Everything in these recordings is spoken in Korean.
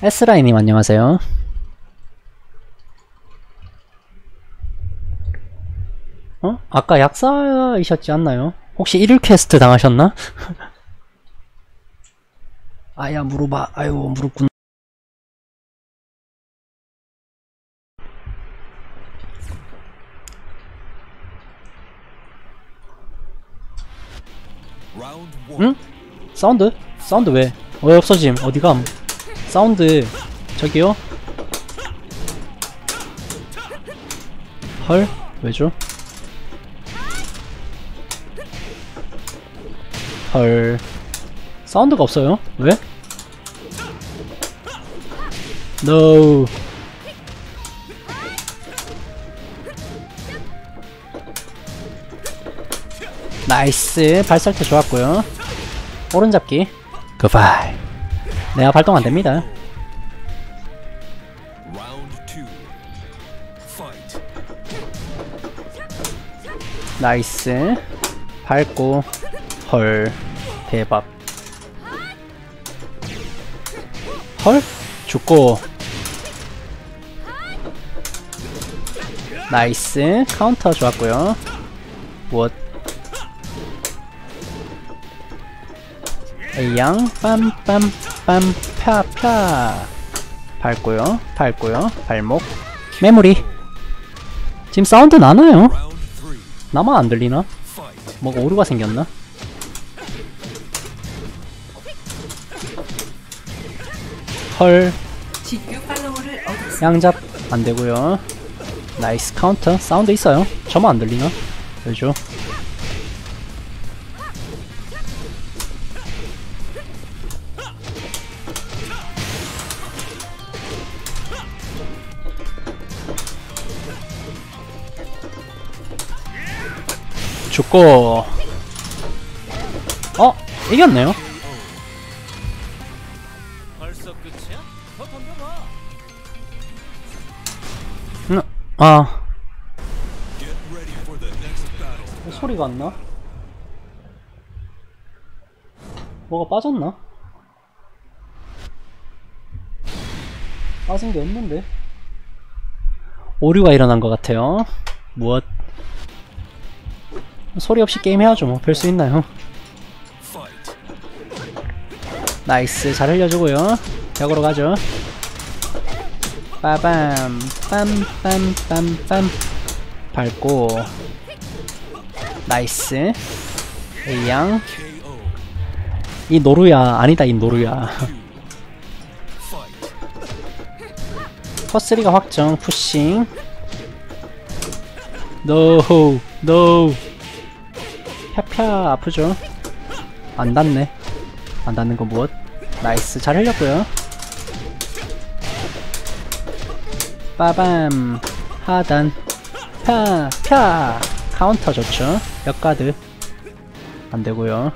S라인님 안녕하세요. 아까 약사이셨지 않나요? 혹시 1일 퀘스트 당하셨나? 아야 무릎아. 아유 무릎군. 응? 사운드? 사운드 왜? 왜 없어짐? 어디감? 사운드 저기요? 헐? 왜죠? 헐. 사운드가 없어요? 왜? No. 나이스. 발살타 좋았고요. 오른잡기 굿바이. 내가 발동 안됩니다. 나이스. 밟고 헐 대박. 헐 죽고 나이스. 카운터 좋았고요. 굿. A양 빰빰빰 펴펴 밟고요. 밟고요. 발목 메모리. 지금 사운드 나나요? 나만 안 들리나? 뭐가 오류가 생겼나? 헐. 양잡 안되고요. 나이스 카운터. 사운드 있어요. 저만 안 들리나? 왜죠? 죽고 이겼네요. 벌써 끝이야? 더 던져봐. 소리가 안 나? 뭐가 빠졌나? 빠진 게 없는데? 오류가 일어난 것 같아요. 무엇? 소리 없이 게임 해야죠. 뭐 별 수 있나요? 나이스. 잘 흘려주고요. 벽으로 가죠. 빠밤 빰빰빰빰 밟고 나이스. A양 이 노루야. 아니다 이 노루야. 퍼3가 확정. 푸싱 노 노 펴펴. 아프죠? 안 닿네. 안 닿는 건 무엇? 나이스. 잘 흘렸고요. 빠밤 하단 펴펴 카운터 좋죠. 역가드 안되고요.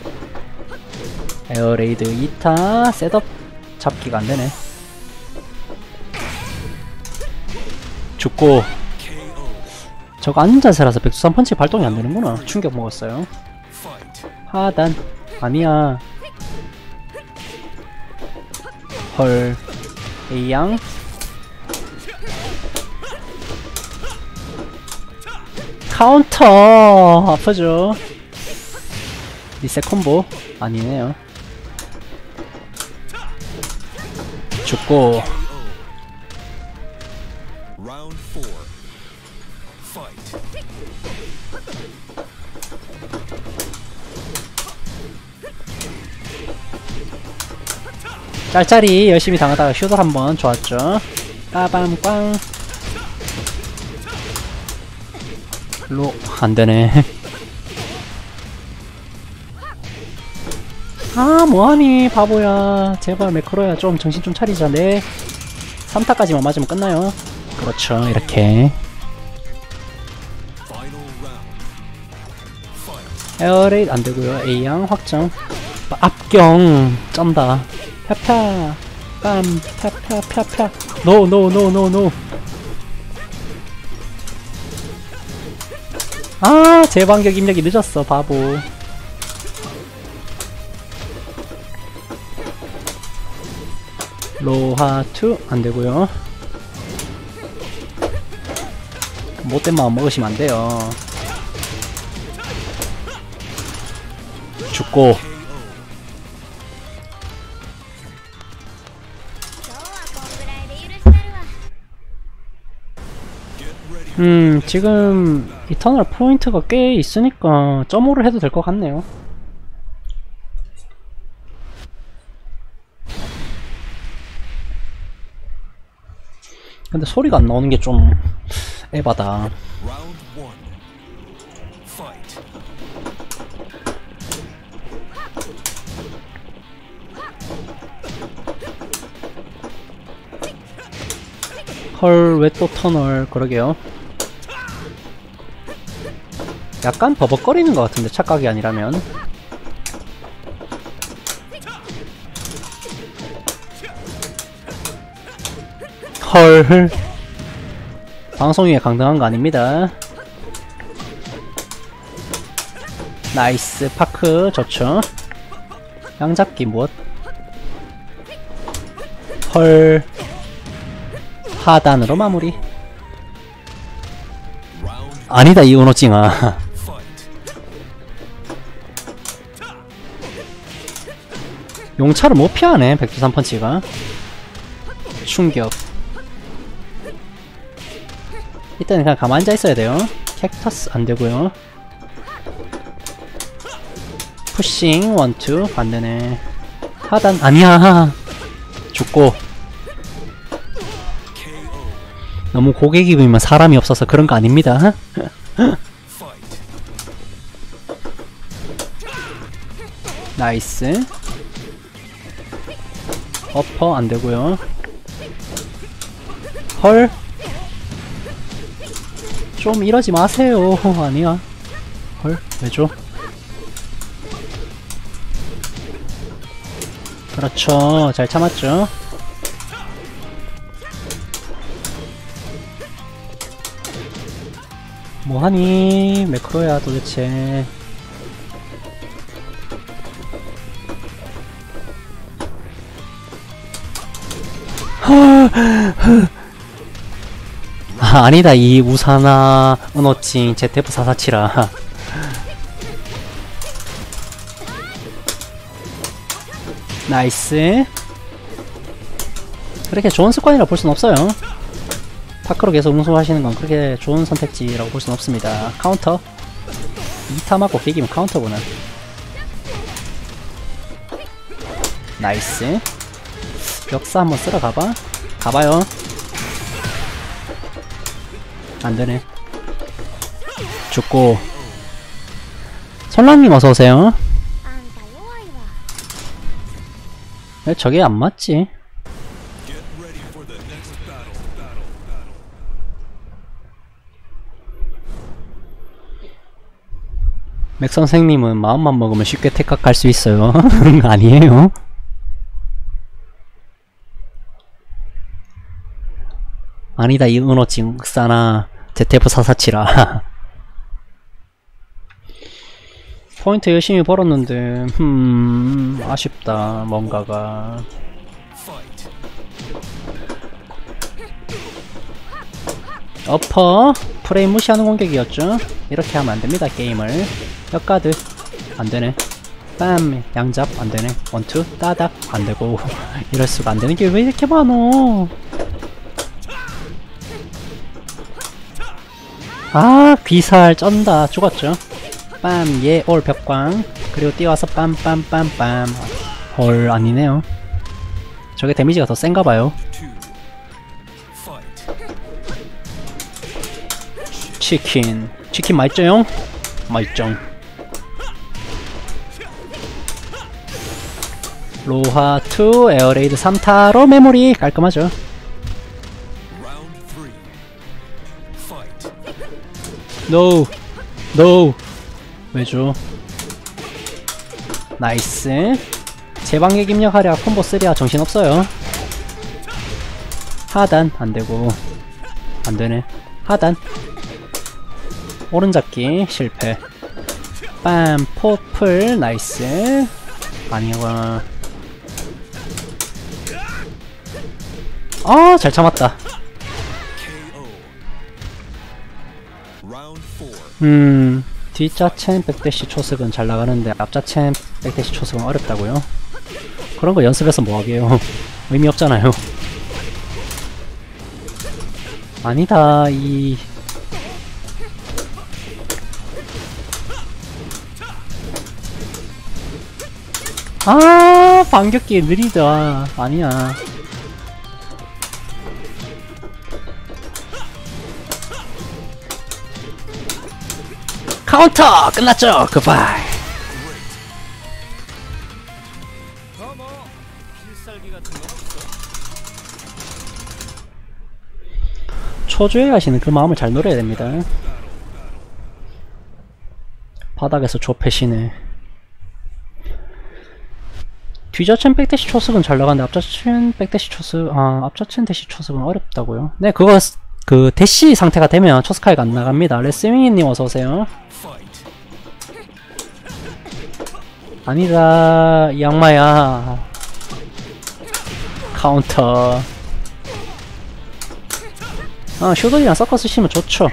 에어레이드 2타 셋업 잡기가 안되네. 죽고 저거 앉은 자세라서 백두산 펀치 발동이 안되는구나. 충격 먹었어요. 하단 아니야. 헐. A양 카운터 아프죠? 리셋 콤보 아니네요. 죽고 짤짤이 열심히 당하다가 슈돌 한번 좋았죠. 빠밤 꽝. 로 안되네. 아 뭐하니 바보야. 제발 매크로야 좀 정신 좀 차리자. 네 3타까지만 맞으면 끝나요. 그렇죠. 이렇게 에어레이드 안되고요. A양 확정. 압경 쩐다. 펴펴 빰 펴펴 펴펴 노 노 노 노 노. 아 재반격 입력이 늦었어 바보. 로하2 안되고요. 못된 마음 먹으시면 안돼요. 죽고 지금 이터널 포인트가 꽤 있으니까 점오를 해도 될 것 같네요. 근데 소리가 안 나오는 게 좀 에바다. 헐, 왜 또 터널? 그러게요. 약간 버벅거리는 것 같은데, 착각이 아니라면. 헐. 방송 위에 강등한 거 아닙니다. 나이스, 파크, 좋죠. 양잡기 무엇? 헐. 하단으로 마무리. 아니다, 이 은호찡아. 용차를 못 피하네, 백두산 펀치가. 충격. 이때는 그냥 가만히 앉아 있어야 돼요. 캡터스 안 되고요. 푸싱, 원투, 안되네. 하단, 아니야. 죽고. 너무 고개 기분이면 사람이 없어서 그런 거 아닙니다. 나이스. 어퍼 안 되고요. 헐. 좀 이러지 마세요. 아니야. 헐, 왜죠? 그렇죠. 잘 참았죠. 뭐하니? 매크로야 도대체. 아, 아니다. 이 우사나 은호찡 ZF447라. 나이스. 그렇게 좋은 습관이라 볼 순 없어요. 파크로 계속 응수하시는 건 그렇게 좋은 선택지라고 볼 순 없습니다. 카운터. 2타 맞고 깨기면 카운터구나. 나이스. 벽사 한번 쓸어 가봐. 가봐요. 안되네. 죽고. 설랑님 어서오세요. 왜 저게 안 맞지? 맥 선생님은 마음만 먹으면 쉽게 택각 갈 수 있어요. 아니에요. 아니다, 이 은호찡 싸나 ZF447라. 포인트 열심히 벌었는데 아쉽다. 뭔가가. 어퍼 프레임 무시하는 공격이었죠. 이렇게 하면 안됩니다. 게임을. 역가드 안되네. 빰 양잡 안되네. 원투 따닥 안되고. 이럴수가 안되는 게 왜 이렇게 많어. 아, 귀살 쩐다. 죽었죠. 빰, 예, 올 벽광. 그리고 뛰어와서 빰빰빰빰. 헐, 아니네요. 저게 데미지가 더 센가봐요. 치킨. 치킨 맛있죠용? 맛있죠. 로하2 에어레이드 3타로 메모리 깔끔하죠. 노! 노! 왜죠? 나이스. 제방의 김력 하랴 콤보 3야 정신없어요. 하단 안되고. 안되네. 하단 오른잡기 실패. 빰 포플 나이스. 아니구나. 아, 잘 참았다. 뒷자첸 백대시 초습은 잘 나가는데 앞자첸 백대시 초습은 어렵다고요? 그런 거 연습해서 뭐하게요. 의미 없잖아요. 아니다. 반격기 느리다. 아니야. 카운터! 끝났죠? 굿바이. 초조해 하시는 그 마음을 잘 노려야 됩니다. 바닥에서 좁혀시네. 뒤자첸 백대시 초습은 잘 나가는데 앞자첸 백대시 초습, 앞자첸 대시 초습은 어렵다고요? 네, 그거 그 대시 상태가 되면 초스카이가 안 나갑니다. 레스윙이님 어서오세요. 아니다, 이 양마야. 카운터. 슈돌이랑 섞어 쓰시면 좋죠.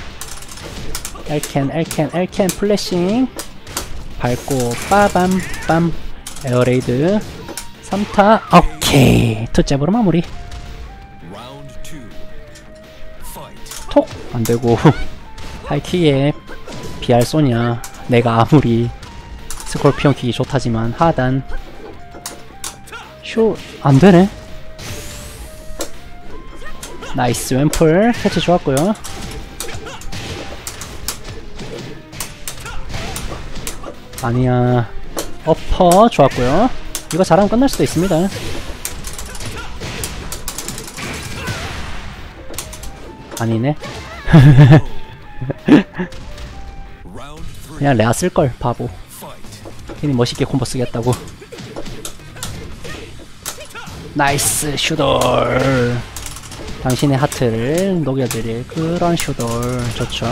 엘캔 플래싱 밟고 빠밤 빰 에어레이드 3타 오케이. 투잽으로 마무리. 톡! 안되고 하이킥에 BR 쏘냐. 내가 아무리 스콜피온 킥이 좋다지만 하단 쇼 안되네. 나이스 앰플 캐치 좋았고요. 아니야. 어퍼 좋았고요. 이거 잘하면 끝날 수도 있습니다. 아니네. 그냥 레아 쓸걸 바보. 괜히 멋있게 콤보 쓰겠다고. 나이스 슈돌. 당신의 하트를 녹여드릴 그런 슈돌 좋죠.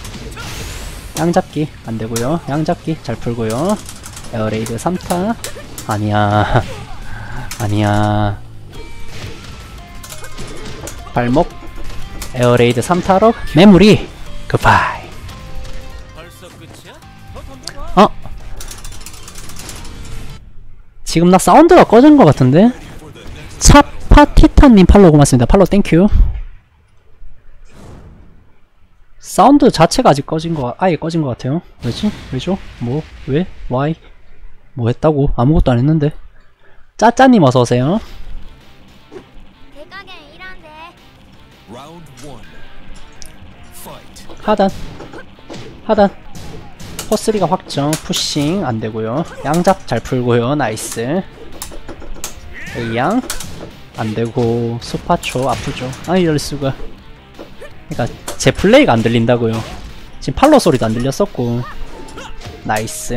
양잡기 안되고요. 양잡기 잘 풀고요. 에어레이드 3타 아니야. 아니야. 발목 에어레이드 3타로 메모리 굿바이. 지금 나 사운드가 꺼진 것 같은데? 차파티탄님 팔로우 고맙습니다. 팔로우 땡큐. 사운드 자체가 아직 꺼진 거, 아예 꺼진 것 같아요. 왜지? 왜죠? 뭐? 왜? why? 뭐 했다고? 아무것도 안 했는데. 짜짜님 어서오세요. 하단 포3가 확정. 푸싱 안되고요. 양잡 잘 풀고요. 나이스. A양 안되고 수파초 아프죠. 이럴수가. 그니까 제 플레이가 안 들린다고요. 지금 팔로 소리도 안 들렸었고. 나이스.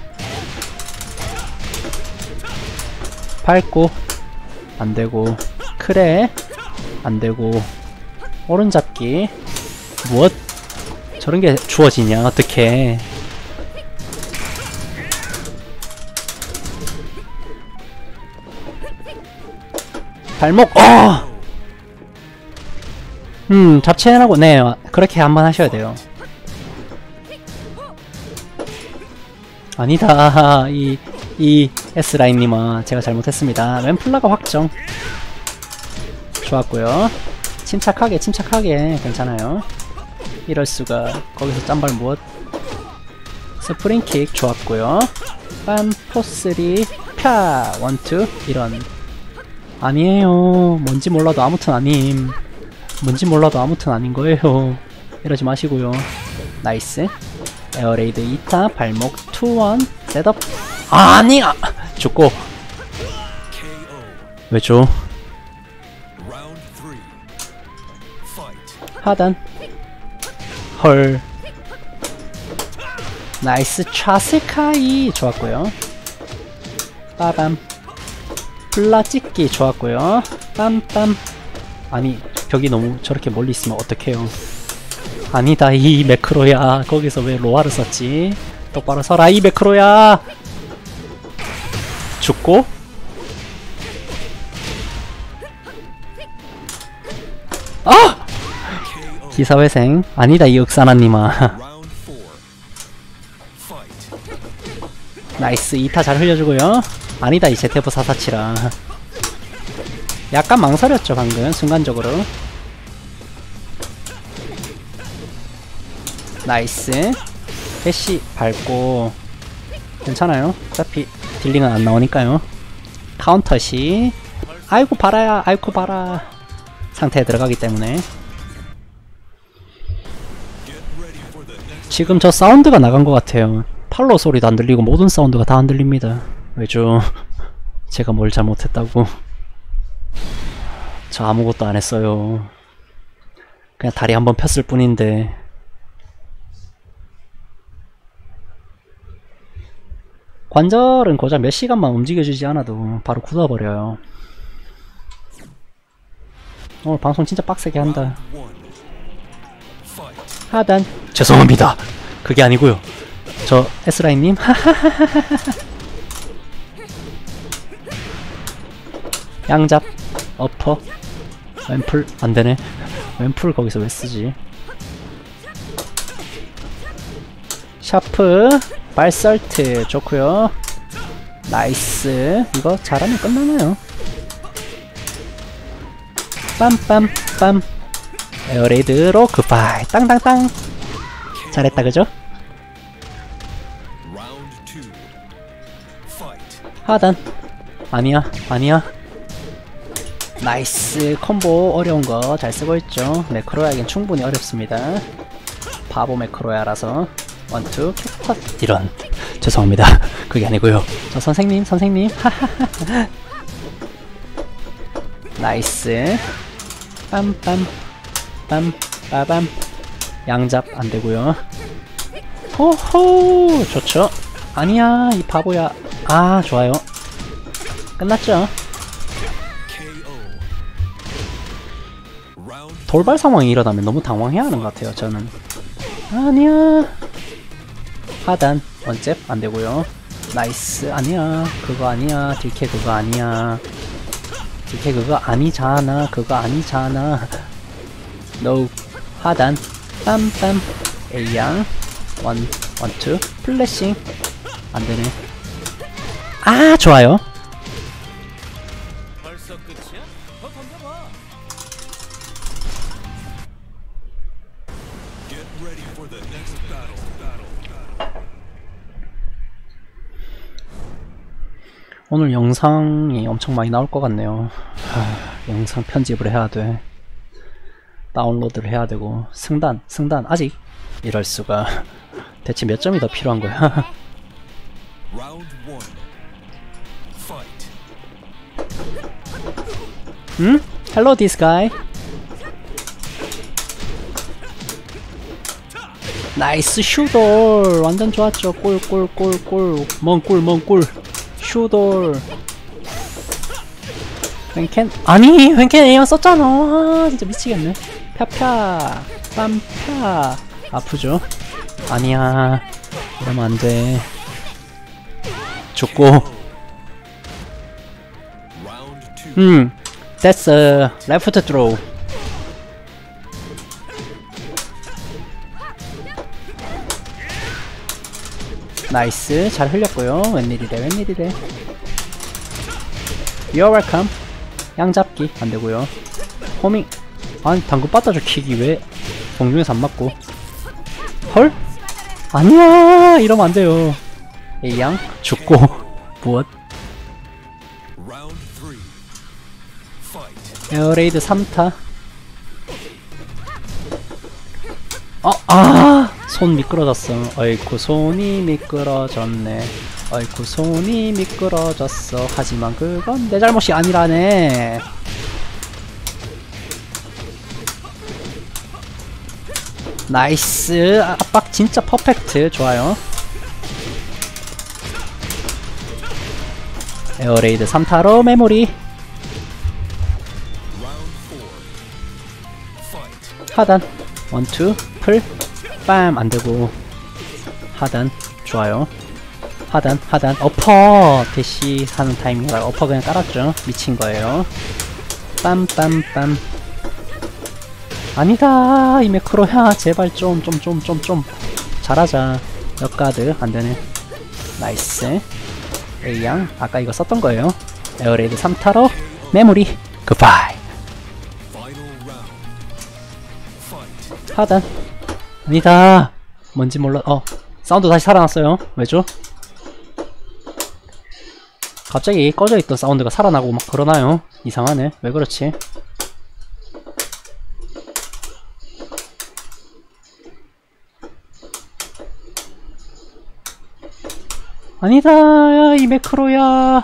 밟고 안되고 크레 안되고 오른잡기. 무엇 저런게 주어지냐 어떡해. 발목 잡채하고 네 그렇게 한번 하셔야 돼요. 아니다. 이 S라인님아 제가 잘못했습니다. 왼플라가 확정 좋았고요. 침착하게 괜찮아요. 이럴수가. 거기서 짬발 무엇. 스프링킥 좋았고요. 빰 포3 펴 1, 2 이런. 아니에요. 뭔지 몰라도 아무튼 아님. 뭔지 몰라도 아무튼 아닌 거예요. 이러지 마시고요. 나이스. 에어레이드 2타 발목 2, 1 셋업. 아니야. 죽고. 왜죠? 하단. 헐. 나이스 차스카이 좋았고요. 빠밤. 플라 찍기 좋았고요. 빰빰. 아니 벽이 너무 저렇게 멀리 있으면 어떡해요. 아니다 이 매크로야. 거기서 왜 로아를 썼지. 똑바로 서라 이 매크로야. 죽고 아! 기사회생 아니다 이 윽사나님아. 나이스 2타 잘 흘려주고요. 아니다 이 제테프 447아. 약간 망설였죠 방금 순간적으로. 나이스 대시 밟고 괜찮아요. 어차피 딜링은 안 나오니까요. 카운터시 아이고 봐라야 아이고 봐라 상태에 들어가기 때문에. 지금 저 사운드가 나간 것 같아요. 팔로 소리도 안 들리고 모든 사운드가 다 안 들립니다. 왜죠? 제가 뭘 잘못했다고. 저 아무것도 안 했어요. 그냥 다리 한번 폈을 뿐인데. 관절은 고작 몇 시간만 움직여주지 않아도 바로 굳어버려요. 오늘 방송 진짜 빡세게 한다. 하단 죄송합니다. 그게 아니고요. 저 S라인님 양잡 어퍼 앰플 안되네. 앰플 거기서 왜 쓰지? 샤프 발설트 좋구요. 나이스 이거 잘하면 끝나나요? 빰빰빰 에어레이드 로크파이 땅땅땅. 잘했다 그죠? 하단 아니야 아니야. 나이스 콤보 어려운거 잘 쓰고있죠. 매크로야긴 충분히 어렵습니다. 바보 매크로야라서 원투 캡컷 이런 죄송합니다. 그게 아니고요. 저 선생님 하하하. 나이스 빰빰 빰빠밤 양잡 안되고요. 호호 좋죠. 아니야 이 바보야. 아 좋아요. 끝났죠. 돌발 상황이 일어나면 너무 당황해하는 것 같아요 저는. 아니야 하단 원잽 안되고요. 나이스 아니야 그거 아니야 딜캐 그거 아니야. 딜캐 그거 아니잖아 그거 아니잖아. 노 하단 빰빰 A양 원투 플래싱 안되네. 아 좋아요. 벌써 끝이야? 더 던져봐. 오늘 영상이 엄청 많이 나올 것 같네요. 영상 편집을 해야 돼. 다운로드를 해야 되고. 승단 아직? 이럴수가. 대체 몇 점이 더 필요한 거야? 응? Hello this guy. 나이스 슈돌 완전 좋았죠. 꿀꿀꿀꿀 멍꿀 슈돌. 횡캔 아니 횡캔 A형 썼잖아. 아, 진짜 미치겠네. 펴펴 빰펴 아프죠? 아니야 이러면 안돼. 죽고 That's a left throw. 나이스 잘 흘렸고요. 웬일이래. You're welcome. 양잡기 안되고요. 호밍 아니 당근 빠따줘 킥이 왜 공중에서 안 맞고. 헐? 아니야 이러면 안돼요. A양 죽고 무엇? 에어레이드 3타. 손 미끄러졌어. 어이쿠 손이 미끄러졌네. 어이쿠 손이 미끄러졌어. 하지만 그건 내 잘못이 아니라네. 나이스 압박 진짜 퍼펙트. 좋아요. 에어레이드 3타로 메모리. 하단 원투 풀 빰 안되고. 하단 좋아요. 하단 어퍼 대시 하는 타이밍이라 어퍼 그냥 깔았죠. 미친거예요. 빰빰빰 아니다 이 매크로야 제발 좀 잘하자. 역가드 안되네. 나이스. A양 아까 이거 썼던 거예요. 에어레이드 3타로 메모리 굿바이. 하단 아니다 뭔지 몰라. 사운드 다시 살아났어요. 왜죠? 갑자기 꺼져있던 사운드가 살아나고 막 그러나요? 이상하네. 왜 그렇지? 아니다 야, 이 매크로야.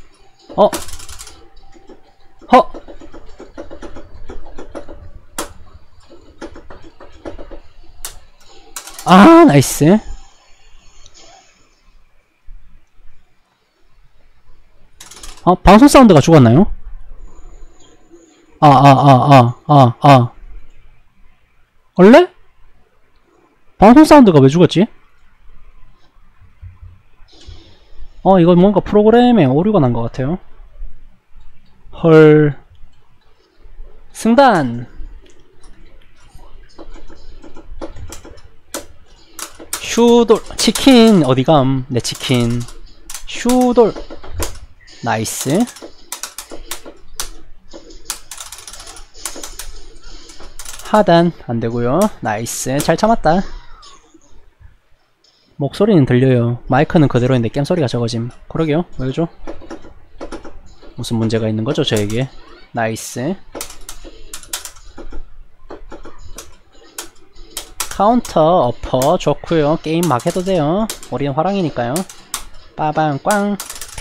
아 나이스. 방송 사운드가 죽었나요? 원래? 방송 사운드가 왜 죽었지? 이거 뭔가 프로그램에 오류가 난 것 같아요. 헐. 승단. 슈돌. 치킨 어디감? 내 치킨. 슈돌. 나이스. 하단 안되고요. 나이스. 잘 참았다. 목소리는 들려요. 마이크는 그대로인데 겜소리가 적어짐. 그러게요. 왜죠? 무슨 문제가 있는거죠 저에게. 나이스. 카운터 어퍼 좋구요. 게임 막 해도 돼요. 우리는 화랑이니까요. 빠방 꽝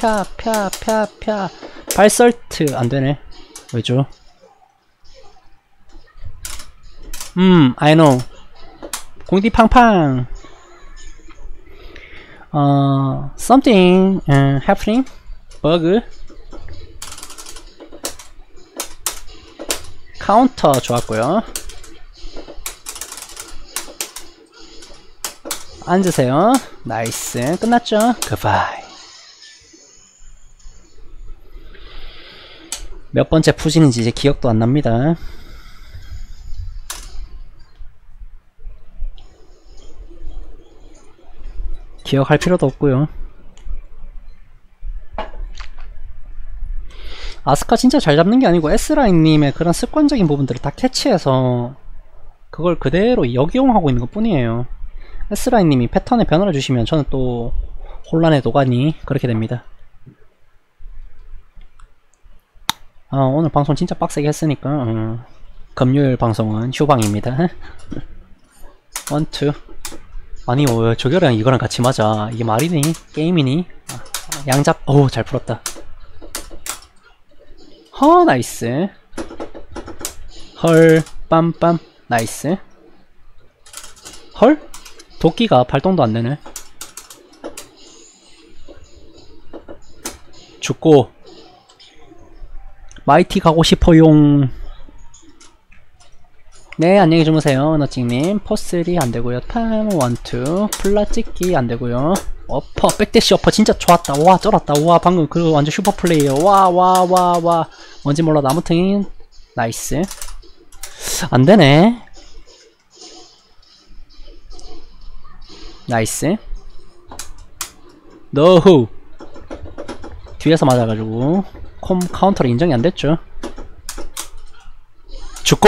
펴 발설트 안되네. 왜죠? I know. 공디 팡팡. something happening. 버그. 카운터 좋았고요. 앉으세요. 나이스. 끝났죠? 굿바이. 몇 번째 푸진인지 이제 기억도 안 납니다. 기억할 필요도 없고요. 아스카 진짜 잘 잡는 게 아니고 S라인님의 그런 습관적인 부분들을 다 캐치해서 그걸 그대로 역이용하고 있는 것 뿐이에요. S라인님이 패턴에 변화를 주시면 저는 또 혼란의 도가니 그렇게 됩니다. 오늘 방송 진짜 빡세게 했으니까 금요일 방송은 휴방입니다. 원, 투. 아니 왜 저거랑 이거랑 같이 맞아. 이게 말이니? 게임이니? 양잡. 오 잘 풀었다. 나이스. 헐 빰빰. 나이스. 헐? 도끼가 발동도 안되네. 죽고 마이티 가고 싶어용. 네 안녕히 주무세요. 너찡님. 포스리 안되고요. 팜 원투. 플라 찍기 안되고요. 어퍼 백대시 어퍼 진짜 좋았다. 와 쩔었다. 와 방금 그 완전 슈퍼플레이어. 와 뭔지 몰라도 아무튼 나이스. 안되네. 나이스. 노후. 뒤에서 맞아가지고 카운터로 인정이 안됐죠. 죽고.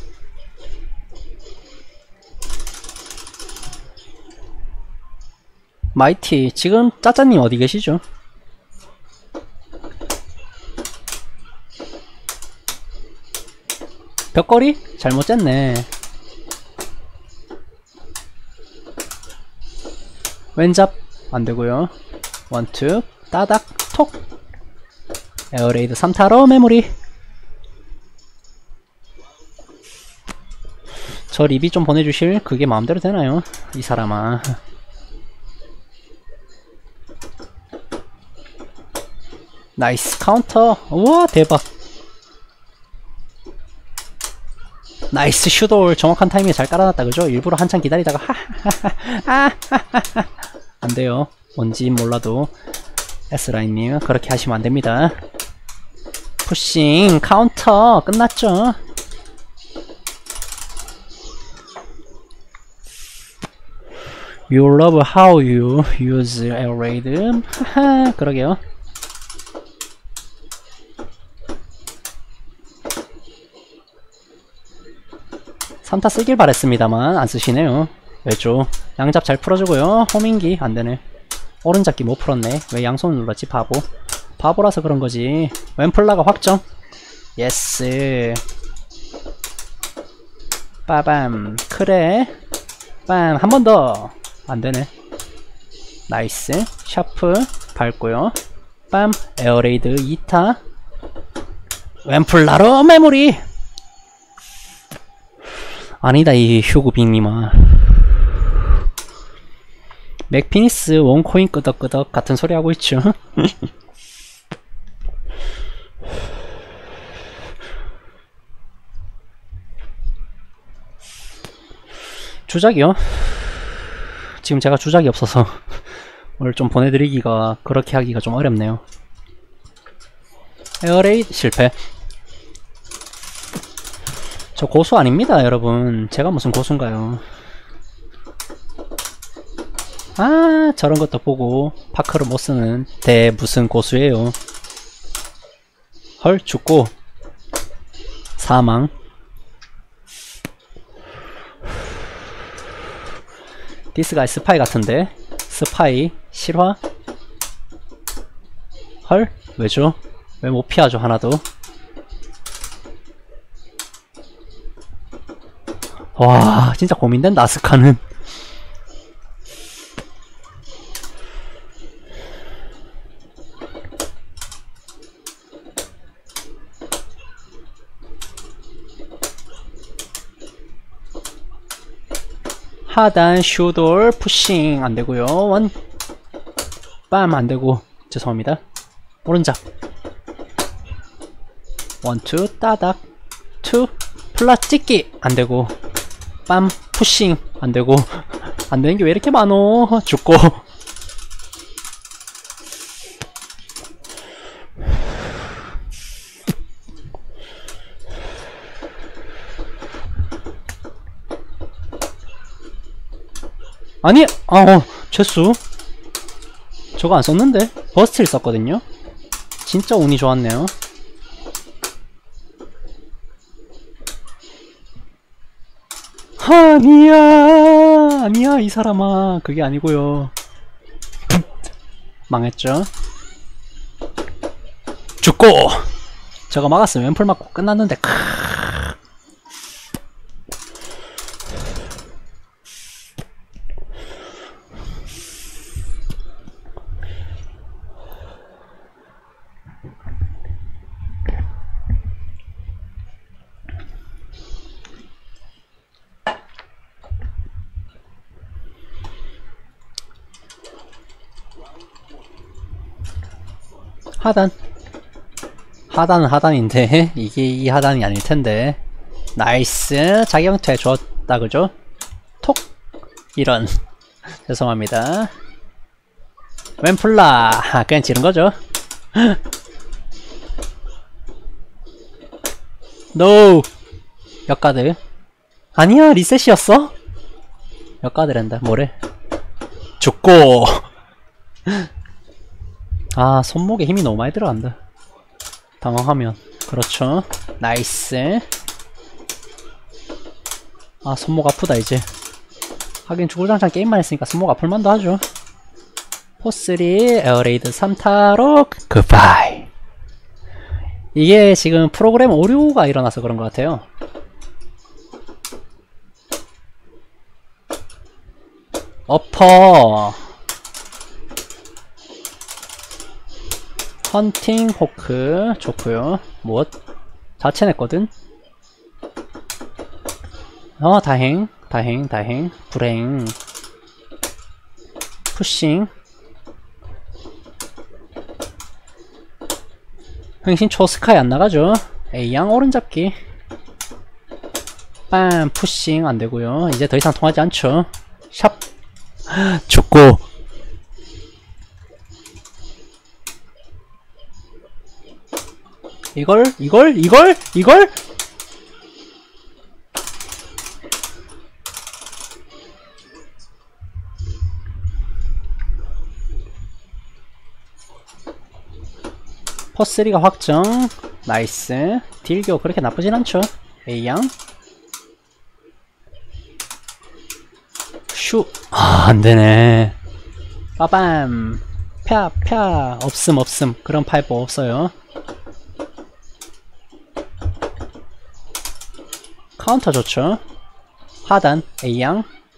마이티 지금 짜짜님 어디 계시죠? 벽걸이? 잘못 쟀네. 왼잡 안되고요. 원투 따닥 톡. 에어레이드 3타로 메모리. 저 리비 좀 보내주실 그게 마음대로 되나요? 이 사람아. 나이스 카운터. 우와 대박. 나이스 슈돌. 정확한 타이밍에 잘 깔아놨다 그죠? 일부러 한참 기다리다가 하하하하 안돼요. 뭔지 몰라도 S라인님 그렇게 하시면 안됩니다. 푸싱 카운터 끝났죠? You love how you use air raid. 하하, 그러게요. 산타 쓰길 바랬습니다만 안 쓰시네요. 왜죠? 양잡 잘 풀어주고요. 호밍기 안되네. 오른잡기 못 풀었네. 왜 양손을 눌렀지? 바보. 바보라서 그런거지. 왼플라가 확정. 예스. 빠밤. 그래. 빰. 한 번 더. 안되네. 나이스. 샤프 밟고요. 빰. 에어레이드 2타. 왼플라로 메모리. 아니다 이 휴구빅님아. 맥피니스 원코인 끄덕끄덕 같은 소리 하고 있죠. 주작이요? 지금 제가 주작이 없어서 오늘 좀 보내드리기가 그렇게 하기가 좀 어렵네요. 에어레이드 실패. 저 고수 아닙니다 여러분. 제가 무슨 고수인가요. 아 저런 것도 보고 파크를 못쓰는 대 무슨 고수예요. 헐 죽고 사망. 디스가 스파이 같은데. 스파이 실화. 헐 왜죠? 왜 못 피하죠 하나도. 와 진짜 고민된다 아스카는. 하단 슈돌 푸싱 안되고요. 원 빰 안되고 죄송합니다. 오른잡 원투 따닥 투 플라 찍기 안되고 빰 푸싱 안되고 안되는게 왜 이렇게 많어. 죽고 아니 죄수 저거 안 썼는데 버스트를 썼거든요. 진짜 운이 좋았네요. 아니야 이 사람아 그게 아니고요. 망했죠. 죽고 저거 막았으면 왼풀 맞고 끝났는데. 하단은 하단인데 이게 이 하단이 아닐텐데. 나이스 자기형퇴 줬다 그죠? 톡 이런. 죄송합니다. 왼플라 그냥 지른거죠. 노 역가드 아니야 리셋이었어? 역가드랜다 뭐래. 죽고 아 손목에 힘이 너무 많이 들어간다 당황하면. 그렇죠. 나이스. 아 손목 아프다 이제. 하긴 주구장창 게임만 했으니까 손목 아플만도 하죠. 포3 에어레이드 3타로 굿바이. 이게 지금 프로그램 오류가 일어나서 그런 것 같아요. 어퍼 헌팅 호크 좋고요. 못 자체 냈거든. 다행 불행. 푸싱 흥신 초스카이 안 나가죠. A양 오른잡기 빰 푸싱 안되고요. 이제 더 이상 통하지 않죠. 샵 죽고 이걸 포3가 확정. 나이스. 딜교 그렇게 나쁘진 않죠. A양 슈. 아 안되네. 빠밤. 펴 없음. 그런 파이프 없어요. 카운터 좋죠. 하단 A양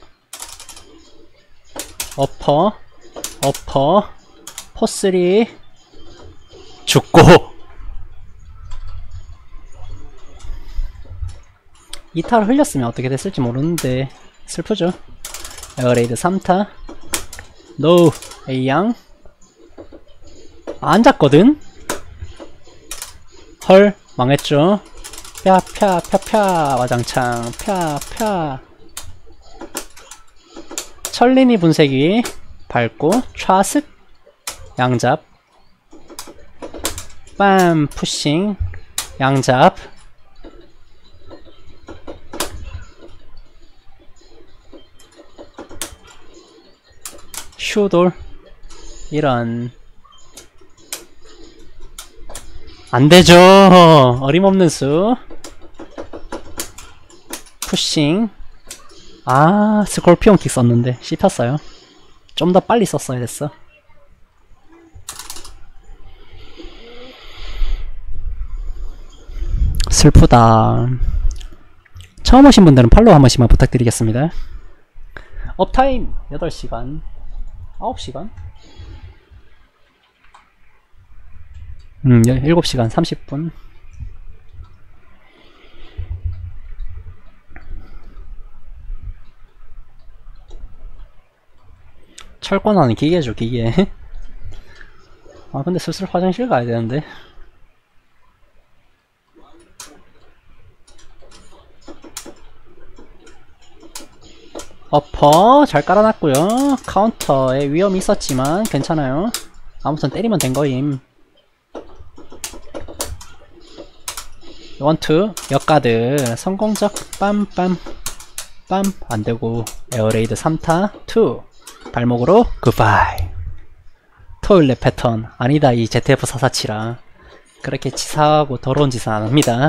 어퍼 포3 죽고. 이타를 흘렸으면 어떻게 됐을지 모르는데 슬프죠. 에어레이드 3타 노우 A양 앉았거든. 헐 망했죠. 펴 와장창 펴 천린이 분쇄기 밟고 좌습 양잡 빰 푸싱 양잡 슈돌 이런 안되죠. 어림없는 수 푸싱. 아 스콜피온 킥 썼는데 씹혔어요. 좀 더 빨리 썼어야 됐어. 슬프다. 처음 오신 분들은 팔로우 한 번씩만 부탁드리겠습니다. 업타임 8시간 9시간 7시간 30분. 철권하는 기계죠 기계. 아 근데 슬슬 화장실 가야 되는데. 어퍼 잘 깔아놨고요. 카운터에 위험이 있었지만 괜찮아요. 아무튼 때리면 된 거임. 원투 역가드 성공적 빰빰 빰 안되고 에어레이드 3타 2 발목으로 굿바이. 토일렛 패턴 아니다. 이 ZF447라 그렇게 치사하고 더러운 짓은 안합니다.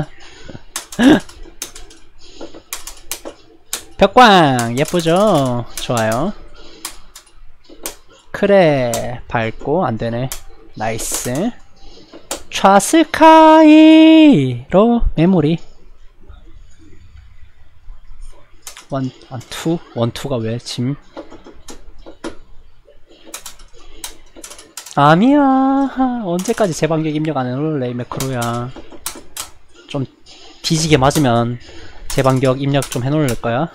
벽광 예쁘죠? 좋아요. 그래 밟고 안되네. 나이스. 좌스카이로 메모리 원투가 왜 짐? 아니야. 언제까지 재반격 입력 안 해놓을래 매크로야. 좀 뒤지게 맞으면 재반격 입력 좀 해놓을 거야.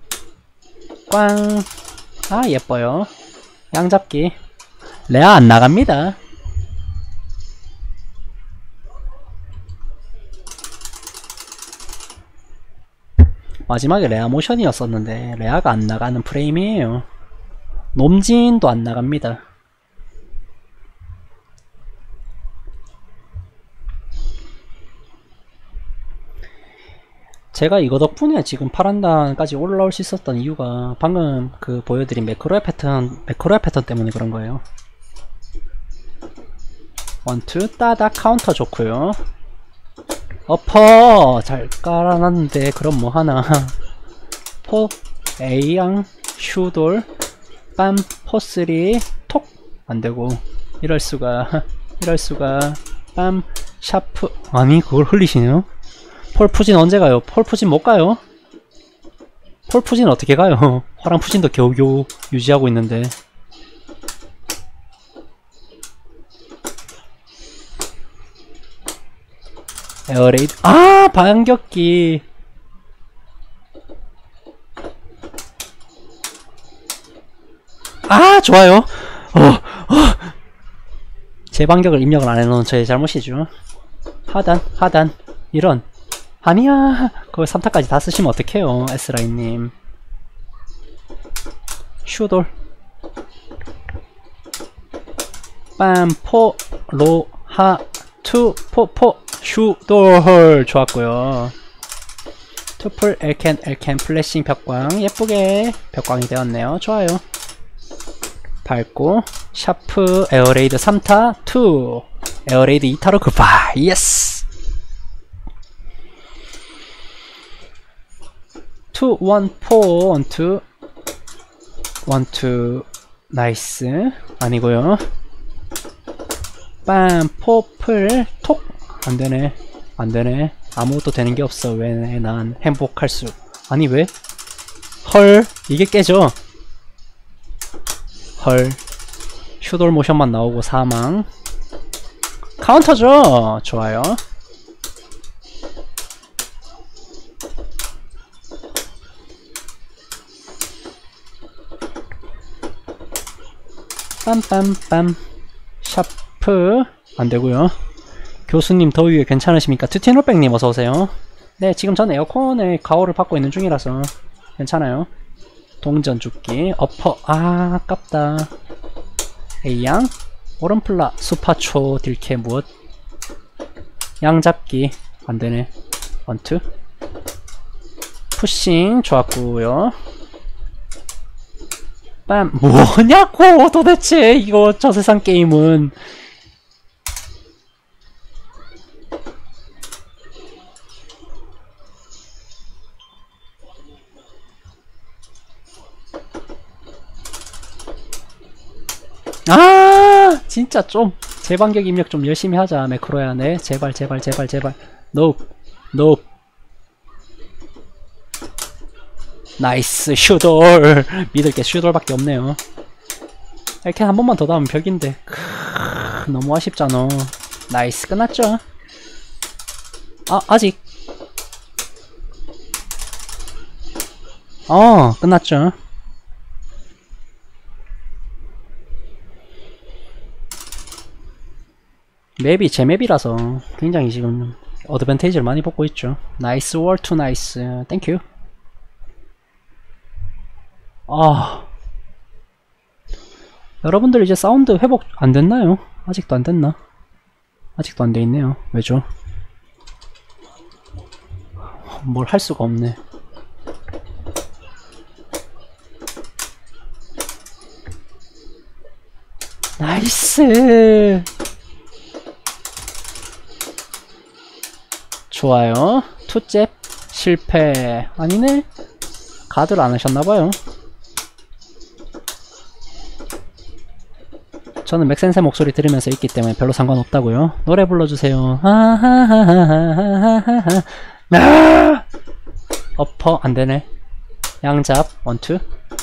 꽝. 아 예뻐요. 양잡기 레아 안 나갑니다. 마지막에 레아 모션이었었는데 레아가 안 나가는 프레임이에요. 놈진도 안 나갑니다. 제가 이거 덕분에 지금 파란단까지 올라올 수 있었던 이유가 방금 그 보여드린 매크로의 패턴 때문에 그런 거예요. 원투 따닥 카운터 좋고요. 어퍼 잘 깔아놨는데 그럼 뭐하나. 포 A양 슈돌 빰 포3 톡 안되고 이럴수가 빰 샤프. 아니 그걸 흘리시네요. 폴푸진 언제 가요? 폴푸진 못 가요? 폴푸진 어떻게 가요? 화랑푸진도 겨우겨우 유지하고 있는데. 에어레이드 아 반격기 아 좋아요. 제 반격을 입력을 안 해놓은 저의 잘못이죠. 하단 이런. 아니야 그걸 3타까지 다 쓰시면 어떡해요 S라인님. 슈돌 빰포 로하 투 포 슈돌 좋았고요. 투풀 엘캔 플래싱 벽광 예쁘게 벽광이 되었네요. 좋아요. 밟고 샤프 에어레이드 3타 2 에어레이드 2타로 굿바이. 예스. 2 1 4 1 2 1 2 나이스. 아니고요. 빰 포플 톡. 안되네 안되네. 아무것도 되는게 없어. 왜 난 행복할 수. 아니 왜? 헐 이게 깨져. 헐 슈돌 모션만 나오고 사망. 카운터죠. 좋아요. 빰빰빰 샤프 안되고요. 교수님 더위에 괜찮으십니까? 투티노백님 어서오세요. 네 지금 전 에어컨에 가호를 받고 있는 중이라서 괜찮아요. 동전 죽기 어퍼 아 아깝다. A양 오른플라 수파초 딜캐 무엇 양잡기 안되네. 원투 푸싱 좋았구요. 빰 뭐냐고 도대체 이거 저 세상 게임은. 아 진짜 좀 재반격 입력 좀 열심히 하자 매크로야. 네 제발 제발 제발 제발. 노 노 나이스 슈돌. 믿을게 슈돌밖에 없네요. 이렇게 한 번만 더 나오면 벽인데 너무 아쉽잖아. 나이스 끝났죠. 아 아직 끝났죠. 맵이 제 맵이라서 굉장히 지금 어드밴테이지를 많이 뽑고 있죠. 나이스 월 투 나이스 땡큐. 여러분들 이제 사운드 회복 안됐나요? 아직도 안됐나? 아직도 안 돼있네요. 왜죠? 뭘 할 수가 없네. 나이스 좋아요. 투잽 실패. 아니네 가드를 안 하셨나봐요. 저는 맥센세 목소리 들으면서 있기 때문에 별로 상관없다고요. 노래 불러주세요. 어퍼 안되네. 양잡 원투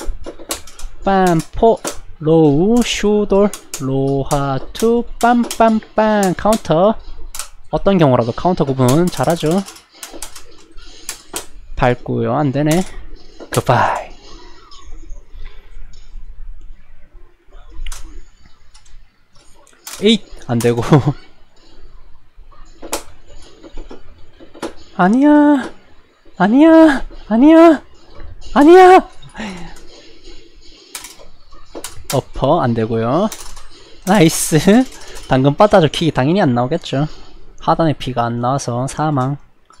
빰포 로우 슈돌 로하투 빰빰빰 카운터. 어떤 경우라도 카운터 구분 잘하죠. 밟고요 안되네. 굿바이. 에잇 안되고 아니야 아니야 아니야 아니야. 어퍼 안되고요. 나이스. 당근 빠따죠. 킥이 당연히 안 나오겠죠. 하단에 피가 안 나와서 사망.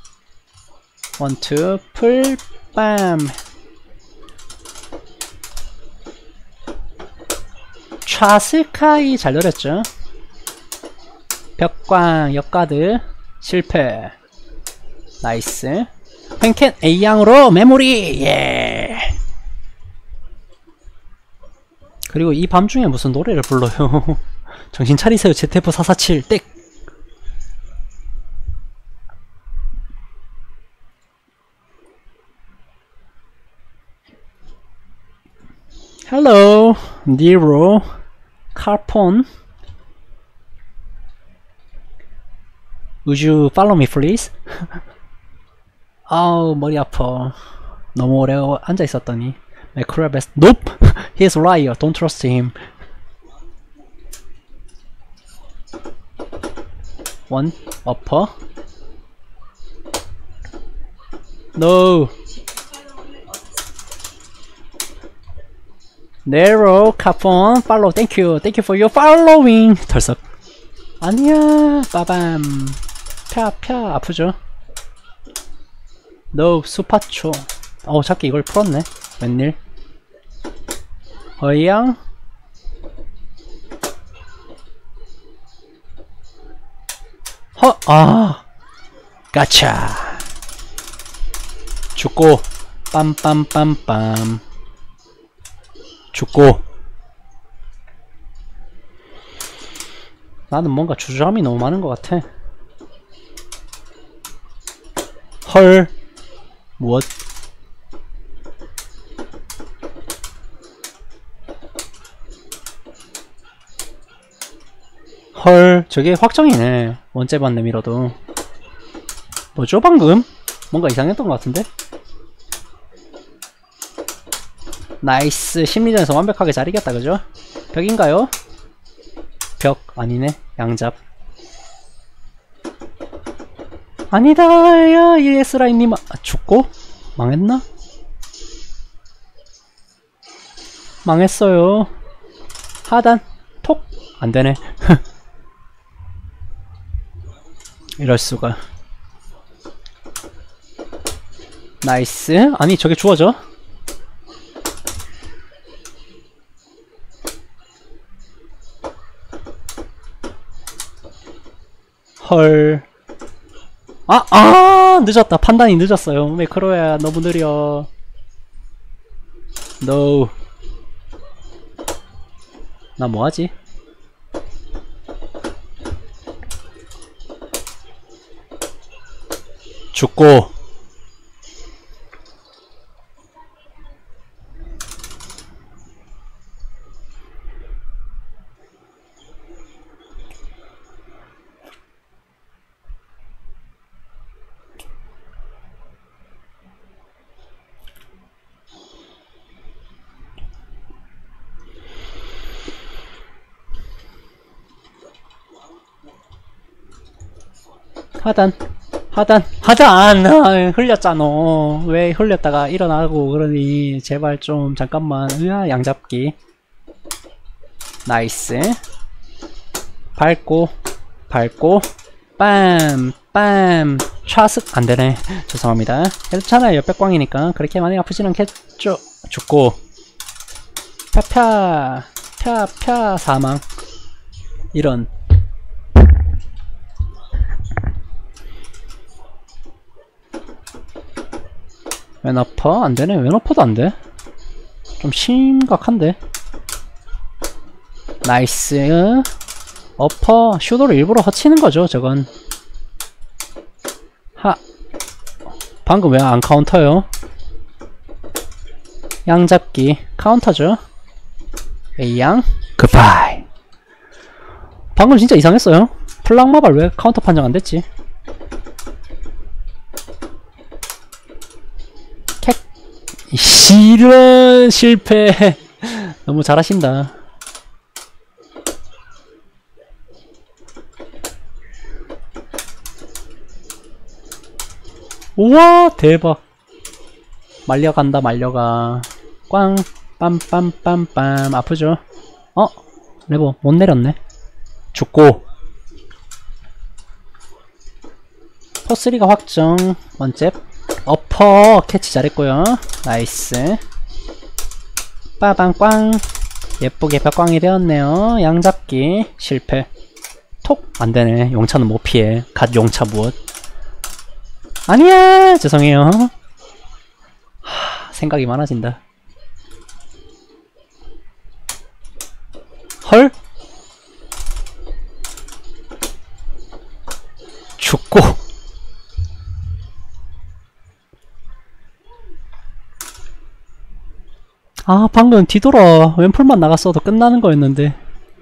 원투 풀빰 좌스카이 잘 노렸죠. 벽광 역가드 실패. 나이스. 펜캔 A양으로 메모리. 예. 그리고 이 밤중에 무슨 노래를 불러요. 정신 차리세요. ZF447 땡. Hello, Nero, Carpon. Would you follow me, please? 아우 머리 아파. 너무 오래 앉아 있었더니. Macra best. Nope. He's a liar. Don't trust him. One upper. No. Nero, Capon, follow. Thank you. Thank you for your following. 털썩. 아니야. 빠밤. 펴 아프죠? No, 수파초. 잡기 이걸 풀었네. 웬일? 어이양. 가차. 죽고 빰빰빰빰. 죽고. 나는 뭔가 주저함이 너무 많은 것 같아. 헐. 무엇? 헐, 저게 확정이네. 원제반 내밀어도. 뭐죠 방금? 뭔가 이상했던 것 같은데? 나이스. 심리전에서 완벽하게 잘 이겼다 그죠? 벽인가요? 벽 아니네. 양잡. 아니다. 야 ES라인님 죽고? 망했나? 망했어요. 하단 톡 안되네. 이럴수가. 나이스. 아니 저게 주워져? 헐. 늦었다. 판단이 늦었어요. 매크로야 너무 느려. No. 나 뭐하지? 죽고. 하단! 흘렸잖아. 왜 흘렸다가 일어나고 그러니. 제발 좀, 잠깐만. 으아, 양잡기. 나이스. 밟고, 빰, 차스, 안되네. 죄송합니다. 괜찮아요. 옆백광이니까. 그렇게 많이 아프진 않겠죠. 죽고. 사망. 이런. 왼어퍼? 안되네. 왼어퍼도 안돼. 좀 심각한데. 나이스. 어퍼. 슈도를 일부러 허치는거죠 저건. 방금 왜 안 카운터요? 양잡기 카운터죠. A양 굿바이. 방금 진짜 이상했어요. 플랑마발 왜 카운터 판정 안됐지? 이런 실패. 너무 잘하신다. 우와 대박. 말려간다. 말려가. 꽝 빰빰빰빰. 아프죠? 레버 못 내렸네. 죽고. 포3가 확정. 원잽 어퍼 캐치 잘했고요. 나이스. 빠방꽝. 예쁘게 벽광이 되었네요. 양잡기 실패. 톡 안되네. 용차는 못 피해. 갓 용차 무엇. 아니야 죄송해요. 생각이 많아진다. 헐. 죽고. 방금 뒤돌아 왼풀만 나갔어도 끝나는 거였는데.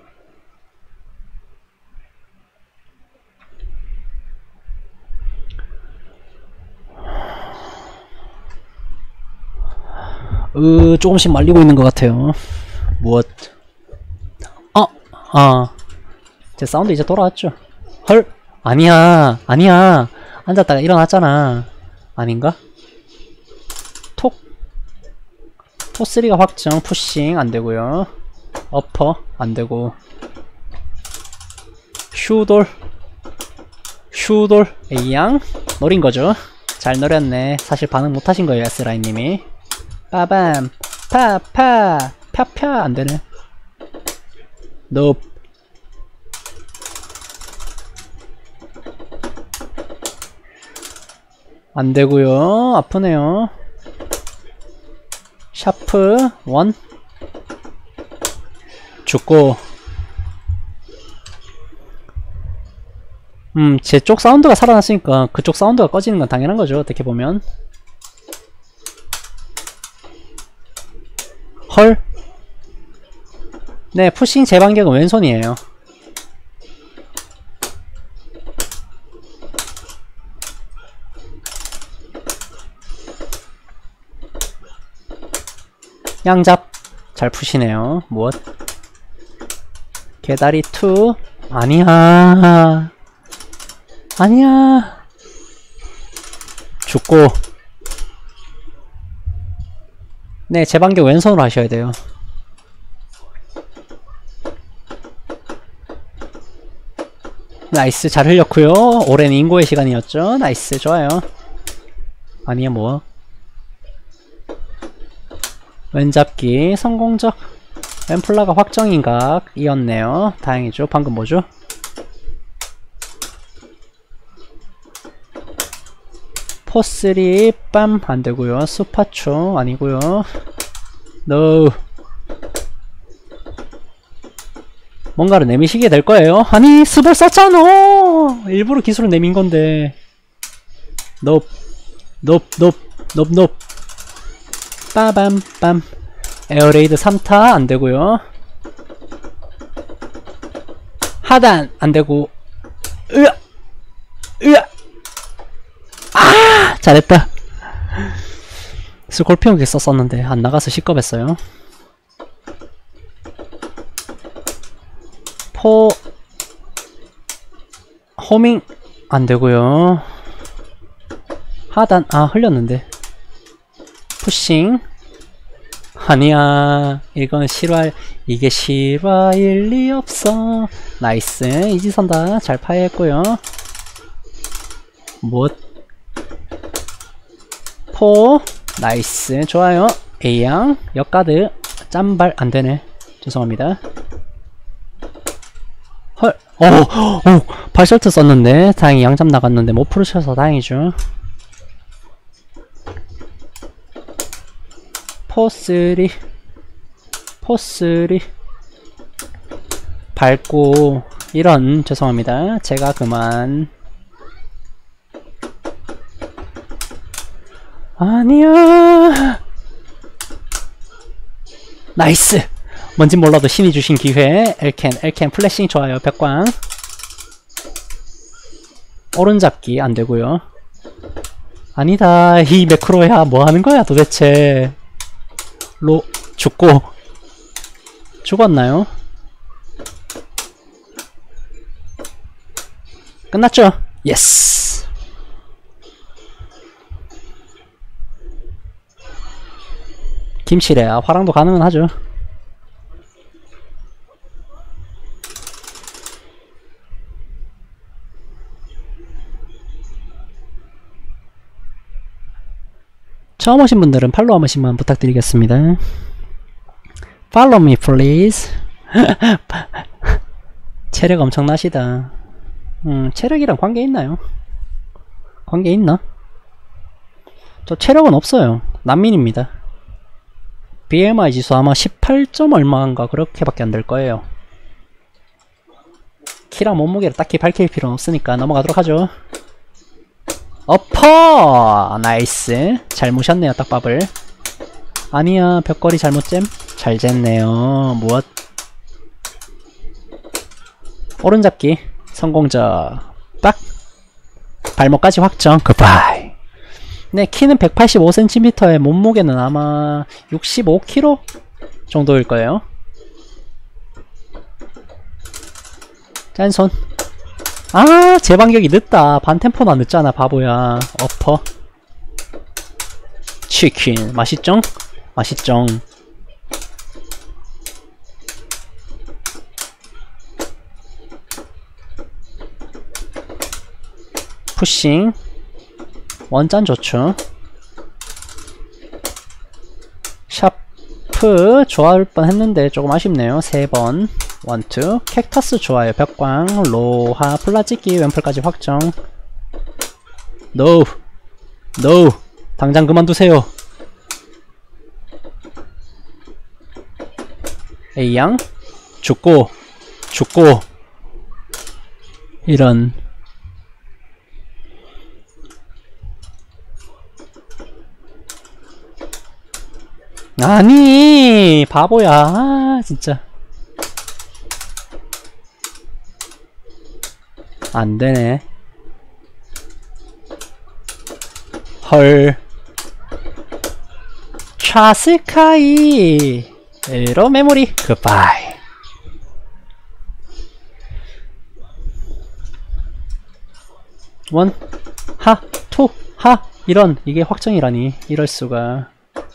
조금씩 말리고 있는 것 같아요. 무엇? 제 사운드 이제 돌아왔죠? 헐! 아니야! 앉았다가 일어났잖아. 아닌가? 톡! 포3가 확정, 푸싱 안되고요. 어퍼 안되고. 슈돌 A양 노린거죠. 잘 노렸네. 사실 반응 못하신 거예요 S라인님이. 빠밤 파파 안되네. 넵. 안되고요. 아프네요. 샤프 1 죽고. 제 쪽 사운드가 살아났으니까 그쪽 사운드가 꺼지는 건 당연한 거죠. 어떻게 보면. 헐. 네, 푸싱 재반격은 왼손이에요. 양잡 잘 푸시네요. 무엇? 개다리 2 아니야. 아니야. 죽고. 네, 재반격 왼손으로 하셔야 돼요. 나이스, 잘 흘렸고요. 오랜 인고의 시간이었죠. 나이스, 좋아요. 아니야, 뭐. 왼잡기 성공적. 왼플라가 확정인각이었네요. 다행이죠. 방금 뭐죠? 포3 빰 안되고요. 수파초 아니고요. 노. 뭔가를 내미시게 될 거예요. 아니, 스벌 썼잖아. 일부러 기술을 내민 건데. 넙. 빠밤빰. 에어레이드 3타 안되고요. 하단 안되고. 아, 잘했다. 스콜피온기 썼었는데 안 나가서 시겁했어요. 포 호밍 안되고요. 하단 흘렸는데. 푸싱 아니야, 이건 실화. 이게 실화일 리 없어. 나이스, 이지선다. 잘 파했고요. 못. 포 나이스, 좋아요. A양 역가드 짬발 안되네. 죄송합니다. 헐. 발설트 썼는데 다행히 양잡 나갔는데 못 풀으셔서 다행이죠. 포3 밟고 이런. 죄송합니다. 제가 그만. 아니야. 나이스. 뭔진 몰라도 신이 주신 기회. 엘켄 플래싱 좋아요. 벽광 오른잡기 안되고요. 아니다, 이 매크로야 뭐하는 거야 도대체. 로 죽고. 죽었나요? 끝났죠? 예스. 김치래야 화랑도 가능은 하죠. 처음 오신 분들은 팔로우 한 번씩만 부탁드리겠습니다. Follow me please. 체력 엄청나시다. 체력이랑 관계 있나요? 관계 있나? 저 체력은 없어요. 난민입니다. BMI 지수 아마 18점 얼마인가 그렇게밖에 안 될 거예요. 키랑 몸무게를 딱히 밝힐 필요는 없으니까 넘어가도록 하죠. 어퍼! 나이스. 잘 무셨네요, 딱밥을. 아니야, 벽걸이 잘못잼? 잘 쟀네요. 무엇? 오른잡기 성공적. 딱! 발목까지 확정. 굿바이. 네, 키는 185cm에 몸무게는 아마 65kg 정도일 거예요. 짠손. 아, 재반격이 늦다. 반템포나 늦잖아, 바보야. 어퍼. 치킨. 맛있죠? 맛있죠? 푸싱. 원짠 좋죠. 샤프 좋아할 뻔 했는데 조금 아쉽네요. 3번. 1, 2. 캡터스 좋아요. 벽광, 로하, 플라찍기, 왼팔까지 확정. 노. 노! 당장 그만두세요. A양 죽고 죽고 이런. 아니 바보야. 아, 진짜 안되네. 헐. 차스카이 에러 메모리 굿바이. 원 하 투 하 이런. 이게 확정이라니. 이럴수가.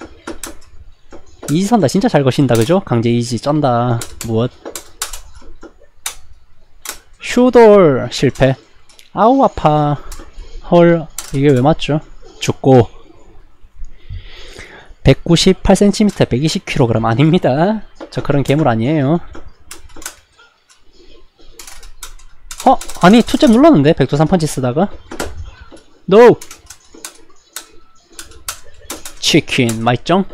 이지 선다. 진짜 잘 거신다 그죠? 강제 이지 쩐다. 무엇. 슈돌 실패. 아우 아파. 헐. 이게 왜 맞죠? 죽고. 198cm 120kg 아닙니다. 저 그런 괴물 아니에요. 아니 투잽 눌렀는데 백두산 펀치 쓰다가. 노! 치킨 맛있죠?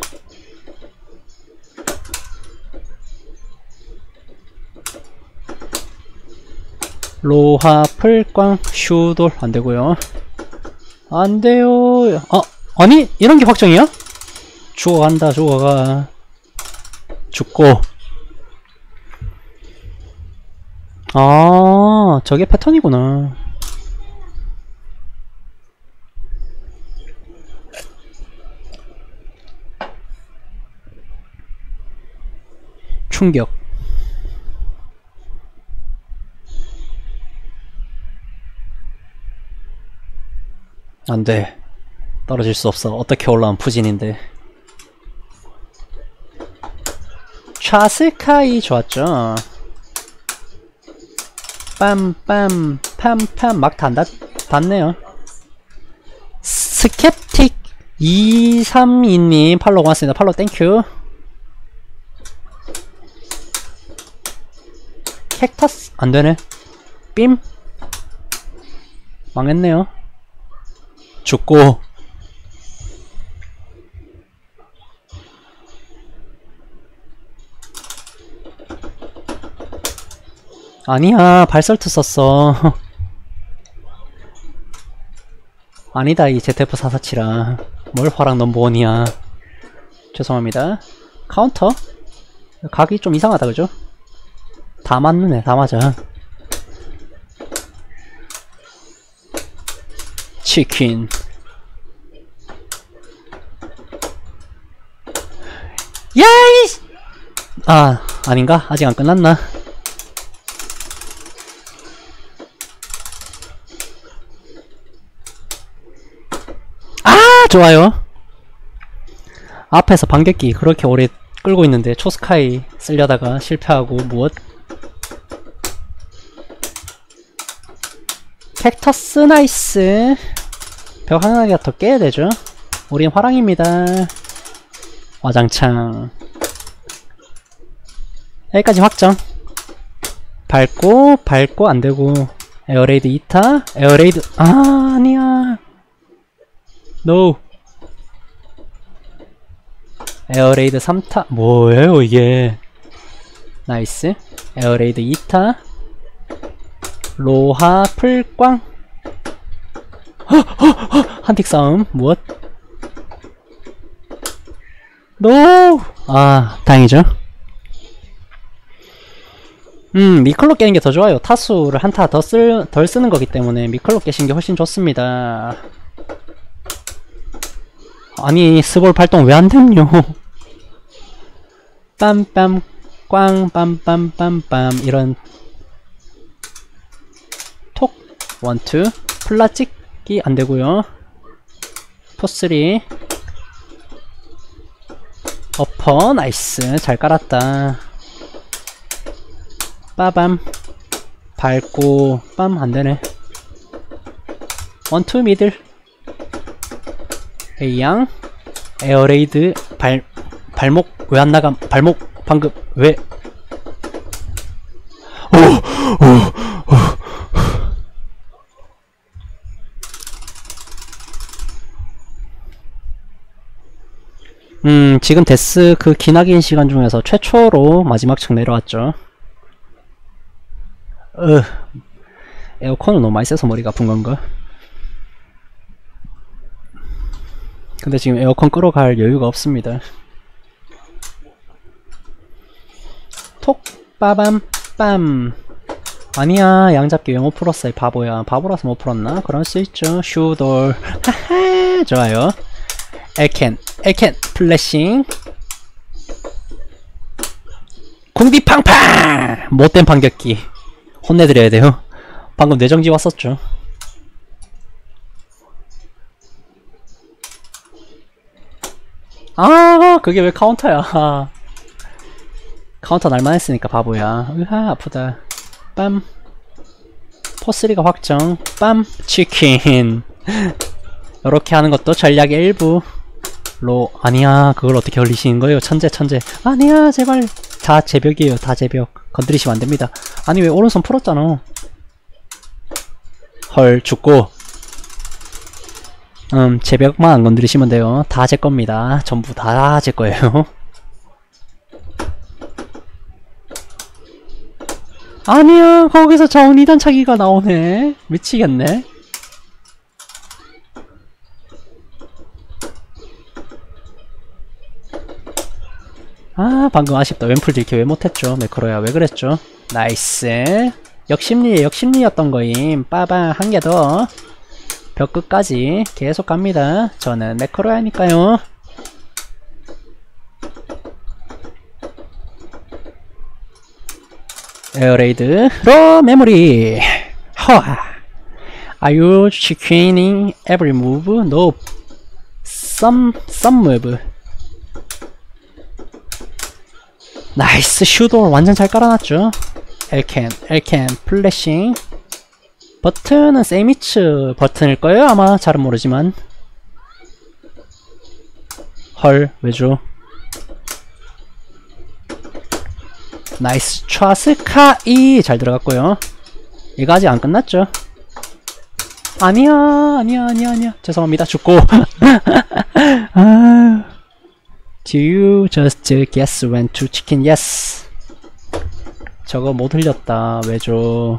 로하 풀광 슈돌 안되고요. 안돼요. 아니 이런게 확정이야? 죽어간다. 죽어가. 죽고. 아 저게 패턴이구나. 충격. 안돼. 떨어질 수 없어. 어떻게 올라온 푸진인데. 차스카이 좋았죠. 빰빰 팜팜 막 닿네요. 스캡틱 232님 팔로우 고맙습니다. 팔로우 땡큐. 캡터스 안되네. 빔 망했네요. 죽고. 아니야 발설트 썼어. 아니다 이 ZF447아. 뭘 화랑 넘버원이야. 죄송합니다. 카운터 각이 좀 이상하다 그죠? 다 맞는 다 맞아. 치킨. 야이씨. 아닌가? 아직 안 끝났나? 좋아요. 앞에서 반격기 그렇게 오래 끌고 있는데 초스카이 쓰려다가 실패하고 무엇. 팩터스 나이스. 벽 하나가 더 깨야 되죠. 우린 화랑입니다. 와장창. 여기까지 확정. 밟고 안되고. 에어레이드 2타 에어레이드. 아니야. 노. 에어레이드 3타 뭐예요 이게. 나이스. 에어레이드 2타 로하 풀광. 한틱 싸움 무엇. 노. 다행이죠. 미클로 깨는 게 더 좋아요. 타수를 한타 덜 쓰는 거기 때문에 미클로 깨신 게 훨씬 좋습니다. 아니 스볼 발동 왜 안됨요. 빰빰 꽝 빰빰빰빰 이런. 톡 원투 플라 찍기 안되고요. 포3 어퍼 나이스. 잘 깔았다. 빠밤 밟고 빰 안되네. 원투 미들. A양 에어레이드 발목 왜 안 나감. 발목 방금 왜. 지금 데스 그 기나긴 시간 중에서 최초로 마지막 층 내려왔죠. 에어컨을 너무 많이 쐬서 머리가 아픈 건가? 근데 지금 에어컨 끌어갈 여유가 없습니다. 톡 빠밤 빰. 아니야, 양잡기 왜 못 풀었어 이 바보야. 바보라서 못 풀었나? 그럴 수 있죠. 슈돌. 하하, 좋아요. 엘켄 플래싱. 공디 팡팡. 못된 반격기 혼내드려야 돼요. 방금 뇌정지 왔었죠. 아, 그게 왜 카운터야. 카운터 날만 했으니까 바보야. 으하, 아프다. 빰. 포3가 확정. 빰. 치킨. 요렇게 하는 것도 전략의 일부. 로. 아니야, 그걸 어떻게 걸리시는 거예요? 천재. 아니야, 제발. 다 제벽이에요, 다 제벽. 건드리시면 안 됩니다. 아니, 왜 오른손 풀었잖아. 헐, 죽고. 제벽만 안 건드리시면 돼요. 다 제 겁니다. 전부 다 제 거예요. 아니야, 거기서 자원 2단 차기가 나오네. 미치겠네. 아, 방금 아쉽다. 앰플 딜캐 왜 못했죠? 매크로야, 왜 그랬죠? 나이스. 역심리였던 거임. 빠방, 한 개 더. 벽 끝까지 계속 갑니다. 저는 매크로야니까요. 에어레이드로 메모리. 허. Are you chickening every move? No. Some move. 나이스 슈돌 완전 잘 깔아놨죠. 엘켄 플래싱. 버튼은 세미츠 버튼일거예요 아마. 잘은 모르지만. 헐, 왜죠? 나이스 트라스카이 잘 들어갔고요. 이거 아직 안 끝났죠? 아니야. 죄송합니다. 죽고. 아, do you just guess when to chicken? Yes. 저거 못 흘렸다. 왜죠?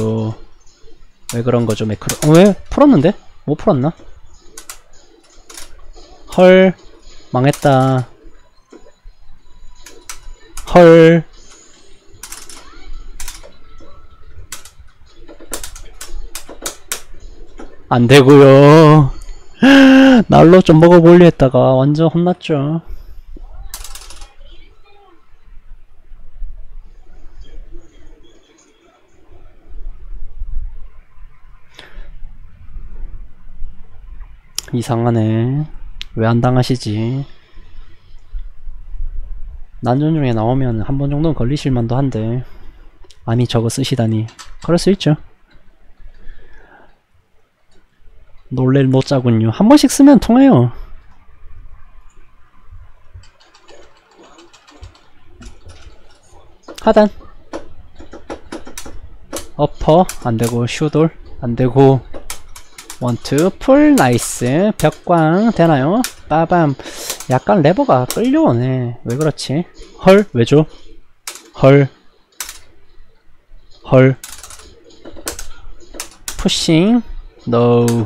왜 그런 거죠, 매크로? 왜? 풀었는데? 못 풀었나? 헐, 망했다. 헐. 안 되고요. 날로 좀 먹어보려 했다가 완전 혼났죠. 이상하네. 왜 안 당하시지? 난전 중에 나오면 한 번 정도는 걸리실 만도 한데. 아니, 저거 쓰시다니. 그럴 수 있죠. 놀랠 노자군요. 한 번씩 쓰면 통해요. 하단. 어퍼 안되고, 슈돌 안되고, 원투 풀. 나이스. 벽광 되나요? 빠밤. 약간 레버가 끌려오네. 왜 그렇지? 헐, 왜죠? 헐. 푸싱. 노.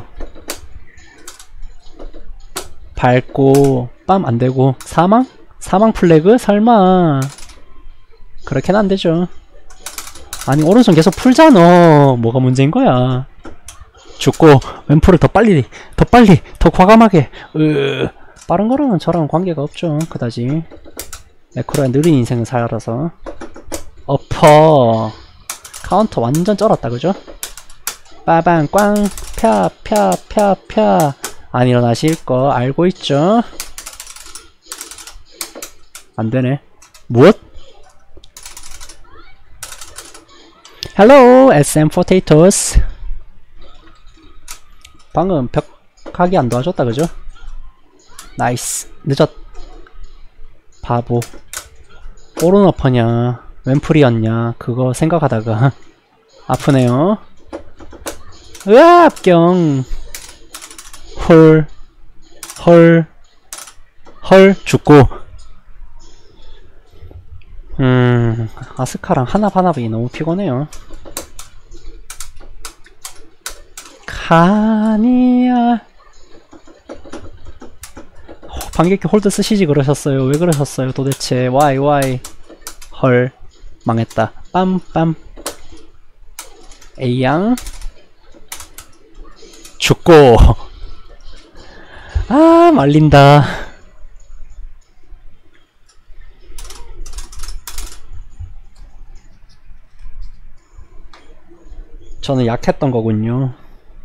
밟고 빰 안되고. 사망? 사망 플래그? 설마. 그렇게는 안되죠. 아니, 오른손 계속 풀잖아. 뭐가 문제인 거야. 죽고 앰플을 더 빨리 더 과감하게. 빠른 거랑은 저랑 관계가 없죠. 그다지. 매크로야 느린 인생을 살아서. 어퍼. 카운터 완전 쩔었다, 그죠? 빠방 꽝. 펴. 안 일어나실 거 알고 있죠? 안 되네. 무엇? Hello, SM Potatoes. 방금 벽하기 안 도와줬다, 그죠? 나이스. 늦었. 바보. 오른어퍼냐 왼풀이었냐 그거 생각하다가 아프네요. 으아, 합경. 헐. 헐 죽고. 아스카랑 하나바나비 너무 피곤해요. 카니야. 반격기 홀드 쓰시지 그러셨어요. 왜 그러셨어요 도대체. why. 헐 망했다. 빰빰. A양 죽고. 아 말린다. 저는 약했던 거군요.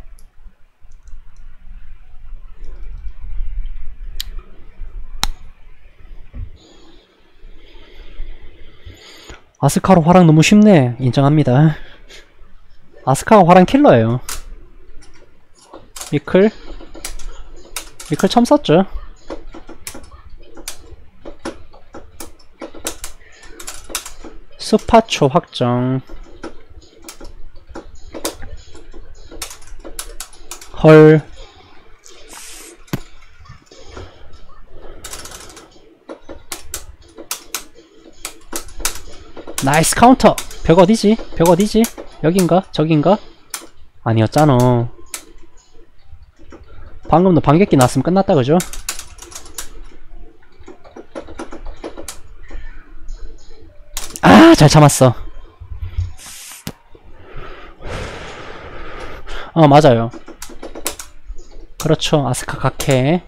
아스카로 화랑 너무 쉽네. 인정합니다. 아스카가 화랑 킬러예요. 미클 처음 썼죠. 스파초 확정. 헐. 나이스 카운터. 벽 어디지? 벽 어디지? 여긴가? 저긴가? 아니었잖아. 방금도 반격기 나왔으면 끝났다 그죠? 아, 잘 참았어. 맞아요. 그렇죠. 아스카 각해.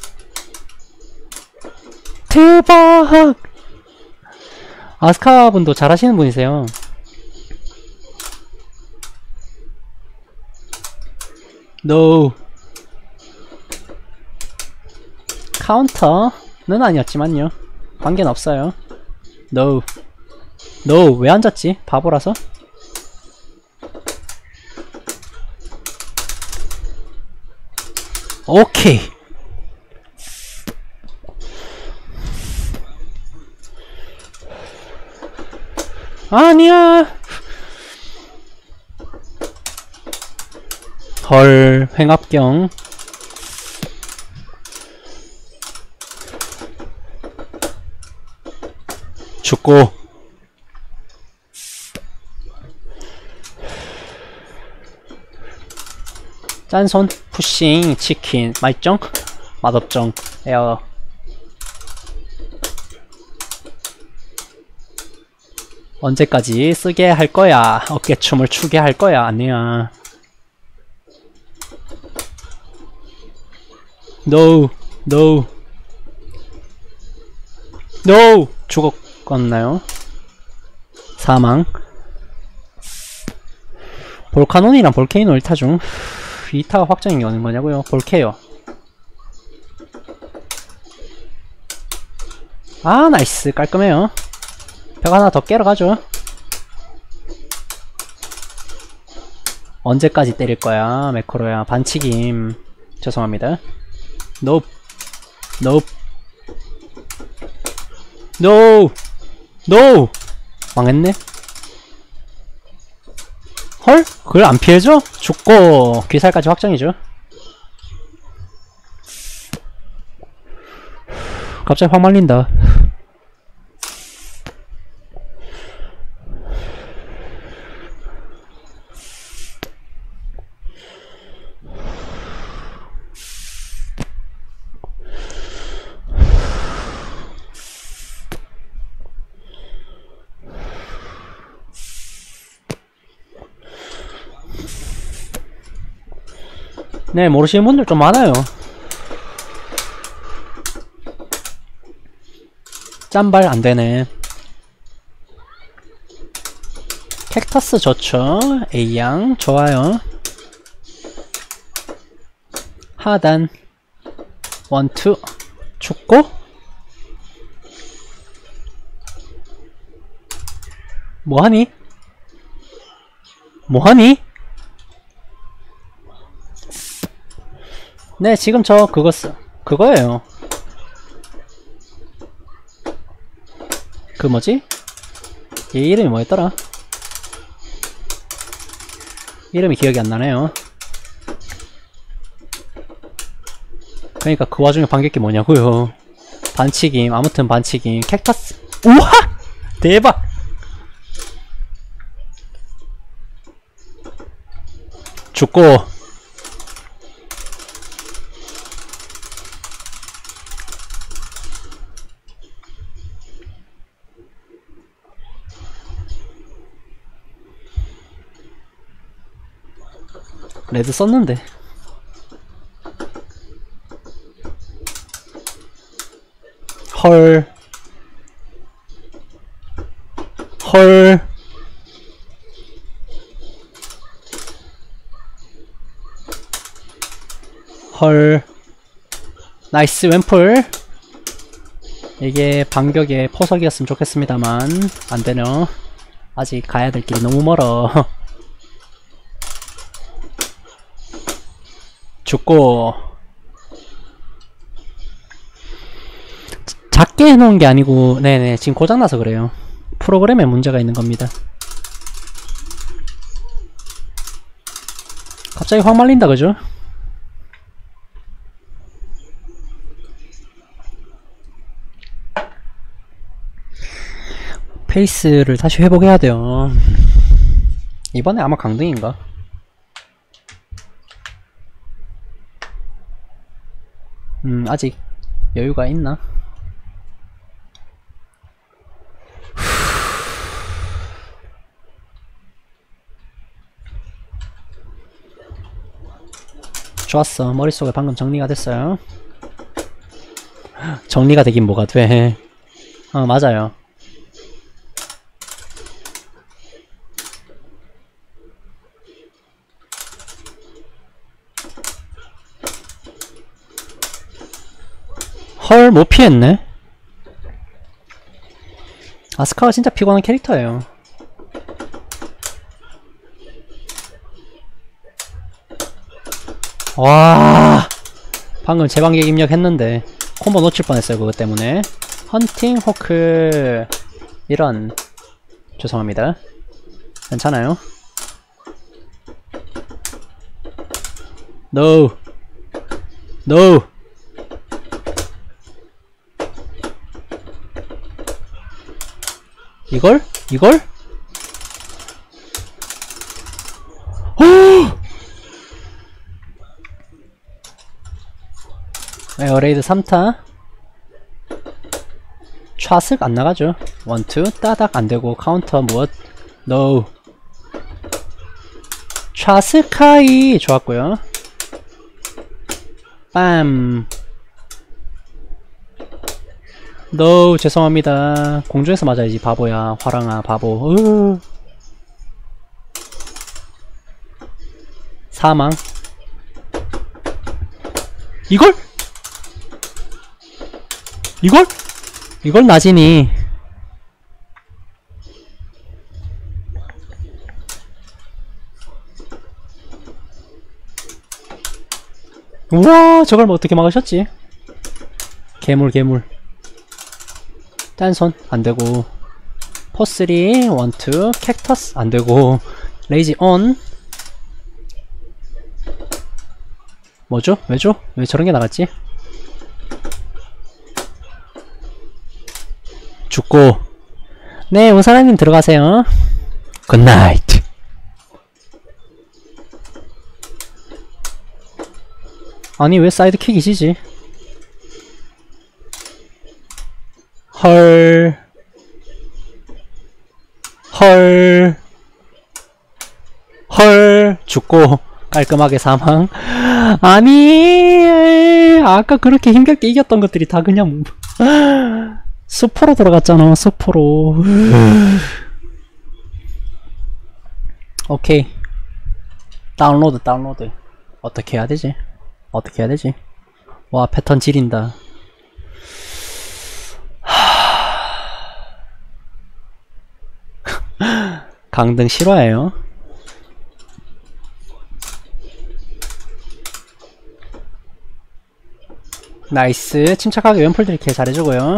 대박! 아스카 분도 잘하시는 분이세요. No. 카운터는 아니었지만요. 관계는 없어요. No. 왜 앉았지? 바보라서? 오케이. 아니야. 헐, 횡합경. 죽고. 짠손, 푸싱, 치킨, 맛있정? 맛없정, 에어. 언제까지 쓰게 할 거야? 어깨춤을 추게 할 거야? 아니야. No. 죽었나요? 사망. 볼카논이랑 볼케이노 1타 중 2타가 확정이 어는 거냐고요? 볼케요. 아 나이스 깔끔해요. 벽 하나 더 깨러 가죠. 언제까지 때릴 거야 매크로야. 반칙임. 죄송합니다. Nope. No. 망했네. 헐? 그걸 안 피해줘? 죽고 귀살까지 확정이죠. 갑자기 확 말린다. 네, 모르시는 분들 좀 많아요. 짠발 안되네. 캡터스 좋죠. A양 좋아요. 하단 1, 2 죽고 뭐하니? 네, 지금 저 그거예요. 그 뭐지? 얘 이름이 뭐였더라? 이름이 기억이 안 나네요. 그러니까 그 와중에 반격기 뭐냐고요. 반칙임. 아무튼 반칙임. 캡터스. 우와! 대박! 죽고. 레드 썼는데. 헐. 헐. 헐. 나이스 웸플. 이게 반격의 포석이었으면 좋겠습니다만 안되네요. 아직 가야 될 길이 너무 멀어. 죽고. 작게 해놓은 게 아니고 네네 지금 고장나서 그래요. 프로그램에 문제가 있는 겁니다. 갑자기 확 말린다 그죠? 페이스를 다시 회복해야 돼요. 이번에 아마 강등인가? 아직 여유가 있나? 좋았어. 머릿속에 방금 정리가 됐어요. 정리가 되긴 뭐가 돼. 맞아요. 헐, 못 피했네. 아스카가 진짜 피곤한 캐릭터예요. 와, 방금 제방객 입력했는데 콤보 놓칠 뻔했어요. 그것 때문에. 헌팅 호크. 이런. 죄송합니다. 괜찮아요. No. No. 이걸? 이걸? 에어레이드 3타. 좌슥 안나가죠. 1, 2 따닥 안되고 카운터 무엇? No. 좌슥하이 좋았고요. 빰. No. 죄송합니다. 공중에서 맞아야지 바보야. 화랑아 바보. 사망. 이걸? 이걸? 이걸 나지니. 우와, 저걸 뭐 어떻게 막으셨지? 괴물 괴물. 딴손 안되고 포3 1, 2 캡터스 안되고 레이지 온. 뭐죠? 왜죠? 왜 저런게 나갔지? 죽고. 네, 우사라님 들어가세요. 굿나잇. 아니 왜 사이드킥이시지? 헐. 헐. 헐. 죽고 깔끔하게 사망. 아니 아까 그렇게 힘겹게 이겼던 것들이 다 그냥 수포로 들어갔잖아. 수포로. 오케이. 다운로드 다운로드. 어떻게 해야 되지? 어떻게 해야 되지? 와, 패턴 지린다. 강등 실화예요. 나이스. 침착하게 왼풀 들이켜 잘해주고요.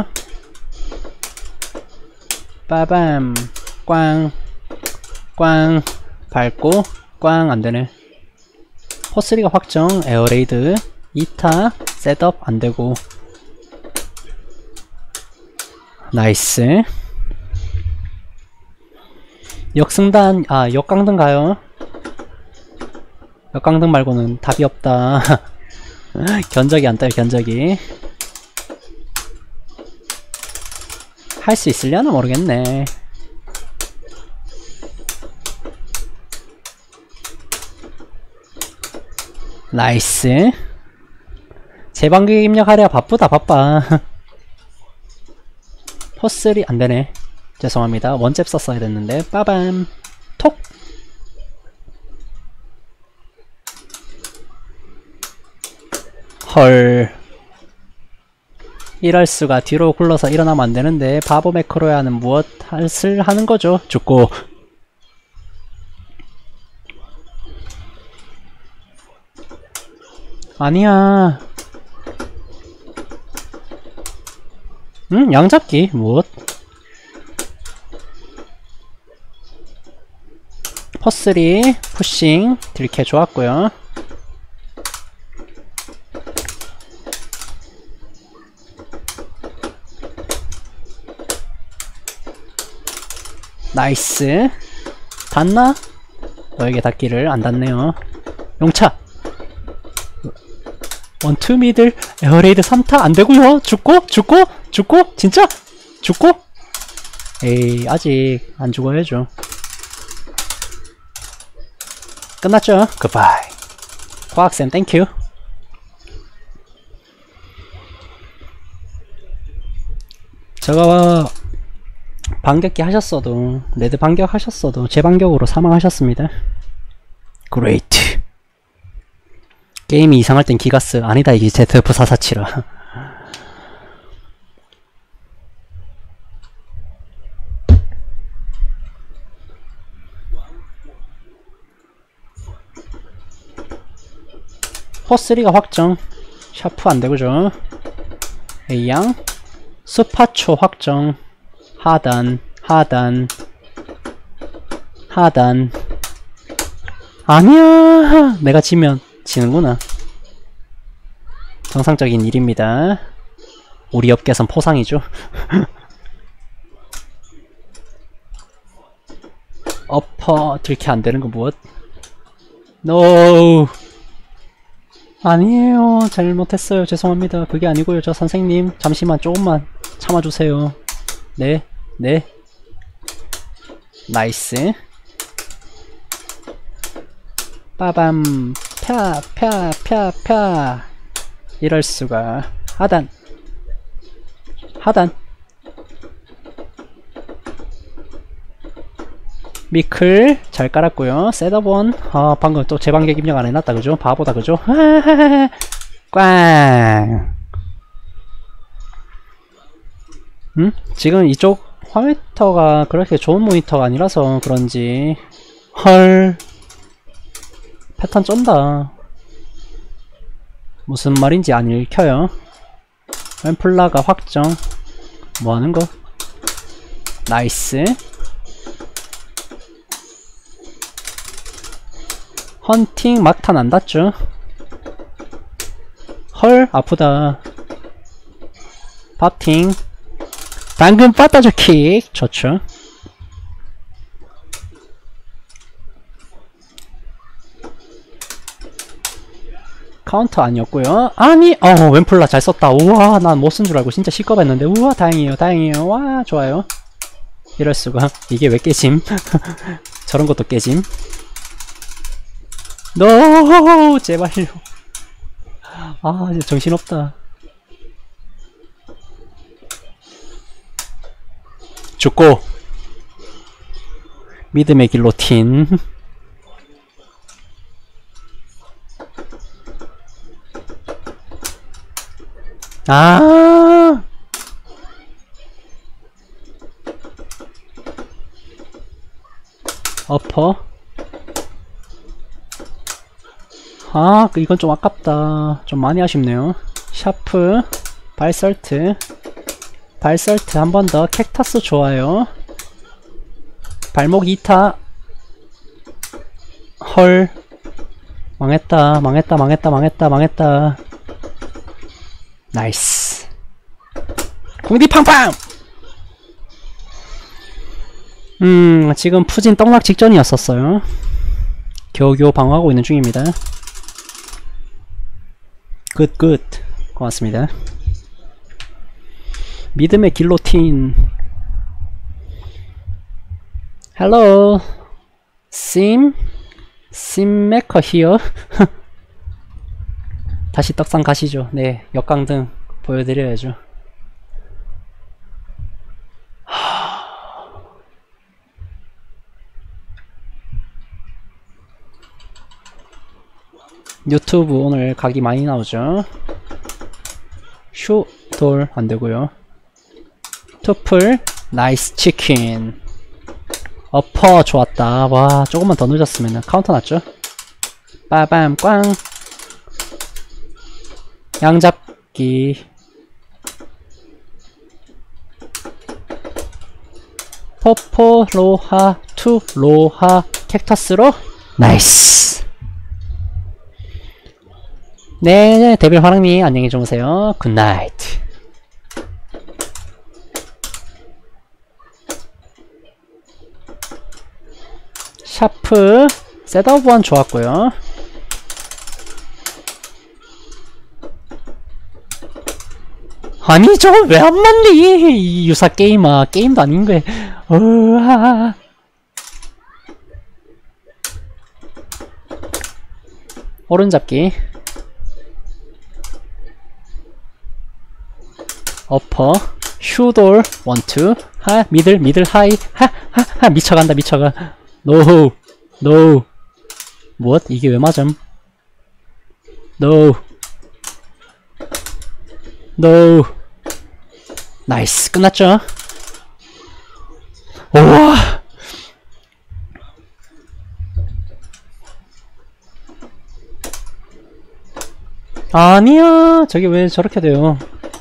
빠밤. 꽝. 꽝. 밟고 꽝. 안되네. 포3가 확정. 에어레이드 2타 셋업 안되고 나이스. 역승단, 아, 역강등 가요. 역강등 말고는 답이 없다. 견적이 안 떠요, 견적이. 할 수 있으려나 모르겠네. 나이스. 재방귀 입력하랴. 바쁘다 바빠. 포3 안되네. 죄송합니다. 원잽 썼어야 됐는데. 빠밤. 톡. 헐. 이럴수가. 뒤로 굴러서 일어나면 안되는데 바보 매크로야는 무엇을 하는거죠? 죽고. 아니야. 응? 양잡기? 무엇? 퍼3 푸싱 딜캐 좋았고요. 나이스. 닿나? 너에게 닿기를. 안 닿네요. 용차. 원투 미들. 에어레이드 3타 안되고요. 죽고? 죽고? 죽고? 진짜? 죽고? 에이, 아직 안 죽어야죠. 끝났죠? 굿바이. 과학쌤 땡큐. 저거 반격기 하셨어도, 레드 반격 하셨어도 제 반격으로 사망하셨습니다. 그레이트. 게임이 이상할 땐 기가스. 아니다, 이게 ZF447라. 포3가 확정. 샤프 안되고죠. A양 스파초 확정. 하단 하단 하단. 아니야. 내가 지면 지는구나. 정상적인 일입니다. 우리 업계선 포상이죠. 어퍼 들켜 안되는거 무엇? 노. 아니에요. 잘못했어요. 죄송합니다. 그게 아니고요. 저 선생님 잠시만 조금만 참아주세요. 네. 네. 나이스. 빠밤. 펴 펴 펴 펴. 이럴수가. 하단 하단. 미클 잘 깔았고요. 셋업원. 아, 방금 또 재방격 입력 안 해놨다 그죠? 바보다 그죠? 꽝. 지금 이쪽 화이터가 그렇게 좋은 모니터가 아니라서 그런지. 헐. 패턴 쩐다. 무슨 말인지 안 읽혀요. 앰플라가 확정. 뭐하는거? 나이스. 헌팅 막탄 안 닿죠? 헐 아프다. 바팅. 방금 빠따죠 킥. 좋죠. 카운터 아니었고요. 아니 앰플라 잘 썼다. 우와, 난 못 쓴 줄 알고 진짜 시겁했는데. 우와, 다행이에요 다행이에요. 와, 좋아요. 이럴수가. 이게 왜 깨짐? 저런 것도 깨짐. 노 제발요. 아, 이제 정신없다. 죽고. 믿음의 길로틴. 아, 어퍼. 아, 이건 좀 아깝다. 좀 많이 아쉽네요. 샤프. 발설트. 발설트 한 번 더. 캡터스 좋아요. 발목 2타. 헐. 망했다 망했다 망했다 망했다 망했다. 나이스. 공디 팡팡. 지금 푸진 떡락 직전이었었어요. 겨우겨우 방어하고 있는 중입니다. 굿 고맙습니다. 믿음의 길로틴. Hello 심메커 히어. 다시 떡상 가시죠. 네, 역강등 보여드려야죠. 유튜브 오늘 각이 많이 나오죠. 슈돌 안되고요. 투플 나이스 치킨. 어퍼 좋았다. 와, 조금만 더 늦었으면 카운터 났죠. 빠밤 꽝. 양잡기. 포포 로하 투 로하 캡터스로 나이스. 네, 데빌 화랑님 안녕히 주무세요. 굿나이트. 샤프 셋업 원 좋았고요. 아니 저거 왜 안 맞니? 이 유사 게임아, 게임도 아닌 거야. 오른잡기. 어퍼 슈돌 원투 하 미들 하이 하 미쳐간다. 미쳐가. 노 무엇? 이게 왜 맞음? 노 나이스. 끝났죠? 우와. 아니야, 저게 왜 저렇게 돼요?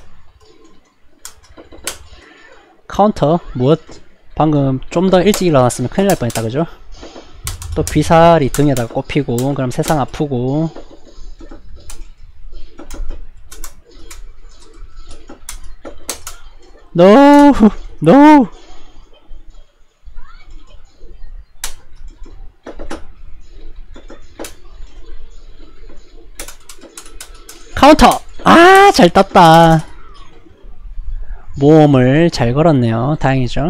카운터 무엇? 방금 좀 더 일찍 일어났으면 큰일 날 뻔했다. 그죠? 또 귀살이 등에다가 꼽히고 그럼 세상 아프고. 노 카운터. 아, 잘 땄다. 모험을 잘 걸었네요. 다행이죠.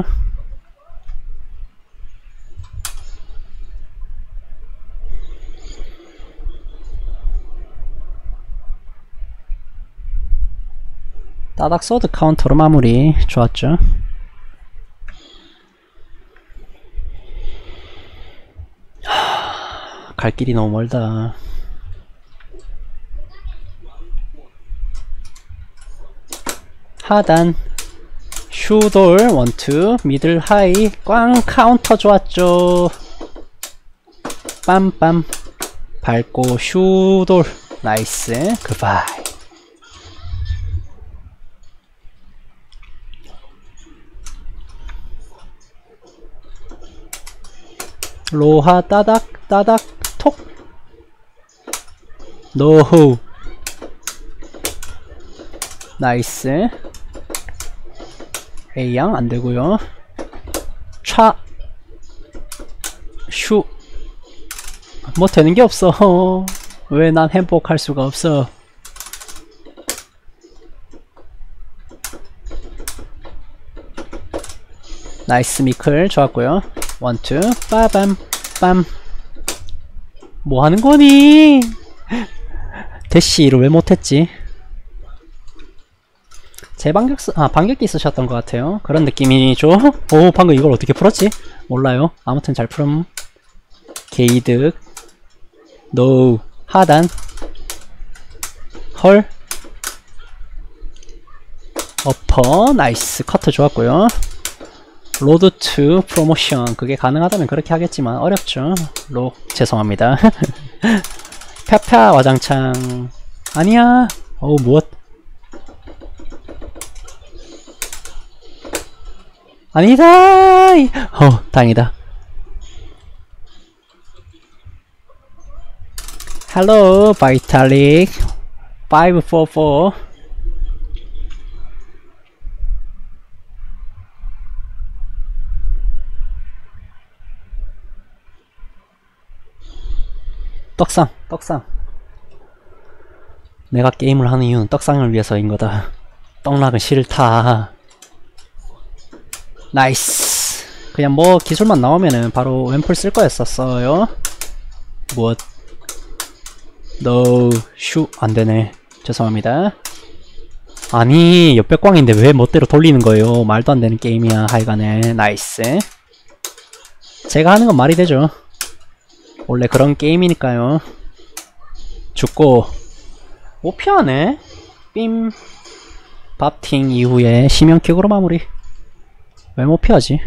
따닥 소드 카운터로 마무리. 좋았죠. 갈 길이 너무 멀다. 하단 슈돌 원투 미들 하이 꽝. 카운터 좋았죠. 빰빰 밟고 슈돌 나이스. 굿바이. 로하 따닥 톡. 노호 나이스. A양 안되고요. 차 슈. 뭐 되는게 없어. 왜 난 행복할 수가 없어. 나이스 미클 좋았고요. 원투 빠밤 빰. 뭐 하는 거니? 대시를 왜 못했지? 반격기 쓰셨던 것 같아요. 그런 느낌이죠? 오, 방금 이걸 어떻게 풀었지? 몰라요. 아무튼 잘 풀음. 게이득. 노우. 하단. 헐. 어퍼. 나이스. 커트 좋았고요. 로드 투 프로모션. 그게 가능하다면 그렇게 하겠지만 어렵죠. 죄송합니다. 펴펴 와장창. 아니야. 어우, 무엇? 아니다. 다행이다. Hello, Vitalik 544. 떡상 내가 게임을 하는 이유는 떡상을 위해서인 거다. 떡락은 싫다. 나이스. 그냥 뭐 기술만 나오면은 바로 앰플 쓸 거였었어요. 무엇? 노, 슈, 안되네. 죄송합니다. 아니, 역백광인데 왜 멋대로 돌리는 거예요? 말도 안 되는 게임이야, 하여간에. 나이스. 제가 하는 건 말이 되죠. 원래 그런 게임이니까요. 죽고. 오, 피하네? 빔. 밥팅 이후에 심연킥으로 마무리. 왜 못 피하지?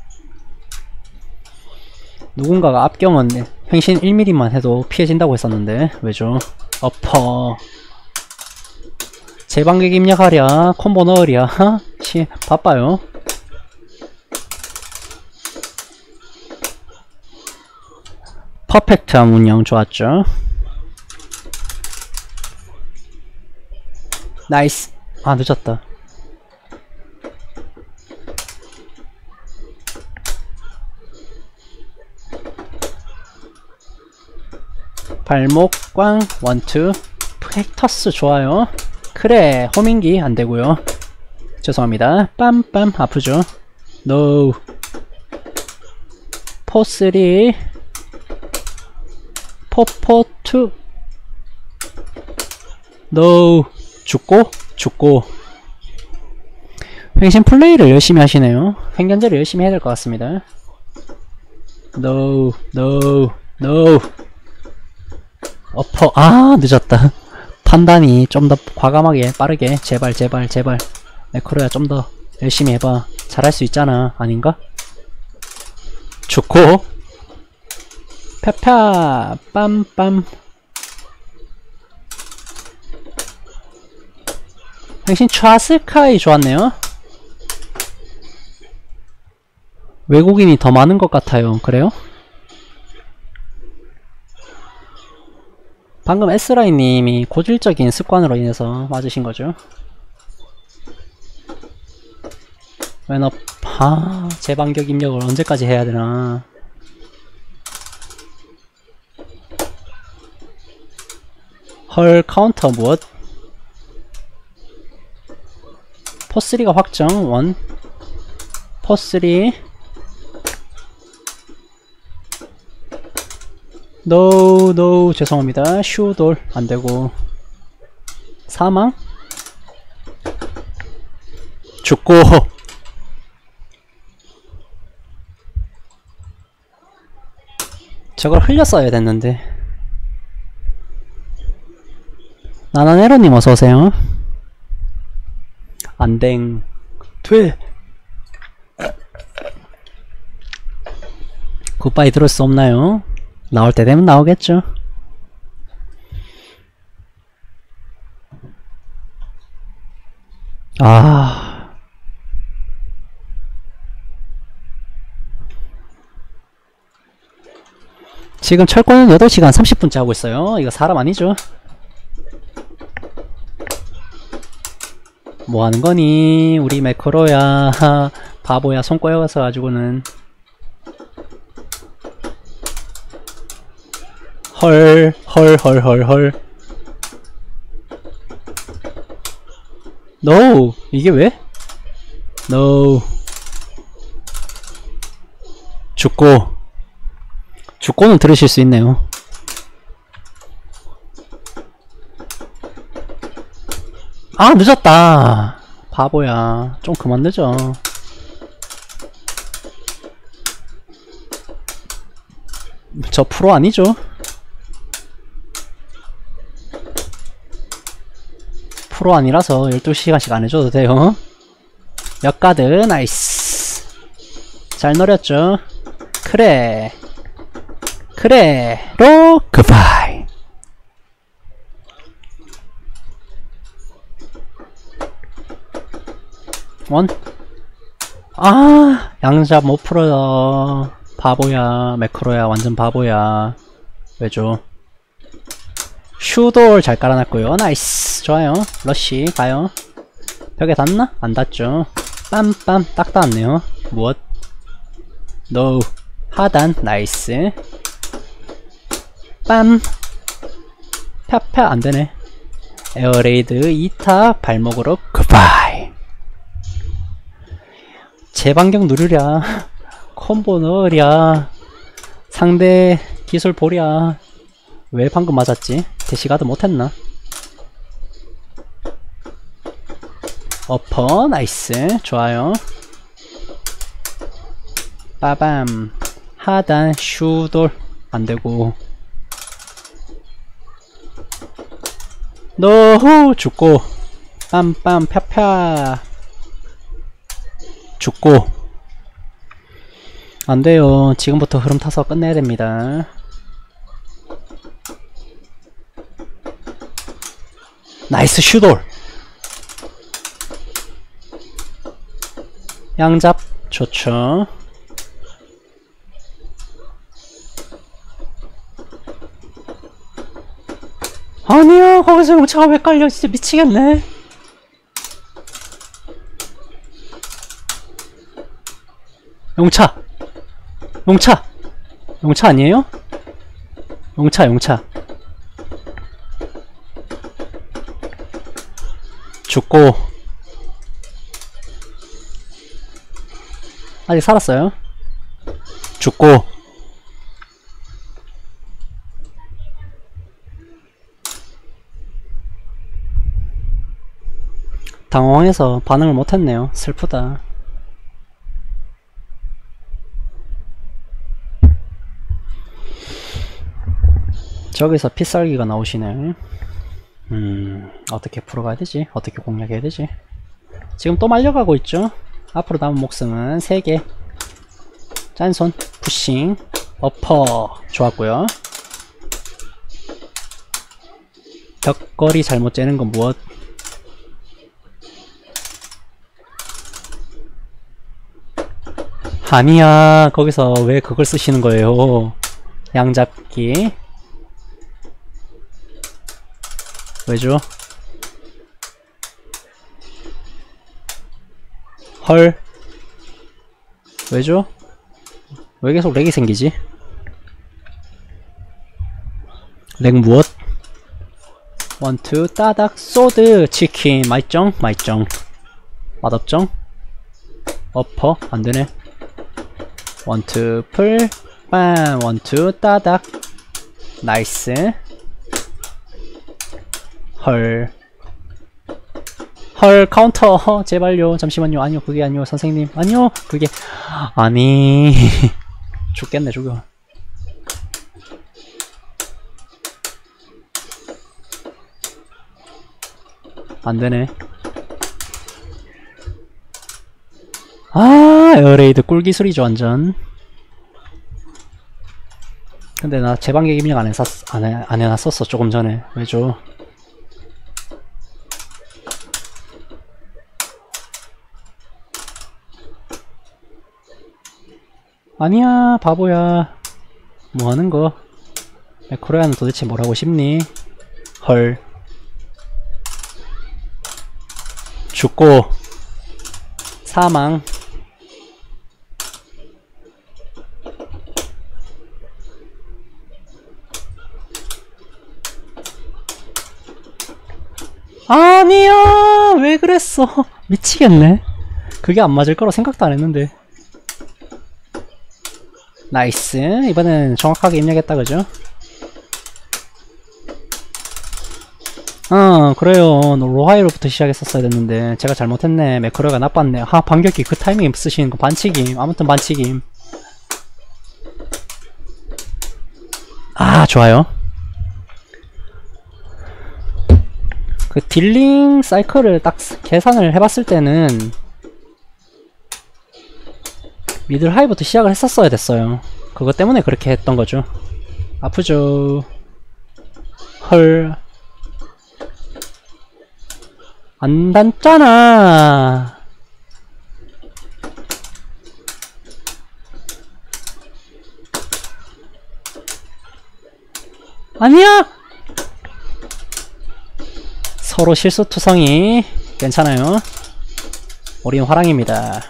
누군가가 앞경은 행신 1mm만 해도 피해진다고 했었는데 왜죠? 어퍼. 제방객 입력하랴 콤보 넣으랴 바빠요. 퍼펙트한 운영 좋았죠. 나이스. 아 늦었다. 발목 꽝 원투. 헥터스 좋아요. 그래 호밍기 안되고요. 죄송합니다. 빰빰 아프죠. 노. 포3 포포2 노. 죽고 횡신 플레이를 열심히 하시네요. 횡견제를 열심히 해야 될 것 같습니다. 노 어퍼. 아 늦었다. 판단이 좀 더 과감하게 빠르게. 제발 네크로야 좀 더 열심히 해봐. 잘할 수 있잖아. 아닌가? 좋고 페파 빰빰. 당신 트라스카이 좋았네요. 외국인이 더 많은 것 같아요. 그래요? 방금 S라인님이 고질적인 습관으로 인해서 맞으신 거죠. 웬업. 아, 재반격 입력을 언제까지 해야 되나. 헐 카운터 무엇? 포3가 확정. 원 포3 노 죄송합니다. 슈돌 안되고 사망. 죽고 저걸 흘렸어야 됐는데. 나나네로님 어서오세요. 안댕 돼. 굿바이 들을 수 없나요? 나올 때 되면 나오겠죠. 아. 지금 철권은 8시간 30분째 하고 있어요. 이거 사람 아니죠? 뭐 하는 거니? 우리 매크로야. 바보야. 손 꼬여서 가지고는. 헐. 노. 이게 왜? 노. 죽고는 들으실 수 있네요. 아 늦었다. 바보야. 좀 그만 늦어. 저 프로 아니죠? 프로 아니라서 12시간씩 안 해줘도 돼요. 역가드 나이스. 잘 노렸죠? 그래 로 굿바이. 원. 아 양잡 못 풀어요. 바보야. 매크로야 완전 바보야. 왜죠? 슈돌 잘 깔아놨고요. 나이스. 좋아요. 러쉬 가요. 벽에 닿나? 안 닿죠. 빰빰 딱 닿았네요. 무엇? 노. 하단 나이스. 빰 펴펴 안되네. 에어레이드 2타 발목으로 굿바이. 재반경 누르랴. 콤보 넣으랴. 상대 기술 보랴. 왜 방금 맞았지? 대시가드 못했나? 어퍼 나이스 좋아요. 빠밤. 하단 슈돌 안되고 노후 죽고 빰빰 펴펴 죽고 안돼요. 지금부터 흐름 타서 끝내야 됩니다. 나이스 슈돌. 양잡 좋죠. 아니야 거기서 용차가 왜 깔려. 진짜 미치겠네. 용차 용차 용차 아니에요? 용차 용차 죽고 아직 살았어요. 죽고 당황해서 반응을 못했네요. 슬프다. 저기서 피썰기가 나오시네. 어떻게 풀어가야 되지? 어떻게 공략해야 되지? 지금 또 말려가고 있죠? 앞으로 남은 목숨은 3개. 짠손, 푸싱, 어퍼. 좋았고요. 벽거리 잘못 재는 건 무엇? 아니야 거기서 왜 그걸 쓰시는 거예요. 양잡기 왜죠? 헐 왜죠? 왜 계속 렉이 생기지? 렉 무엇? 원투 따닥 소드 치킨 맛있정? 맛있정 맛없정? 어퍼 안되네. 원투 풀 빰 원투 따닥 나이스. 헐 카운터 제발요. 잠시만요. 아니요 그게 아니요 선생님. 아니요 그게 아니 죽겠네 죽여. 안되네. 아 에어레이드 꿀기술이죠 완전. 근데 나 재방객 입력 안 해놨었어 조금 전에. 왜죠? 아니야 바보야. 뭐하는거? 코레아는 도대체 뭘하고 싶니? 헐 죽고 사망. 아니야 왜 그랬어. 미치겠네. 그게 안 맞을 거라 생각도 안 했는데. 나이스. 이번엔 정확하게 입력했다 그죠? 그래요. 로하이로부터 시작했었어야 됐는데 제가 잘못했네. 매크로가 나빴네. 반격기 그 타이밍에 쓰시는 거 반칙임. 아무튼 반칙임. 좋아요. 그 딜링 사이클을 딱 계산을 해봤을 때는 미들 하이부터 시작을 했었어야 됐어요. 그것 때문에 그렇게 했던 거죠. 아프죠. 헐. 안 닿잖아. 아니야! 서로 실수투성이 괜찮아요. 우린 화랑입니다.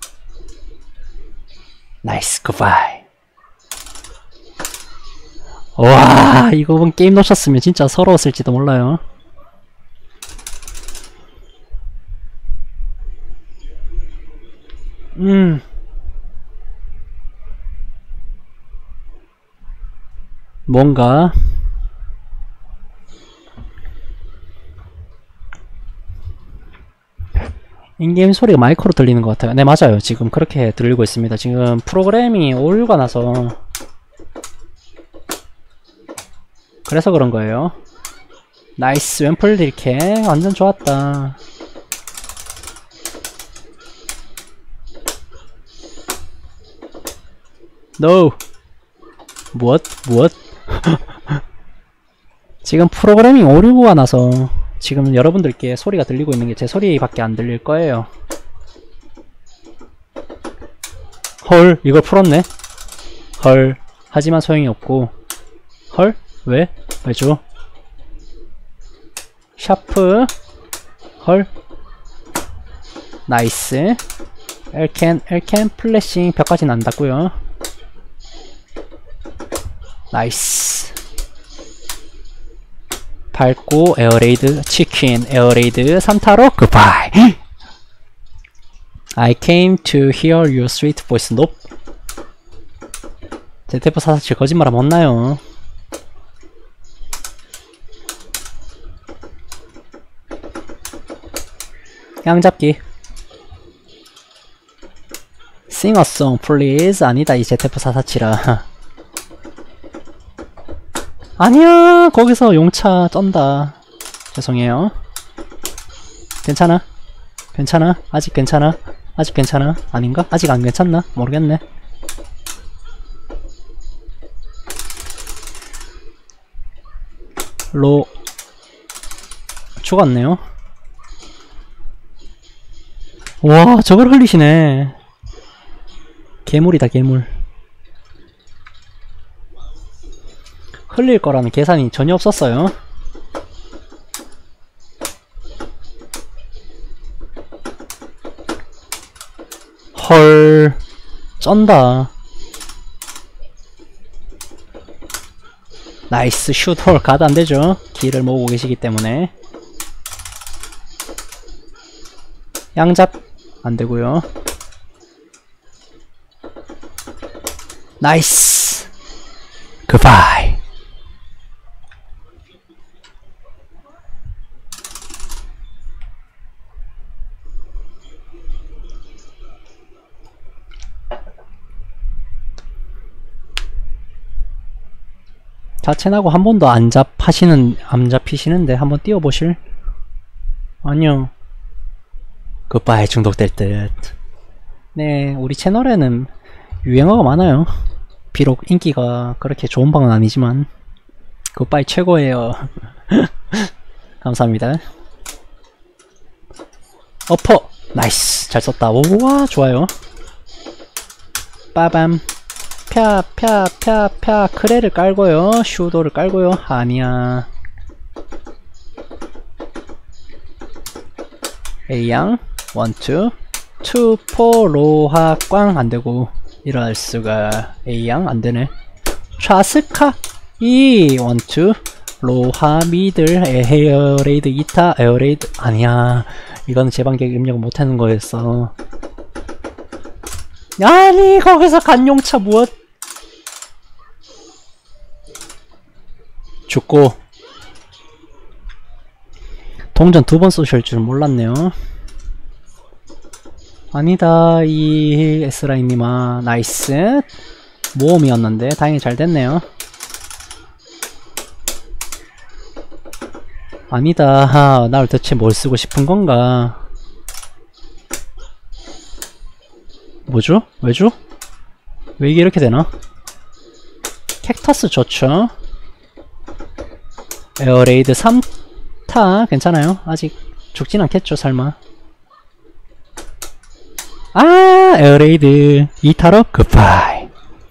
나이스 굿바이. 와, 이거 게임 놓쳤으면 진짜 서러웠을지도 몰라요. 뭔가 인게임 소리가 마이크로 들리는 것 같아요. 네, 맞아요. 지금 그렇게 들리고 있습니다. 지금 프로그램이 오류가 나서 그래서 그런 거예요. 나이스. 앰플 이렇게 완전 좋았다. No. 무엇? 지금 프로그래밍 오류가 나서 지금 여러분들께 소리가 들리고 있는 게 제 소리밖에 안 들릴 거예요. 헐, 이걸 풀었네. 헐, 하지만 소용이 없고. 헐? 왜? 왜죠? 샤프. 헐. 나이스. 엘캔 플래싱 벽까지는 안 닿고요. 나이스. 밟고 에어레이드 치킨 에어레이드 3타로 굿바이. I came to hear your sweet voice. Nope. ZF447 거짓말하면 혼나요. 양잡기. Sing a song please. 아니다, 이 ZF447아. 아니야, 거기서 용차 쩐다. 죄송해요. 괜찮아. 아직 괜찮아. 아닌가? 아직 안 괜찮나? 모르겠네. 로 죽었네요. 와, 저걸 흘리시네. 괴물이다, 괴물. 흘릴 거라는 계산이 전혀 없었어요. 헐, 쩐다. 나이스. 슛홀 가드 안되죠. 기를 모으고 계시기 때문에. 양잡 안되고요. 나이스. 굿바이. 자체나고 한 번도 안 잡히시는데 한번 띄워보실? 아니요. 굿바이. 중독될 듯. 네, 우리 채널에는 유행어가 많아요. 비록 인기가 그렇게 좋은 방은 아니지만 굿바이 최고예요. 감사합니다. 어퍼. 나이스. 잘 썼다. 오와, 좋아요. 빠밤. 펴 크레를 깔고요. 슈도를 깔고요. 아니야. A양 1, 2 2, 4 로하 꽝 안되고 이럴 수가. A양 안되네. 좌스카 2 1, 2 로하 미들 에어레이드 2타 에어레이드. 아니야, 이거는 제 방객 입력 못하는 거였어. 아니, 거기서 간용차 무엇? 죽고. 동전 2번 쏘실 줄 몰랐네요. 아니다, 이 S라인님아. 나이스. 모험이었는데 다행히 잘 됐네요. 아니다, 날 대체 뭘 쓰고 싶은 건가? 뭐죠? 왜죠? 왜 이게 이렇게 되나? 캡터스 좋죠. 에어레이드 3타 괜찮아요. 아직 죽진 않겠죠, 설마. 아, 에어레이드 2타로 굿바이.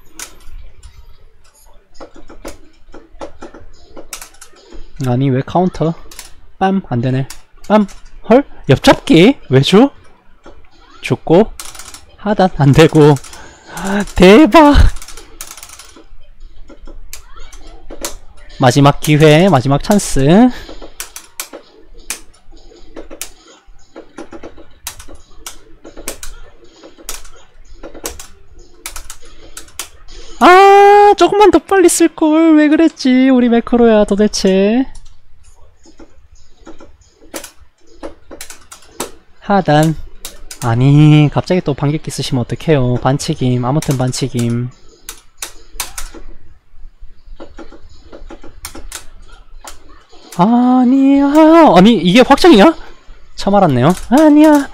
아니, 왜 카운터? 빰, 안되네. 빰, 헐? 옆잡기? 왜죠? 죽고 하단 안되고. 대박. 마지막 기회, 마지막 찬스. 아, 조금만 더 빨리 쓸걸. 왜 그랬지, 우리 매크로야, 도대체. 하단. 아니, 갑자기 또 반격기 쓰시면 어떡해요. 반칙임. 아무튼 반칙임. 아니야. 아니, 이게 확정이야? 처음 알았네요. 아니야.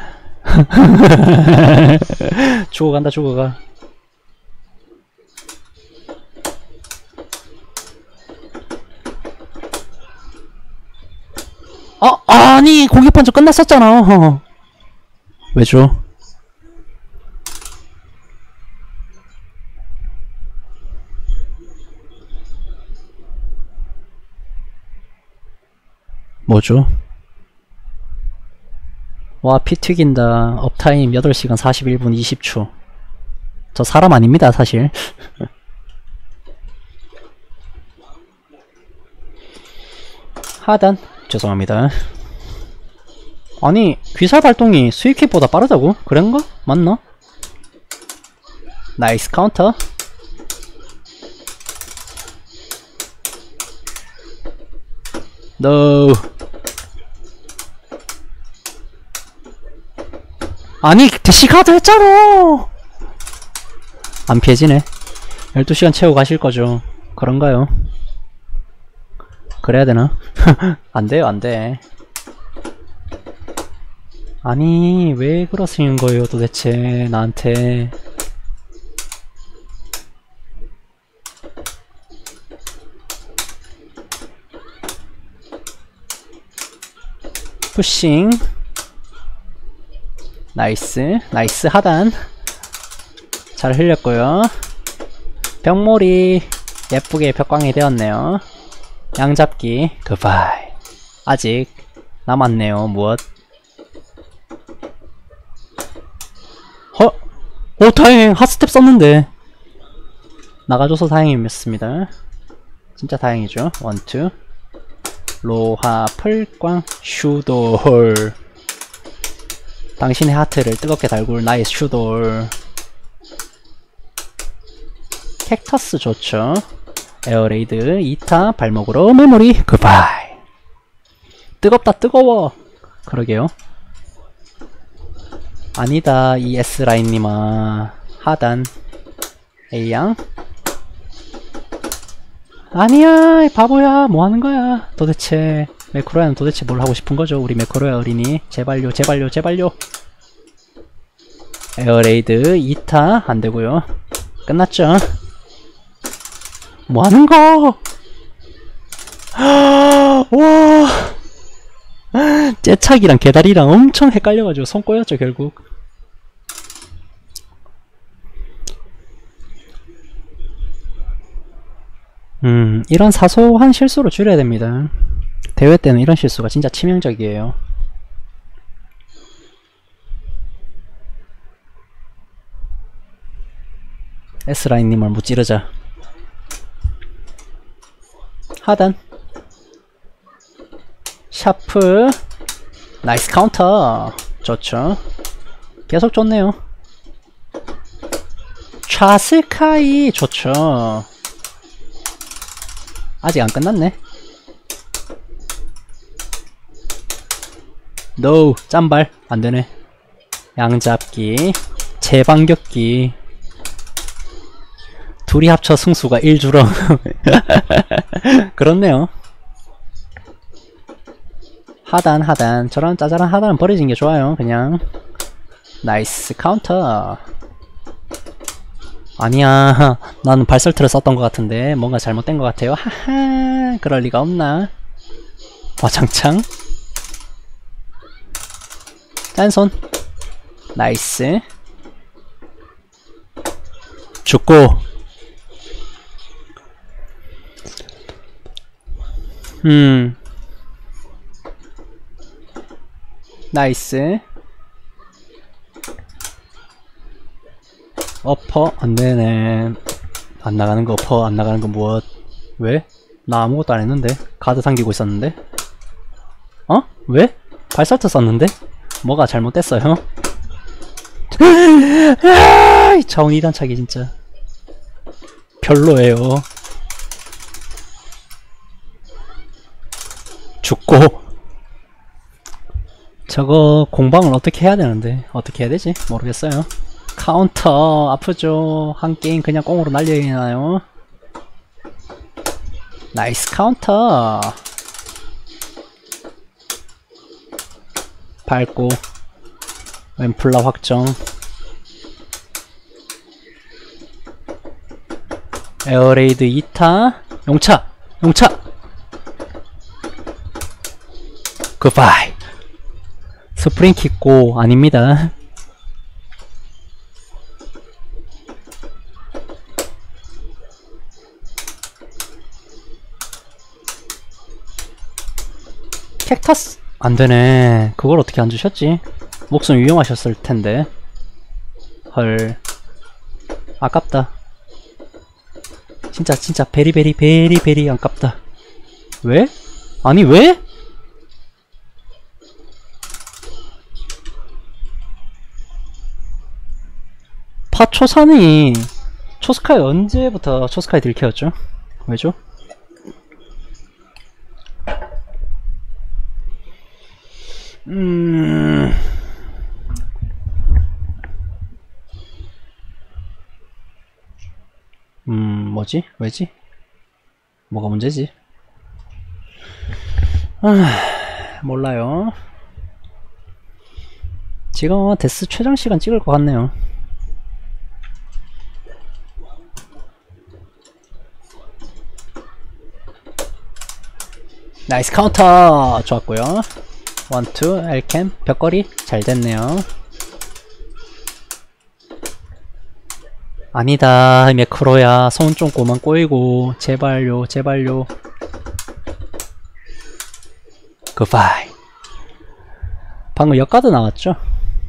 죽어간다, 죽어가. 아니, 공격 번쩍 끝났었잖아. 왜죠? 뭐죠? 와, 피 튀긴다. 업타임 8시간 41분 20초. 저 사람 아닙니다, 사실. 하단. 죄송합니다. 아니, 귀살 발동이 스위킥보다 빠르다고? 그런가? 맞나? 나이스 카운터. 노. 아니, 대시카드 했잖아! 안 피해지네. 12시간 채우고 가실 거죠. 그런가요? 그래야 되나? 안 돼요, 안 돼. 아니, 왜 그러시는 거예요, 도대체, 나한테. 푸싱. 나이스, 나이스 하단. 잘 흘렸고요. 벽몰이 예쁘게 벽광이 되었네요. 양잡기 굿바이. 아직 남았네요. 무엇? 오, 다행. 핫스텝 썼는데 나가줘서 다행이었습니다. 진짜 다행이죠. 원투 로하 풀광 슈돌. 당신의 하트를 뜨겁게 달굴 나의 슈돌. 캡터스 좋죠. 에어레이드 2타 발목으로 메모리 굿바이. 뜨겁다 뜨거워. 그러게요. 아니다 이 S라인님아. 하단 A양. 아니야 바보야 뭐하는거야 도대체. 매크로야는 도대체 뭘 하고 싶은거죠 우리 매크로야 어린이. 제발요 제발요 제발요. 에어레이드 2타 안되고요. 끝났죠. 뭐하는거. 와 째착이랑 개다리랑 엄청 헷갈려가지고 손 꼬였죠 결국. 이런 사소한 실수로 줄여야 됩니다. 대회 때는 이런 실수가 진짜 치명적이에요. S라인님을 무찌르자. 하단 샤프 나이스 카운터 좋죠. 계속 좋네요. 차스카이 좋죠. 아직 안 끝났네. 노 짬발 안되네. 양잡기 재반격기 둘이 합쳐 승수가 1주렁. 그렇네요. 하단 하단 저런 짜잘한 하단은 버려진게 좋아요 그냥. 나이스 카운터. 아니야 나는 발설트를 썼던 것 같은데 뭔가 잘못된 것 같아요. 하하 그럴리가 없나. 와장창 짠손 나이스. 죽고 나이스. 어퍼 안되네. 안나가는거 어퍼 안나가는거 무엇. 왜? 나 아무것도 안 했는데. 가드 당기고 있었는데. 어? 왜? 발살트 썼는데? 뭐가 잘못됐어요? 자원 2단 차기 진짜 별로예요. 죽고. 저거 공방을 어떻게 해야 되는데 어떻게 해야 되지? 모르겠어요. 카운터 아프죠. 한 게임 그냥 꽁으로 날려야하나요? 나이스 카운터. 밟고 앰플라 확정. 에어레이드 2타. 용차! 용차! 굿바이. 스프링 킥고 아닙니다. 캡터스 안되네. 그걸 어떻게 안 주셨지? 목숨 위험하셨을 텐데. 헐. 아깝다. 진짜 베리 아깝다. 왜? 아니 왜? 파초산이 초스카이 언제부터 초스카이 들켜였죠? 왜죠? 뭐지? 왜지? 뭐가 문제지? 몰라요. 지금 데스 최장 시간 찍을 것 같네요. 나이스 카운터! 좋았고요. 원투 엘캠 벽걸이 잘 됐네요. 아니다 매크로야. 손 좀 그만 꼬이고 제발요 제발요. 굿바이. 방금 역가드 나왔죠?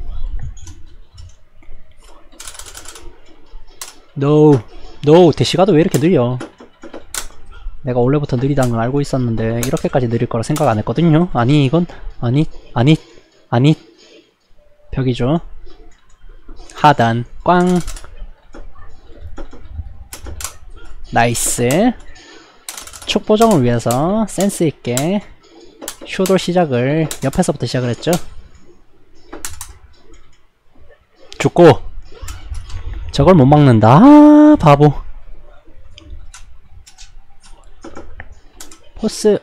노 대시가드 왜 이렇게 느려? 내가 원래부터 느리다는 걸 알고 있었는데 이렇게까지 느릴 거라 생각 안 했거든요. 아니 이건 아니 벽이죠. 하단 꽝. 나이스. 축보정을 위해서 센스있게 슈돌 시작을 옆에서부터 시작을 했죠. 죽고. 저걸 못 막는다. 아 바보. 포스.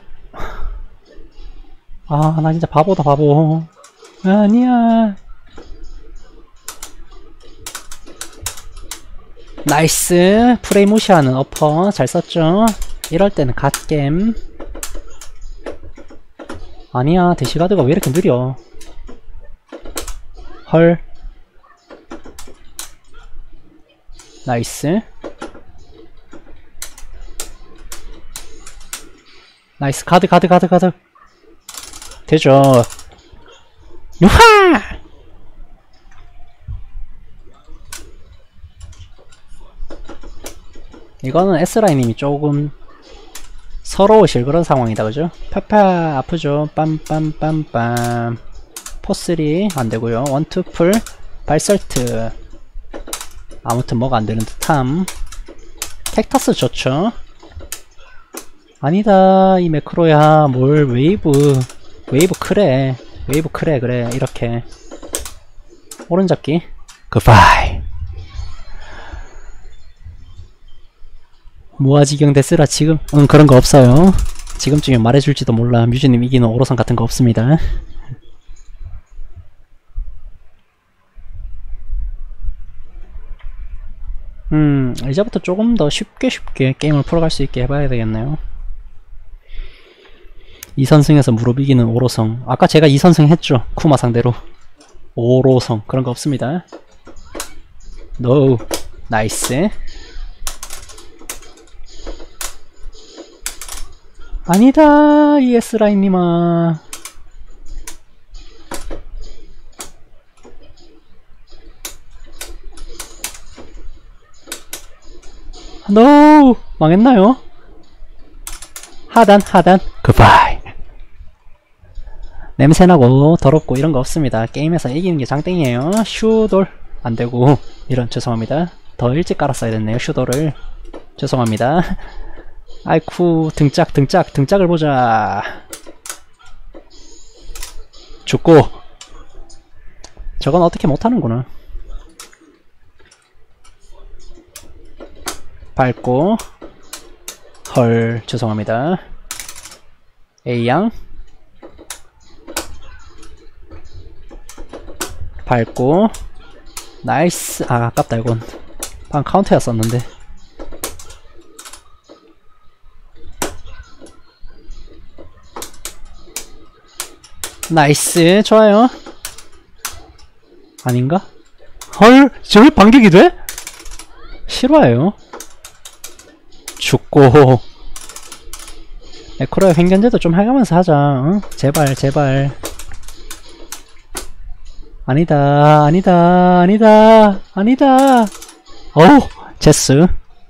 아 나 진짜 바보다 바보. 아니야. 나이스. 프레임 무시하는 어퍼 잘 썼죠. 이럴 때는 갓겜. 아니야 대시가드가 왜 이렇게 느려. 헐. 나이스. 나이스. 가드 되죠. 유하. 이거는 S라인님이 조금 서러우실 그런 상황이다 그죠? 파파 아프죠? 빰빰빰빰. 포3 안되고요. 원투 풀 발설트. 아무튼 뭐가 안되는 듯함. 텍타스 좋죠? 아니다 이 매크로야. 뭘 웨이브 크래. 웨이브 크래. 그래 이렇게 오른잡기. 굿바이. 무아지경 데스라 지금 그런거 없어요. 지금쯤에 말해줄지도 몰라. 뮤즈님 이기는 오로선 같은거 없습니다. 이제부터 조금 더 쉽게 게임을 풀어갈 수 있게 해봐야 되겠네요. 2선승에서 무릎 이기는 오로성. 아까 제가 2선승 했죠. 쿠마 상대로. 오로성 그런거 없습니다. 노. 나이스. 아니다 이 S라인님아. 노. 망했나요? 하단 굿바이. 냄새나고 더럽고 이런 거 없습니다. 게임에서 이기는 게 장땡이에요. 슈돌 안되고 이런 죄송합니다. 더 일찍 깔았어야 됐네요. 슈돌을 죄송합니다. 아이쿠 등짝을 보자. 죽고 저건 어떻게 못하는구나. 밟고 헐 죄송합니다. A양 밟고 나이스. 아 아깝다 이건 방금 카운터였었는데. 나이스 좋아요. 아닌가? 헐 저게 반격이 돼? 실화예요. 죽고 에코로의 횡견제도 좀 해가면서 하자. 응? 제발 아니다 어우 제스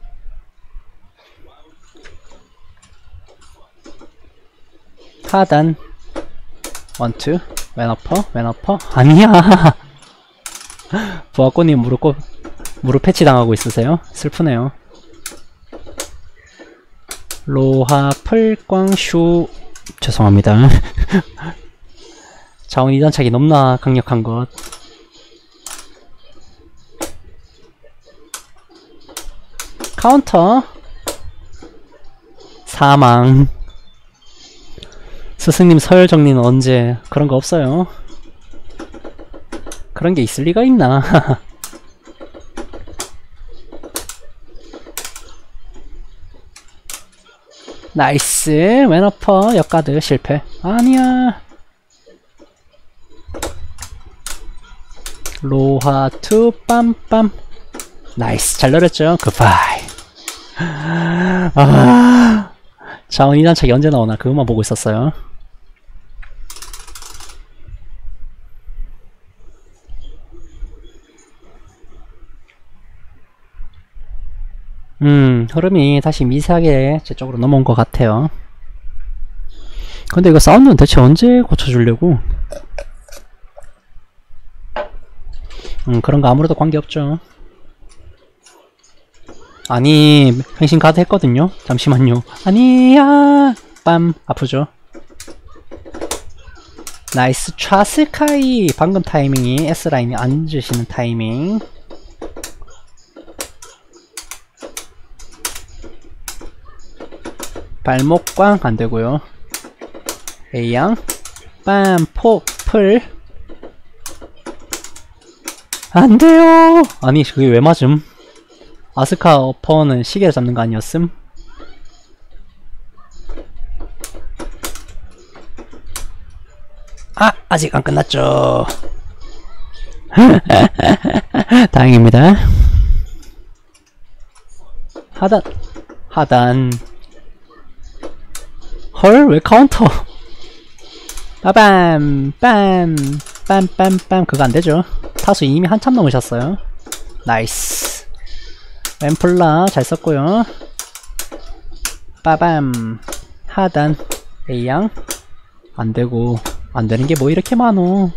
하단 원투 왼어퍼 아니야. 보아꼬님 무릎 패치 당하고 있으세요? 슬프네요. 로하 풀광슈 죄송합니다. 자원 이단차기 넘나 강력한 것. 카운터 사망. 스승님 서열 정리는 언제? 그런 거 없어요. 그런 게 있을 리가 있나. 나이스 왼어퍼 역가드 실패. 아니야. 로하 투 빰빰 나이스 잘 노렸죠. 굿바이. 아 자원 2단차기 언제 나오나 그것만 보고 있었어요. 흐름이 다시 미세하게 제 쪽으로 넘어온 것 같아요. 근데 이거 사운드는 대체 언제 고쳐주려고? 그런 거 아무래도 관계없죠. 아니 횡신 가드 했거든요. 잠시만요. 아니야 빰 아프죠. 나이스 차스카이. 방금 타이밍이 S라인이 앉으시는 타이밍. 발목광 안되고요. A양 빰 포플 안돼요. 아니 그게 왜 맞음? 아스카 어퍼는 시계를 잡는 거 아니었음? 아! 아직 안 끝났죠. 다행입니다. 하단 헐 왜 카운터. 빠밤 빰빰빰빰 그거 안되죠. 타수 이미 한참 넘으셨어요. 나이스 앰플라 잘 썼고요. 빠밤 하단 A양 안되고 안되는게 뭐 이렇게 많어.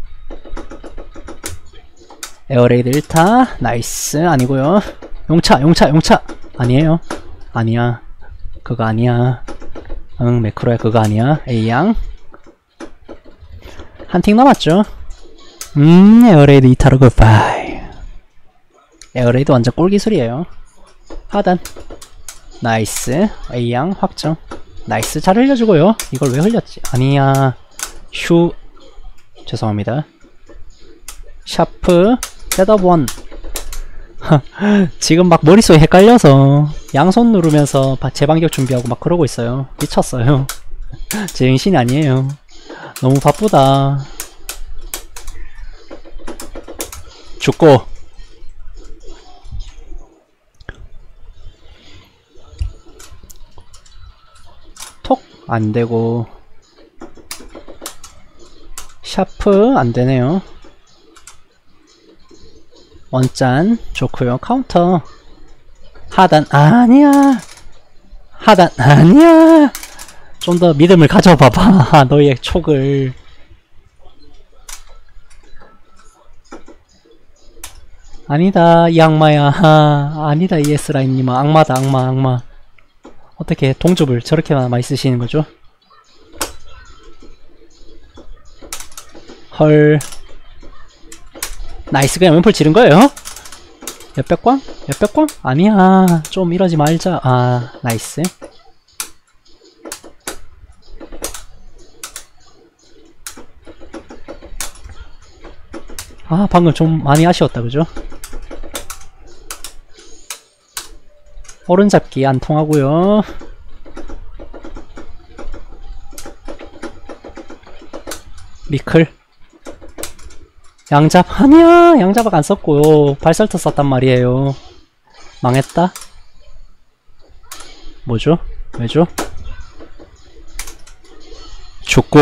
에어레이드 1타 나이스 아니고요. 용차 아니에요. 아니야 그거 아니야. 응 매크로야 그거 아니야. A양 한 틱 남았죠. 에어레이드 2타로 굿바이. 에어레이드 완전 꿀기술이에요. 하단 나이스 A양 확정. 나이스 잘 흘려주고요. 이걸 왜 흘렸지? 아니야 슈 죄송합니다. 샤프 셋업 원. 지금 막 머릿속에 헷갈려서 양손 누르면서 재반격 준비하고 막 그러고 있어요. 미쳤어요. 제 정신이 아니에요. 너무 바쁘다. 죽고 톡 안되고 샤프 안되네요. 원짠 좋고요. 카운터 하단 아니야. 하단 아니야. 좀 더 믿음을 가져봐봐. 너의 촉을. 아니다 이 악마야. 아니다 이 S라인님아. 악마다 악마 악마. 어떻게 동줍을 저렇게 많이 쓰시는 거죠? 헐. 나이스. 그냥 왼풀 지른 거예요? 옆백광? 옆백광? 아니야. 좀 이러지 말자. 아, 나이스. 아, 방금 좀 많이 아쉬웠다, 그죠? 오른잡기 안 통하고요. 미클. 양잡. 아니야, 양잡악 안 썼고요. 발설터 썼단 말이에요. 망했다. 뭐죠? 왜죠? 죽고.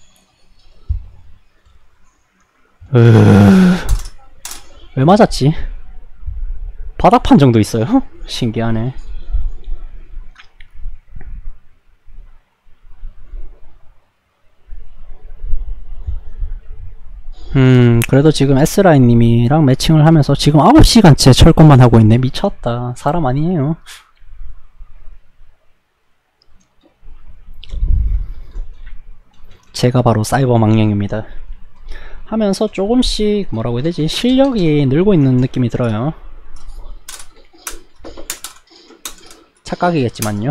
왜 맞았지? 바닥판 정도 있어요? 신기하네. 그래도 지금 S라인님이랑 매칭을 하면서 지금 9시간째 철권만 하고 있네. 미쳤다. 사람 아니에요. 제가 바로 사이버 망령입니다. 하면서 조금씩 뭐라고 해야 되지? 실력이 늘고 있는 느낌이 들어요. 착각이겠지만요.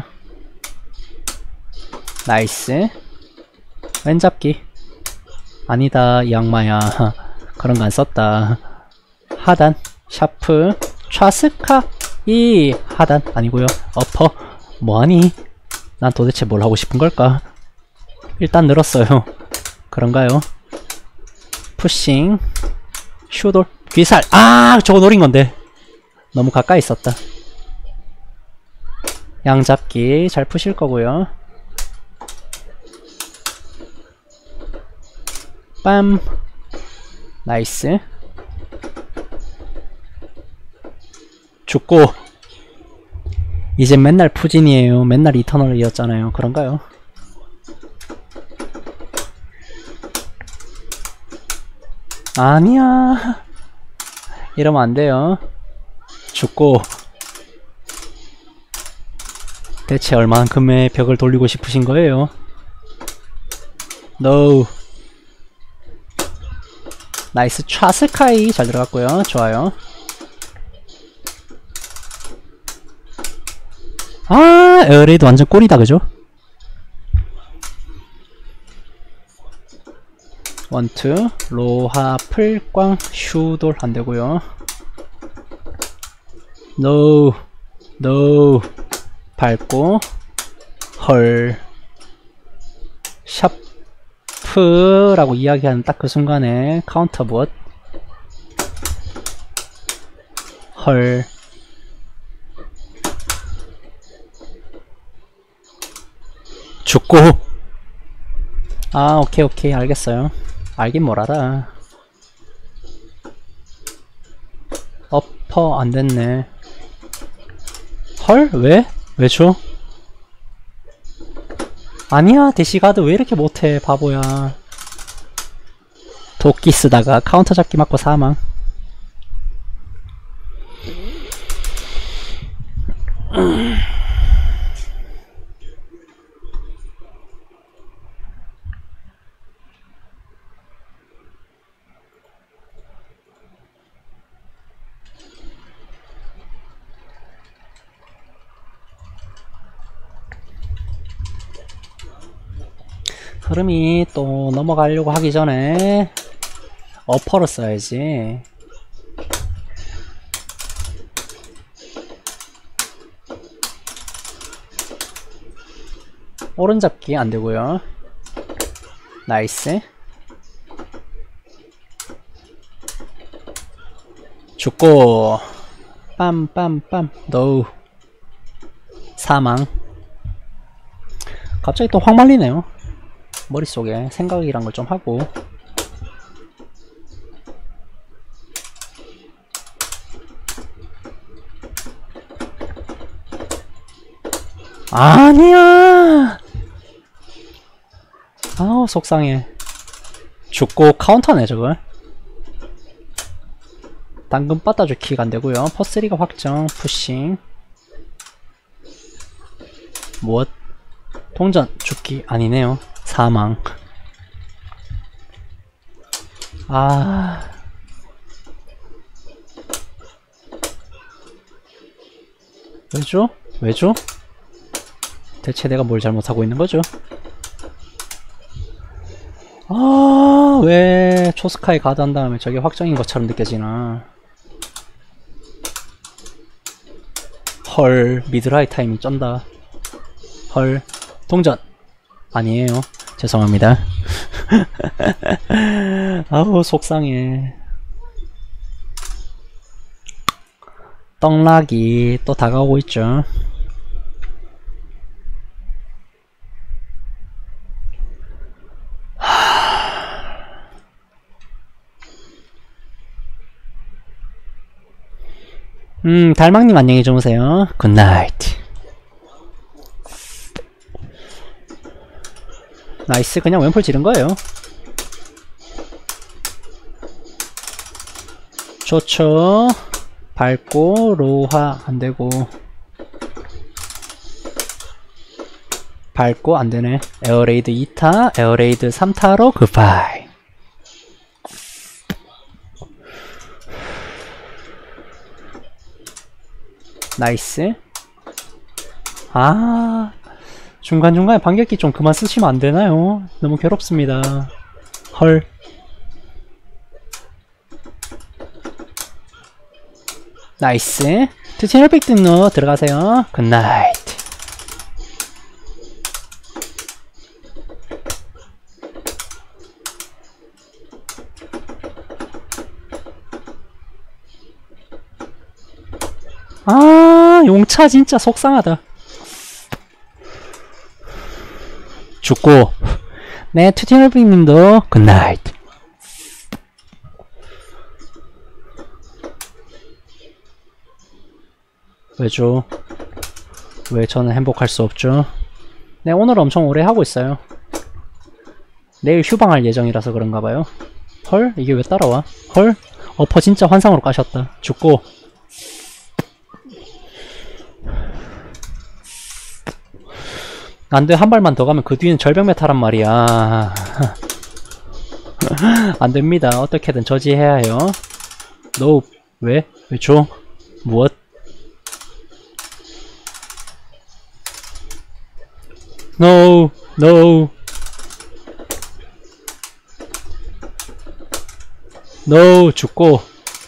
나이스. 왼잡기. 아니다 이 악마야. 그런 거 안 썼다. 하단 샤프 좌스카 이 하단 아니고요. 어퍼. 뭐하니? 난 도대체 뭘 하고 싶은 걸까? 일단 늘었어요. 그런가요? 푸싱 슈돌 귀살. 아 저거 노린 건데 너무 가까이 있었다. 양잡기 잘 푸실 거고요. 빰. 나이스. 죽고. 이제 맨날 푸진이에요. 맨날 이터널이었잖아요. 그런가요? 아니야. 이러면 안 돼요. 죽고. 대체 얼만큼의 벽을 돌리고 싶으신 거예요? No. 나이스. 차스카이 잘 들어갔고요. 좋아요. 아, 에어레이드 완전 꿀이다, 그죠? 원투 로하 풀광 슈돌 안되고요. 노 노 밟고 헐 샤프라고 이야기하는 딱 그 순간에 카운터 무엇 헐 죽고. 아 오케이 오케이 알겠어요. 알긴 뭘 알아. 어퍼 안됐네. 헐? 왜? 왜 줘? 아니야 대시가드 왜 이렇게 못해 바보야. 도끼 쓰다가 카운터 잡기 맞고 사망. 흐름이 또 넘어가려고 하기 전에 어퍼를 써야지. 오른잡기 안되고요. 나이스. 죽고 빰빰빰 노우 사망. 갑자기 또 확 말리네요. 머릿속에 생각이란 걸 좀 하고. 아니야 아우 속상해. 죽고 카운터네 저걸. 당근 빠따 주키가 안되고요. 퍼스리가 확정. 푸싱. 무엇? 동전 죽기 아니네요. 사망. 아... 왜죠? 왜죠? 대체 내가 뭘 잘못하고 있는 거죠? 아, 왜 초스카이 가드 한 다음에 저게 확정인 것처럼 느껴지나. 헐, 미드라이 타이밍 쩐다. 헐, 동전 아니에요. 죄송합니다. 아우 속상해. 떡락이 또 다가오고 있죠. 달망님 안녕히 주무세요. 굿나이트. 나이스. 그냥 왼풀 지른 거예요. 좋죠. 밟고 로하 안되고, 밟고 안되네. 에어레이드 2타 에어레이드 3타로 굿바이. 나이스. 아, 중간중간에 반격기 좀 그만 쓰시면 안되나요? 너무 괴롭습니다. 헐. 나이스. 투체널 빅등로 들어가세요. 굿나이트. 아, 용차 진짜 속상하다. 죽고. 네, 투체널 빅님도 굿나이트. 왜죠? 왜 저는 행복할 수 없죠? 네, 오늘 엄청 오래 하고 있어요. 내일 휴방할 예정이라서 그런가봐요. 헐? 이게 왜 따라와? 헐? 어퍼 진짜 환상으로 까셨다. 죽고. 안돼. 한 발만 더 가면 그 뒤는 절벽 메타란 말이야. 안됩니다. 어떻게든 저지해야 해요. 노. 왜? 왜죠? 무엇? No, no, no, 죽고.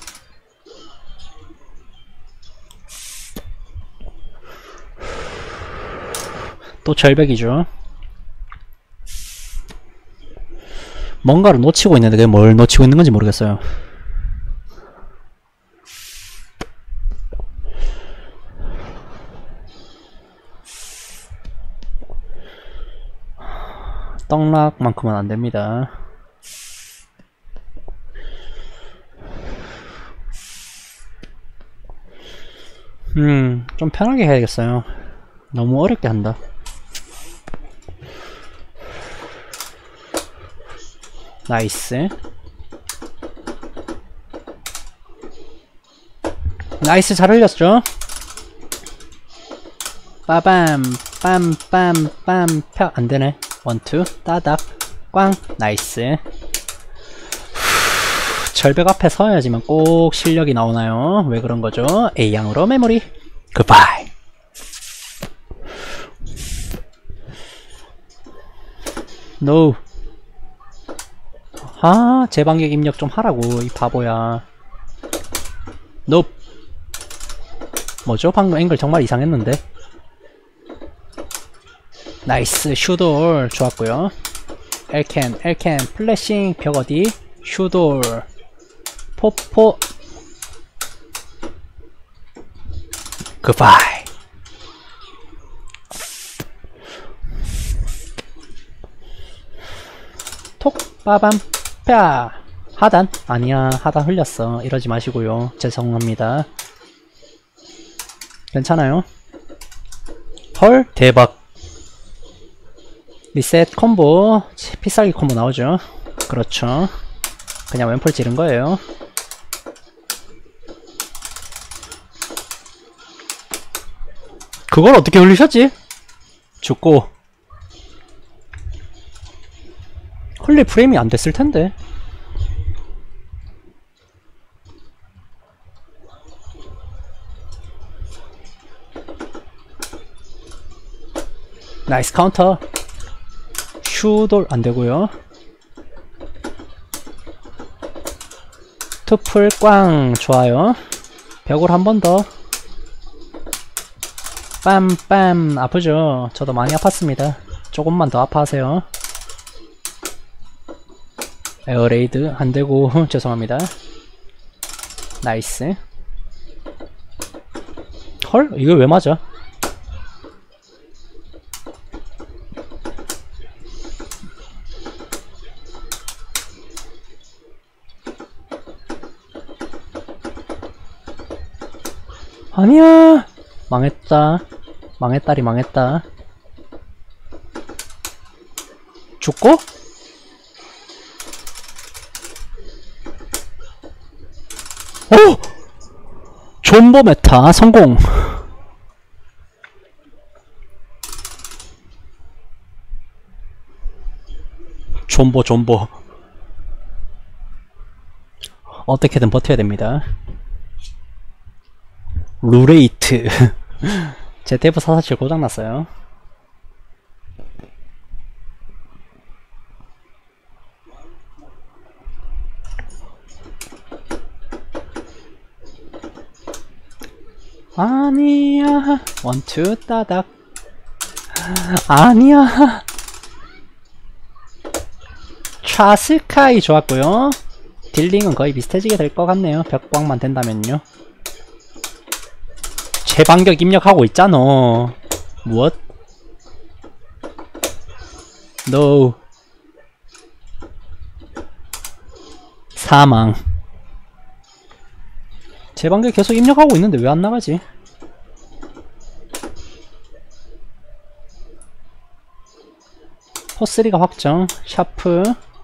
또 절벽이죠. 뭔가를 놓치고 있는데 그게 뭘 놓치고 있는 건지 모르겠어요. 떡락만큼은 안됩니다. 좀 편하게 해야겠어요. 너무 어렵게 한다. 나이스. 나이스. 잘 흘렸죠? 빠밤 빰빰빰 펴. 안되네. 원투 따닥 꽝. 나이스. 절벽 앞에 서야지만 꼭 실력이 나오나요? 왜 그런거죠? A양으로 메모리 굿바이. 노. 아, 재반격 입력 좀 하라고 이 바보야. 노. 뭐죠? 방금 앵글 정말 이상했는데. 나이스. 슈돌 좋았고요. 엘캔 플래싱 벽 어디? 슈돌 포포 굿바이. 톡 빠밤 펴. 하단? 아니야, 하단 흘렸어. 이러지 마시고요. 죄송합니다. 괜찮아요? 헐 대박. 리셋 콤보, 피살기 콤보 나오죠. 그렇죠. 그냥 왼풀 찌른 거예요. 그걸 어떻게 흘리셨지? 죽고. 흘릴 프레임이 안 됐을 텐데. 나이스 카운터. 슈돌 안 되고요. 투풀 꽝 좋아요. 벽을 한 번 더. 빰빰 아프죠? 저도 많이 아팠습니다. 조금만 더 아파하세요. 에어레이드 안되고 죄송합니다. 나이스. 헐? 이거 왜 맞아? 아니야! 망했다. 망했다리 망했다. 죽고? 오! 존버 메타 성공! 존버 어떻게든 버텨야 됩니다. 루레이트 ZF 447 고장났어요. 아니야 원투 따닥. 아니야. 차스카이 좋았고요. 딜링은 거의 비슷해지게 될 것 같네요. 벽광만 된다면요. 재반격 입력하고 있잖아. 무엇? No. 사망. 재반격 계속 입력하고 있는데 왜 안 나가지? 포3가 확정. 샤프.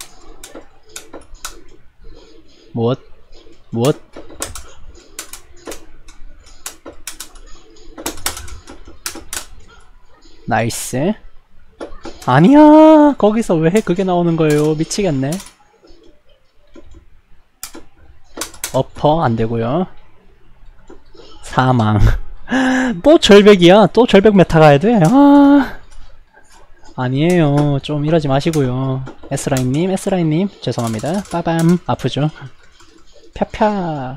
무엇? 무엇? 나이스. 아니야 거기서 왜 그게 나오는 거예요. 미치겠네. 어퍼 안되고요. 사망. 또 절벽이야. 또 절벽 메타 가야돼. 아니에요. 좀 이러지 마시고요. S라인님 죄송합니다. 빠밤. 아프죠? 펴펴.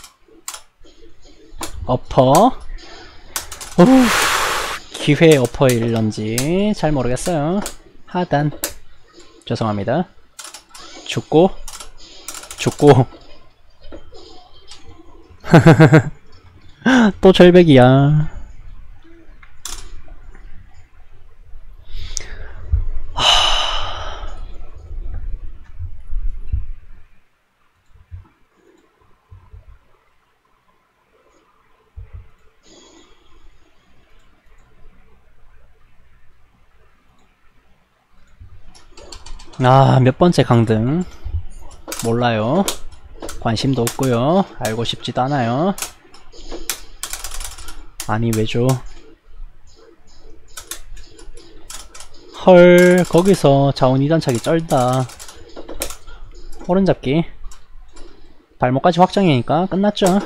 어퍼. 오우. 기회 어퍼일런지 잘 모르겠어요. 하단. 죄송합니다. 죽고. 또 절벽이야. 몇 번째 강등 몰라요. 관심도 없고요. 알고 싶지도 않아요. 아니 왜죠? 헐 거기서 자원 2단차기 쩔다. 오른잡기 발목까지 확정이니까 끝났죠.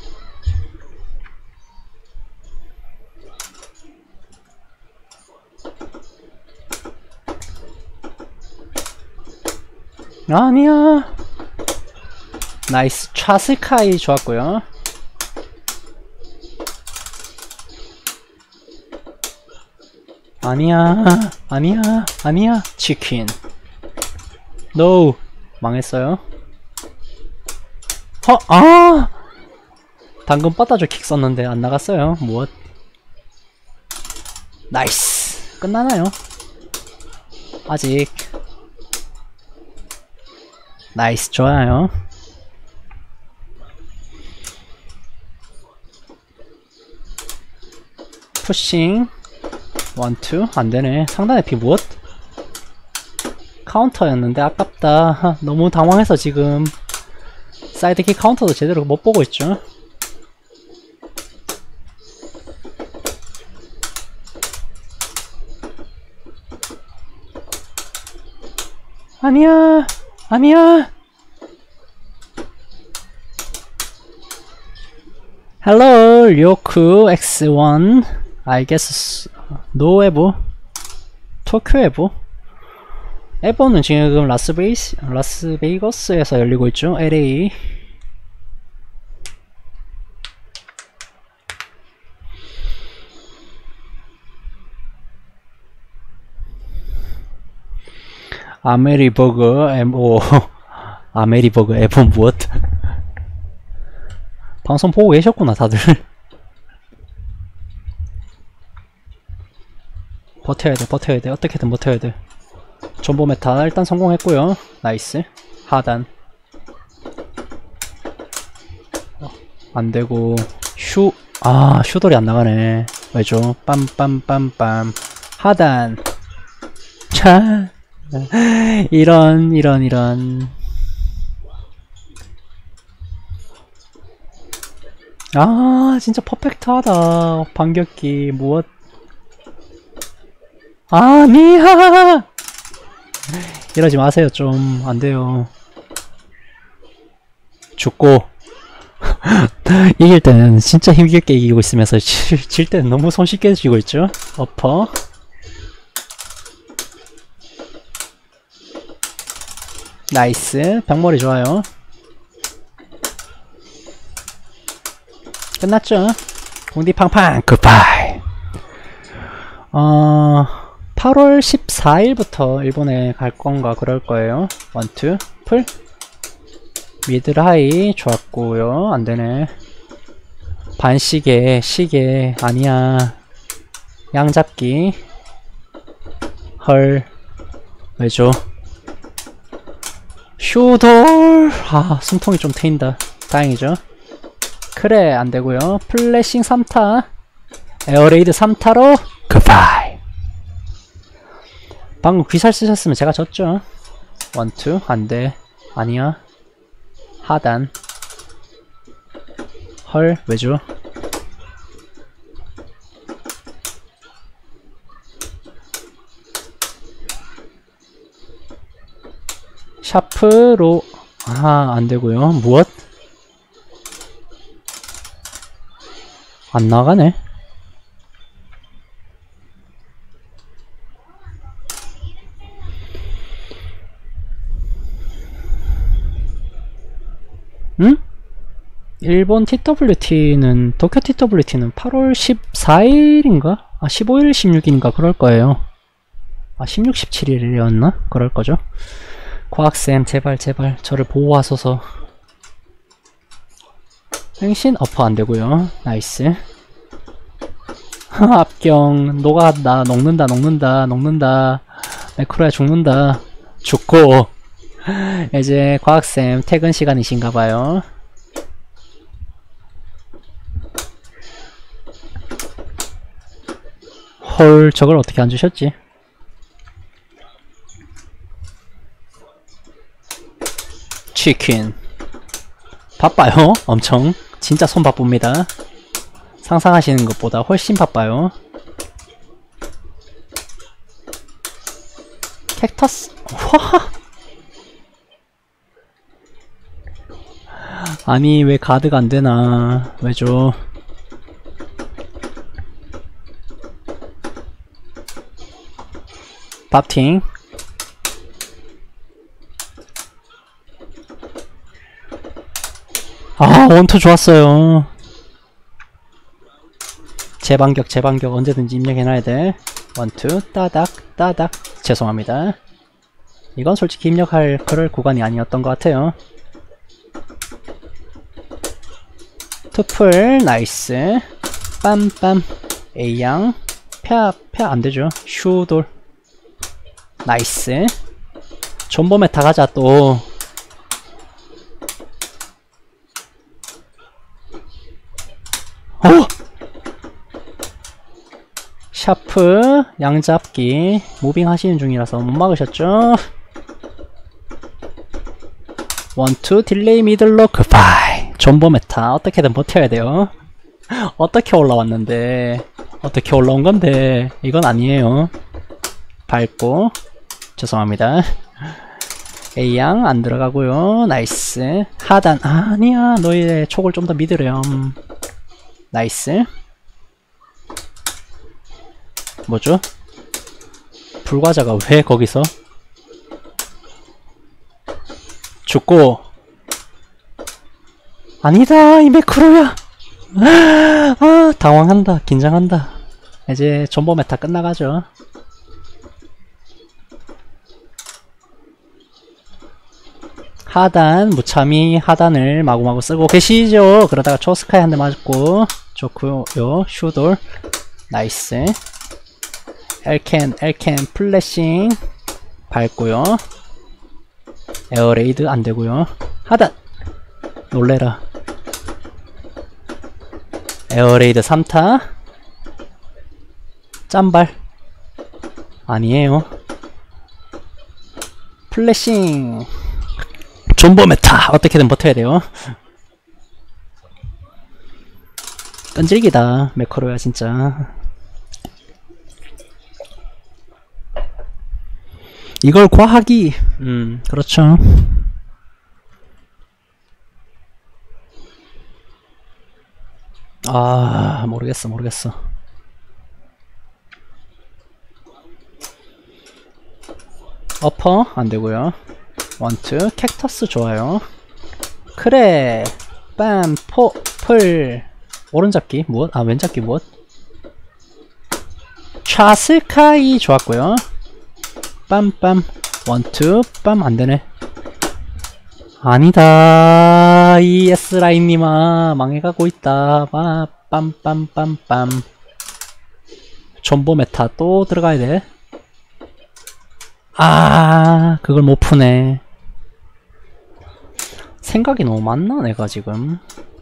아니야. 나이스 차스카이 좋았고요. 아니야 치킨. 노. 망했어요. 당근 빠따줘 킥 썼는데 안 나갔어요. 무엇? 나이스. 끝나나요? 아직. 나이스 좋아요. 푸싱. 원투 안되네. 상단의 피 무엇? 카운터였는데 아깝다. 너무 당황해서 지금 사이드킥 카운터도 제대로 못 보고 있죠. 아니야, 아니야. Hello, Ryoku X1. I guess no 에보. 토쿄 에보. 에보는 지금 라스베이거스에서 열리고 있죠. LA. 아메리버그 M5 아메리버그 M5 무엇? 방송 보고 계셨구나 다들. 버텨야 돼, 버텨야 돼. 어떻게든 버텨야 돼. 전보 메타 일단 성공했고요. 나이스. 하단. 안되고 슈돌이 안나가네. 왜죠? 빰빰빰빰. 하단. 차. 이런 진짜 퍼펙트하다. 반격기 무엇? 아니야. 이러지 마세요. 좀 안돼요. 죽고 이길 때는 진짜 힘겹게 이기고 있으면서 질 때는 너무 손쉽게 지고 있죠. 어퍼. 나이스. 병머리 좋아요. 끝났죠? 공디팡팡 굿바이. 8월 14일부터 일본에 갈 건가 그럴 거예요. 원투 풀 미들 하이 좋았고요. 안 되네. 반시계 시계 아니야. 양잡기 헐 왜죠? 슈돌. 숨통이 좀 트인다. 다행이죠. 그래 안되고요. 플래싱 3타 에어레이드 3타로 굿바이. 방금 귀살 쓰셨으면 제가 졌죠. 원투 안돼. 아니야. 하단 헐 왜죠? 샤프로 안되고요. 무엇? 안나가네. 응? 일본 TWT는 도쿄 TWT는 8월 14일인가? 15일 16일인가 그럴 거예요. 16, 17일이었나? 그럴 거죠. 과학쌤 제발 저를 보호하소서. 행신 어퍼 안되고요. 나이스. 합경 녹아간다. 녹는다. 매크로야 죽는다. 죽고 이제 과학쌤 퇴근 시간이신가봐요. 헐 저걸 어떻게 안 주셨지? 치킨 바빠요. 엄청 진짜 손 바쁩니다. 상상하시는 것보다 훨씬 바빠요. 캡터스 와. 아니 왜 가드가 안되나. 왜죠? 밥팅 원투 좋았어요. 재반격 언제든지 입력해놔야 돼. 원투 따닥 죄송합니다. 이건 솔직히 입력할 그럴 구간이 아니었던 것 같아요. 투풀 나이스. 빰빰 A양 펴 안되죠. 슈돌 나이스. 존버 메타 가자 또. 샤프 양잡기 무빙 하시는 중이라서 못 막으셨죠? 원투 딜레이 미들로 굿바이. 존버 메타 어떻게든 버텨야 돼요. 어떻게 올라왔는데, 어떻게 올라온 건데, 이건 아니에요. 밟고 죄송합니다. A양 안 들어가고요. 나이스. 하단 아니야, 너의 촉을 좀 더 믿으렴. 나이스. 뭐죠? 불과자가 왜 거기서 죽고. 아니다, 이 매크로야. 아, 당황한다, 긴장한다. 이제 존버 메타 끝나가죠. 하단 무참히 하단을 마구마구 쓰고 계시죠. 그러다가 초스카이 한 대 맞고. 좋고요. 슈돌 나이스. 엘캔 플래싱 밟고요. 에어레이드 안되고요. 하단 놀래라. 에어레이드 3타 짬발 아니에요. 플래싱 존버 메타 어떻게든 버텨야 돼요. 끈질기다 매커로야 진짜. 이걸 과하기 그렇죠. 아 모르겠어. 어퍼 안되고요. 원투 캡터스 좋아요. 그래 빰 포플 오른잡기 무엇? 아 왼잡기 무엇? 차스카이 좋았고요. 빰빰 원투 빰 안되네. 아니다 이 S라인님아 망해가고 있다. 빰빰빰빰 존버 메타 또 들어가야 돼. 아 그걸 못 푸네. 생각이 너무 많나 내가 지금.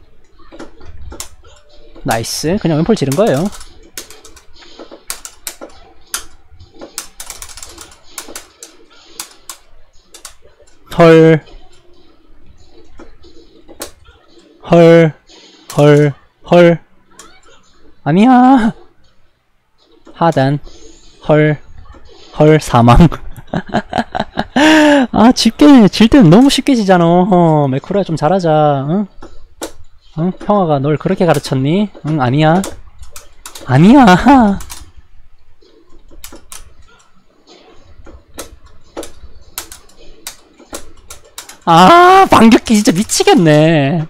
나이스 그냥 왼폴 지른 거예요. 헐 아니야. 하단 헐 사망. 아 질 때는 너무 쉽게 지잖아. 매크로야 좀 잘하자. 응? 응? 형아가 널 그렇게 가르쳤니? 응 아니야. 아 반격기 진짜 미치겠네.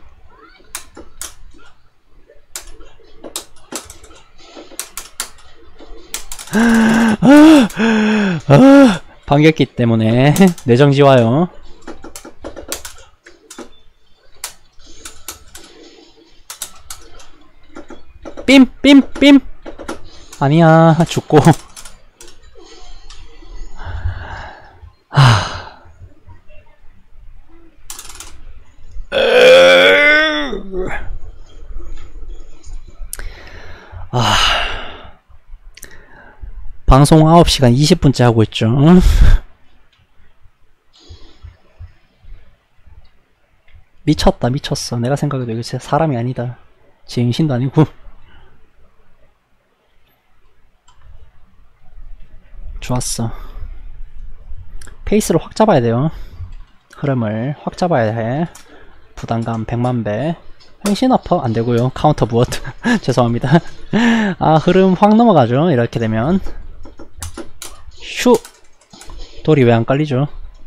반격기 때문에 내정지 와요. 빔 아니야 죽고. 방송 9시간 20분째 하고 있죠. 미쳤어. 내가 생각해도 이거 진짜 사람이 아니다. 지행신도 아니고. 좋았어. 페이스를 확 잡아야 돼요. 흐름을 확 잡아야 해. 부담감 100만배. 행신 어퍼 안되고요. 카운터 무엇. 죄송합니다. 아 흐름 확 넘어가죠. 이렇게 되면 슈! 돌이 왜 안 깔리죠?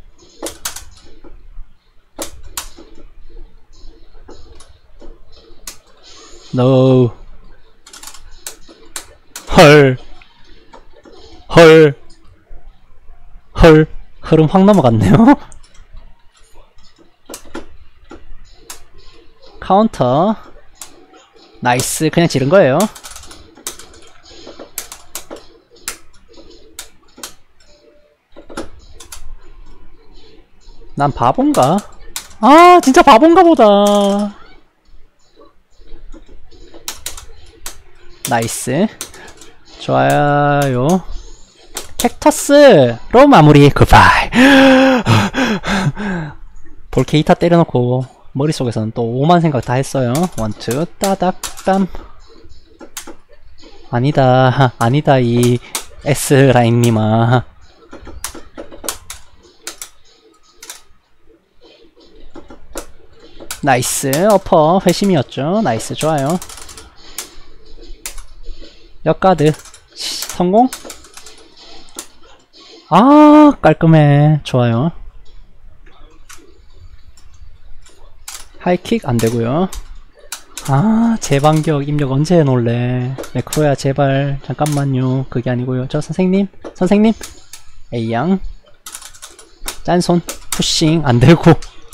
No. 헐. 흐름 확 넘어갔네요. 카운터. 나이스. 그냥 지른 거예요. 난 바본가? 아 진짜 바본가 보다. 나이스 좋아요. 캡터스로 마무리. 굿바이. 볼케이타 때려놓고 머릿속에서는 또 오만 생각 다 했어요. 원투 따닥 땀. 아니다 아니다 이 S라인님아. 나이스 어퍼 회심이었죠. 나이스 좋아요. 역가드 성공. 아 깔끔해. 좋아요. 하이킥 안되고요. 아 재반격 입력 언제 해놓을래. 매크로야 제발 잠깐만요. 그게 아니고요. 저 선생님 A양 짠손 푸싱 안되고.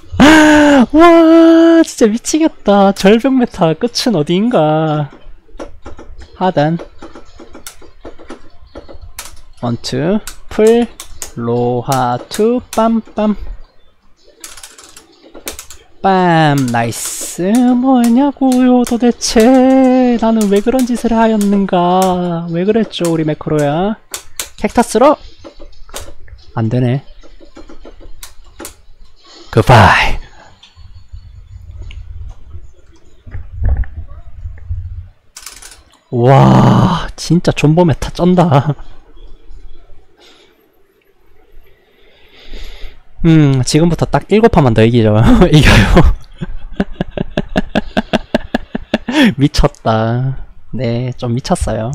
와 진짜 미치겠다. 절벽 메타 끝은 어디인가. 하단 원투 풀 로하투 빰빰 빰. 나이스. 뭐냐고요 도대체. 나는 왜 그런 짓을 하였는가. 왜 그랬죠 우리 매크로야. 캡타스로 안되네. 굿바이. 와 진짜 존버 메타 쩐다. 지금부터 딱 7판만 더 이기죠. 이겨요. 미쳤다. 네, 좀 미쳤어요.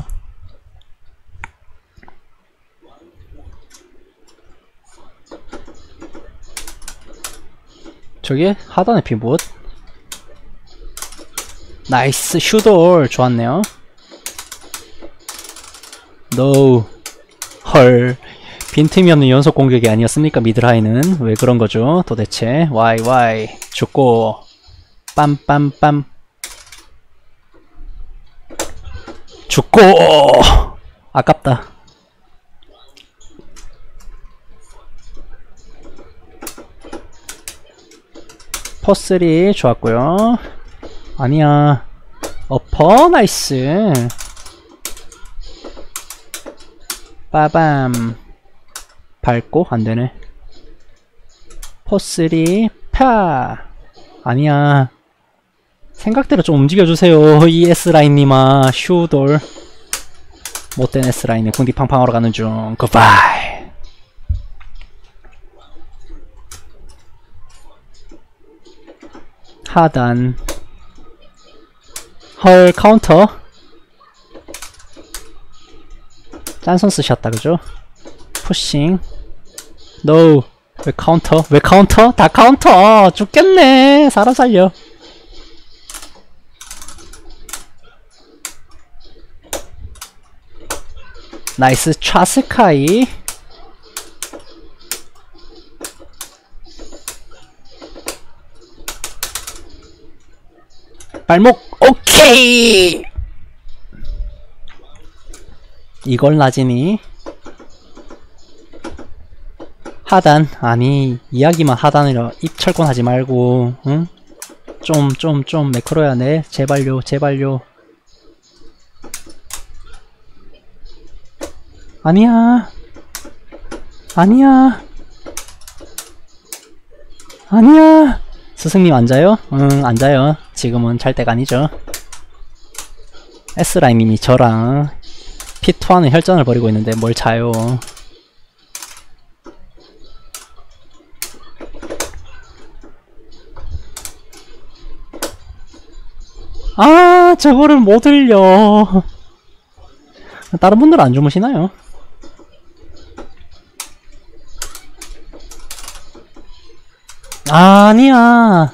저기 하단의 피봇. 나이스 슈돌 좋았네요. 노. 헐. 빈틈이 없는 연속 공격이 아니었습니까? 미드라인은 왜 그런 거죠? 도대체 와이 죽고 빰빰빰 죽고 아깝다. 포3 좋았고요. 아니야 어퍼 나이스 빠밤 밟고 안되네. 포3 파. 아니야 생각대로 좀 움직여주세요 이 S라인님아. 슈돌 못된 S라인에 궁디 팡팡하러 가는 중. 굿바이. 하단 헐 카운터 짠손 쓰셨다 그죠? 푸싱 노. 왜 카운터? 왜 카운터? 다 카운터! 죽겠네! 사람 살려. 나이스 차스카이. 발목 오케이. 이걸 나지니. 하단 아니 이야기만 하단이라 입 철권하지 말고 응? 좀 매크로야. 네 제발요 제발요. 아니야 아니야 아니야. 스승님 앉아요? 응 앉아요. 지금은 잘 때가 아니죠. S라인님이 저랑 P2하는 혈전을 벌이고 있는데 뭘 자요. 아 저거를 못 흘려. 다른 분들은 안 주무시나요? 아니야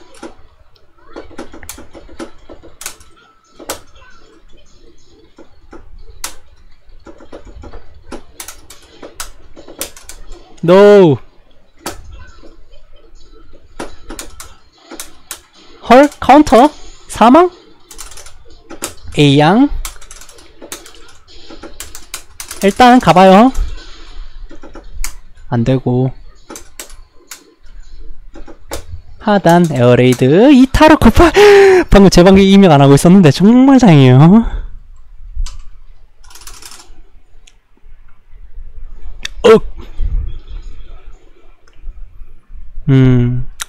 노. 헐 카운터 사망. A양 일단 가봐요. 안되고 하단 에어레이드 2타로 쿠파. 방금 제 방금 입력 안하고 있었는데 정말 다행이에요.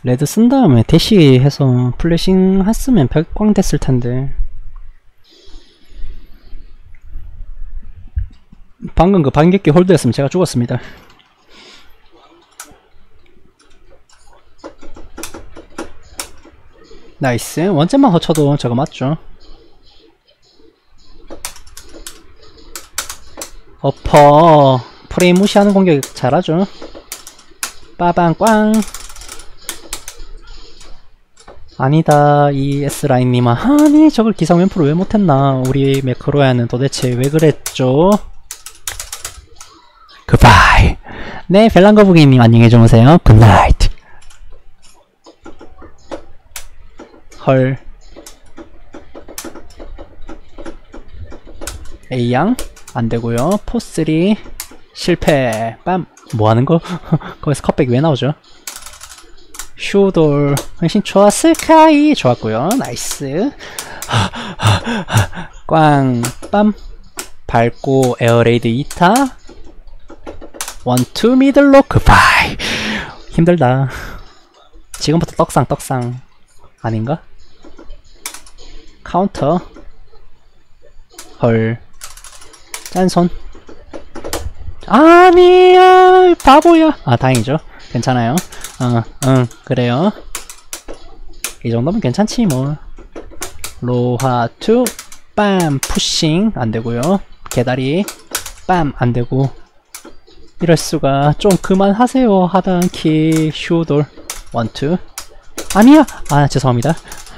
레드 쓴 다음에 대시해서 플래싱 했으면 백광 됐을 텐데. 방금 그 반격기 홀드였으면 제가 죽었습니다. 나이스. 원점만 허쳐도 저거 맞죠? 어퍼. 프레임 무시하는 공격 잘하죠? 빠방 꽝. 아니다 이 S라인님아. 아니 저걸 기상 앰프를 왜 못했나. 우리 매크로야는 도대체 왜 그랬죠? 굿바이. 네 벨랑거북이님 안녕히 주무세요. 굿나잇. 헐. A양 안되고요. 포3 실패. 빰. 뭐하는거? 거기서 컵백이 왜 나오죠? 슈돌 훨씬 좋았을까이. 좋았고요. 나이스. 꽝. 빰. 밟고 에어레이드 2타 1, 2 미들로 굿바이. 힘들다. 지금부터 떡상 아닌가? 카운터. 헐. 짠손. 아니야 바보야. 아 다행이죠. 괜찮아요. 응 그래요. 이 정도면 괜찮지 뭐. 로하 2 빰. 푸싱 안되고요. 개다리 빰 안되고. 이럴수가. 좀 그만하세요 하단키. 슈돌 1, 2 아니야. 아 죄송합니다.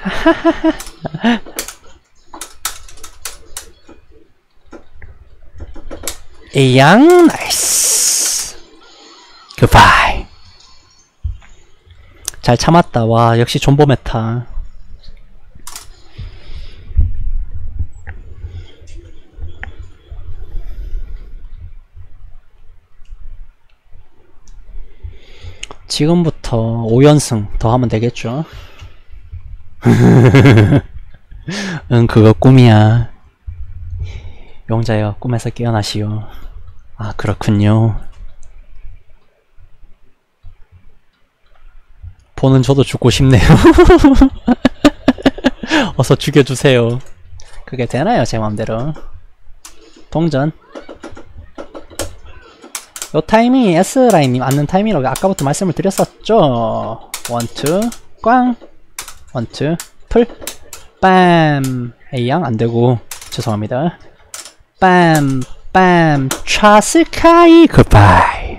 A양 나이스. 굿바이. 잘 참았다. 와 역시 존버 메타. 지금부터 5연승 더 하면 되겠죠? 응 그거 꿈이야. 용자여 꿈에서 깨어나시오. 아 그렇군요. 보는 저도 죽고 싶네요. 어서 죽여주세요. 그게 되나요 제 맘대로. 동전. 요 타이밍이 S라인님 앉는 타이밍이라고 아까부터 말씀을 드렸었죠. 1, 2 꽝. 1, 2 풀. 빰. A양 안되고 죄송합니다. 빰 빰. 차스카이 굿바이.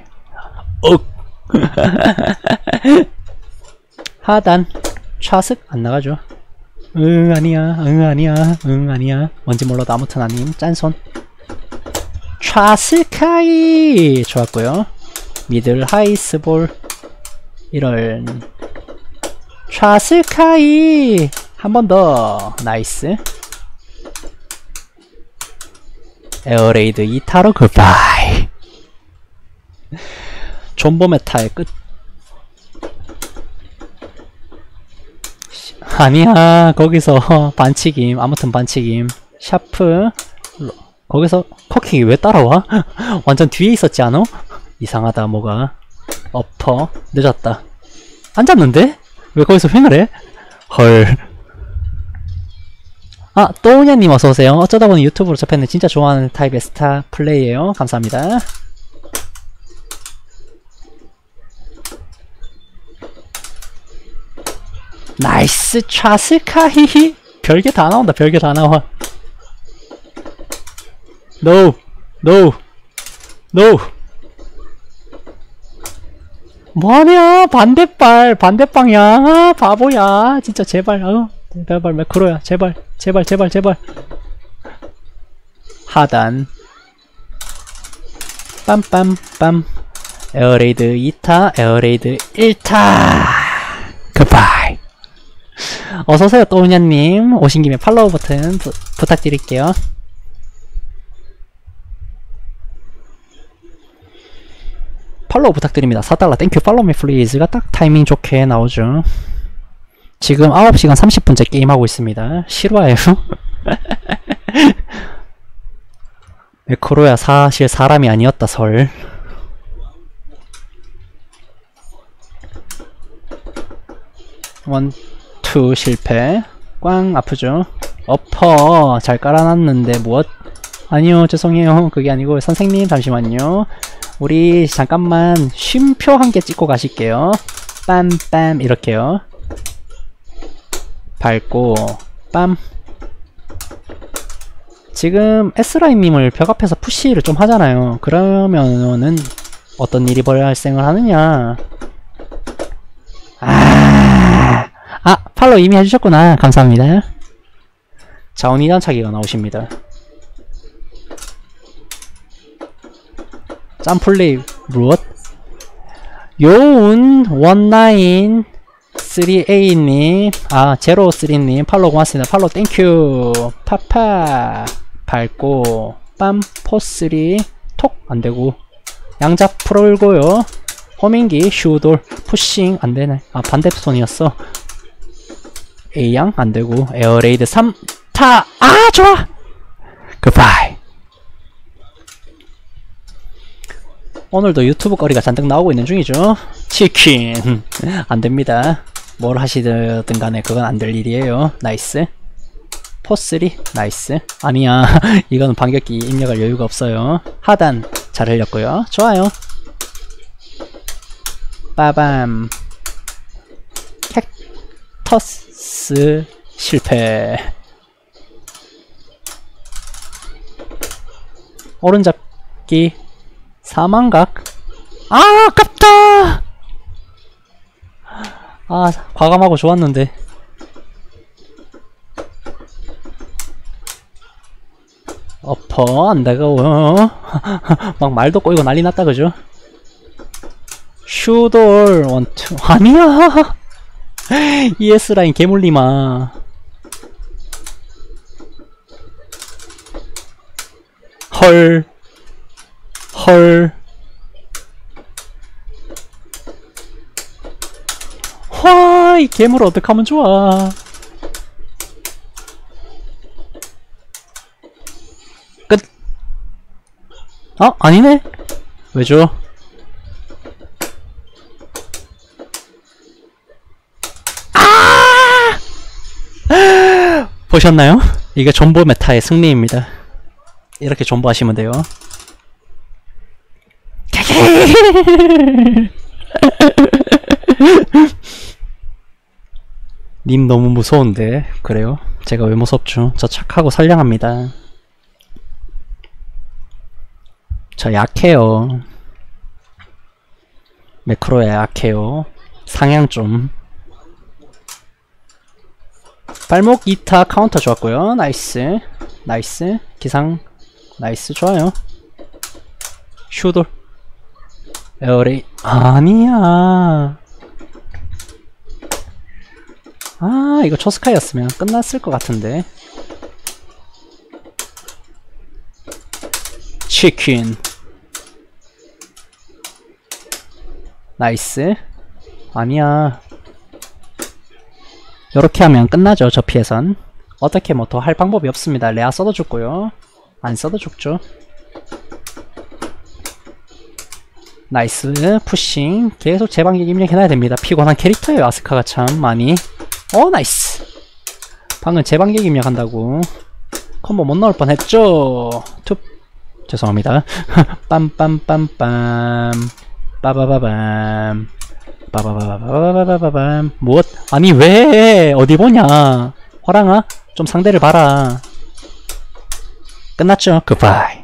하단 차스 안나가죠. 응 아니야 응 아니야 응 아니야. 뭔지 몰라도 아무튼 아님. 짠손. 차스카이 좋았고요. 미들 하이스볼. 이런 차스카이 한 번 더. 나이스. 에어레이드 2타로 굿바이. 존버 메타의 끝. 아니야 거기서 반칙임. 아무튼 반칙임. 샤프. 거기서 커킹이 왜 따라와? 완전 뒤에 있었지 않아? 이상하다 뭐가. 어퍼. 늦었다. 앉았는데? 왜 거기서 횡을 해? 헐. 아 또우냐님 어서오세요. 어쩌다 보니 유튜브로 접했는데 진짜 좋아하는 타입의 스타 플레이에요. 감사합니다. 나이스 차스카히히. 별게 다 나온다. 별게 다 나와. 노 노 노. 뭐하냐 반대발 반대방향. 아 바보야 진짜. 제발. 제발 매크로야 제발 제발 제발 제발. 하단 빰빰빰. 에어레이드 2타 에어레이드 1타 굿바이. 어서오세요 또우냐님. 오신김에 팔로우 버튼 부탁드릴게요. 팔로우 부탁드립니다. 4달러 땡큐 팔로우 미 플리즈가 딱 타이밍 좋게 나오죠. 지금 9시간 30분째 게임하고 있습니다. 실화예요. 매크로야 사실 사람이 아니었다 설. 원, 투 실패. 꽝 아프죠. 어퍼 잘 깔아놨는데 무엇? 아니요 죄송해요 그게 아니고 선생님 잠시만요. 우리 잠깐만 쉼표 한 개 찍고 가실게요. 빰빰 이렇게요. 밟고 빰. 지금 S라인님을 벽 앞에서 푸시를 좀 하잖아요. 그러면은 어떤 일이 발생을 하느냐. 팔로우 이미 해주셨구나. 감사합니다. 자원 2단차기가 나오십니다. 짬플레이 무엇? 요운 1938님 제로3님 팔로우 고맙습니다. 팔로우 땡큐. 파파 밟고 빰 포3 톡 안되고 양잡 풀어올고요. 호밍기 슈돌 푸싱 안되네. 반대손이었어. A양 안되고 에어레이드 3 타! 좋아! 굿바이. 오늘도 유튜브 거리가 잔뜩 나오고 있는 중이죠. 치킨 안됩니다. 뭘 하시든 간에 그건 안 될 일이에요. 나이스. 포3 나이스. 아니야 이거는 반격기 입력할 여유가 없어요. 하단 잘 흘렸고요. 좋아요. 빠밤. 캡터스 실패. 오른잡기 사망각. 아깝다. 과감하고 좋았는데. 어퍼 안되고 막 말도 꼬이고 난리 났다 그죠? 슈돌 원투 아니야. ES라인 개물리마. 헐 와, 이 괴물 어떡하면 좋아. 끝. 아니네. 왜죠? 보셨나요? 이게 존버 메타의 승리입니다. 이렇게 존버하시면 돼요. 님 너무 무서운데. 그래요? 제가 왜 무섭죠? 저 착하고 선량합니다. 저 약해요. 매크로에 약해요. 상향 좀. 발목 2타 카운터 좋았고요. 나이스. 나이스. 기상 나이스. 좋아요. 슈돌 에어레이 아니야. 이거 초스카이였으면 끝났을 것 같은데. 치킨 나이스. 아니야. 요렇게 하면 끝나죠. 저 피해선 어떻게 뭐 더 할 방법이 없습니다. 레아 써도 죽고요. 안 써도 죽죠. 나이스. 푸싱 계속 재방격 입력해놔야 됩니다. 피곤한 캐릭터예요. 아스카가 참 많이. 나이스. 방금 재방격 입력한다고 콤보 못 넣을 뻔했죠. 툭. 죄송합니다. 빰빰빰빰 빠바바밤 빠바바바바바바밤. 무엇? 아니 왜 어디 보냐. 화랑아 좀 상대를 봐라. 끝났죠. 굿바이.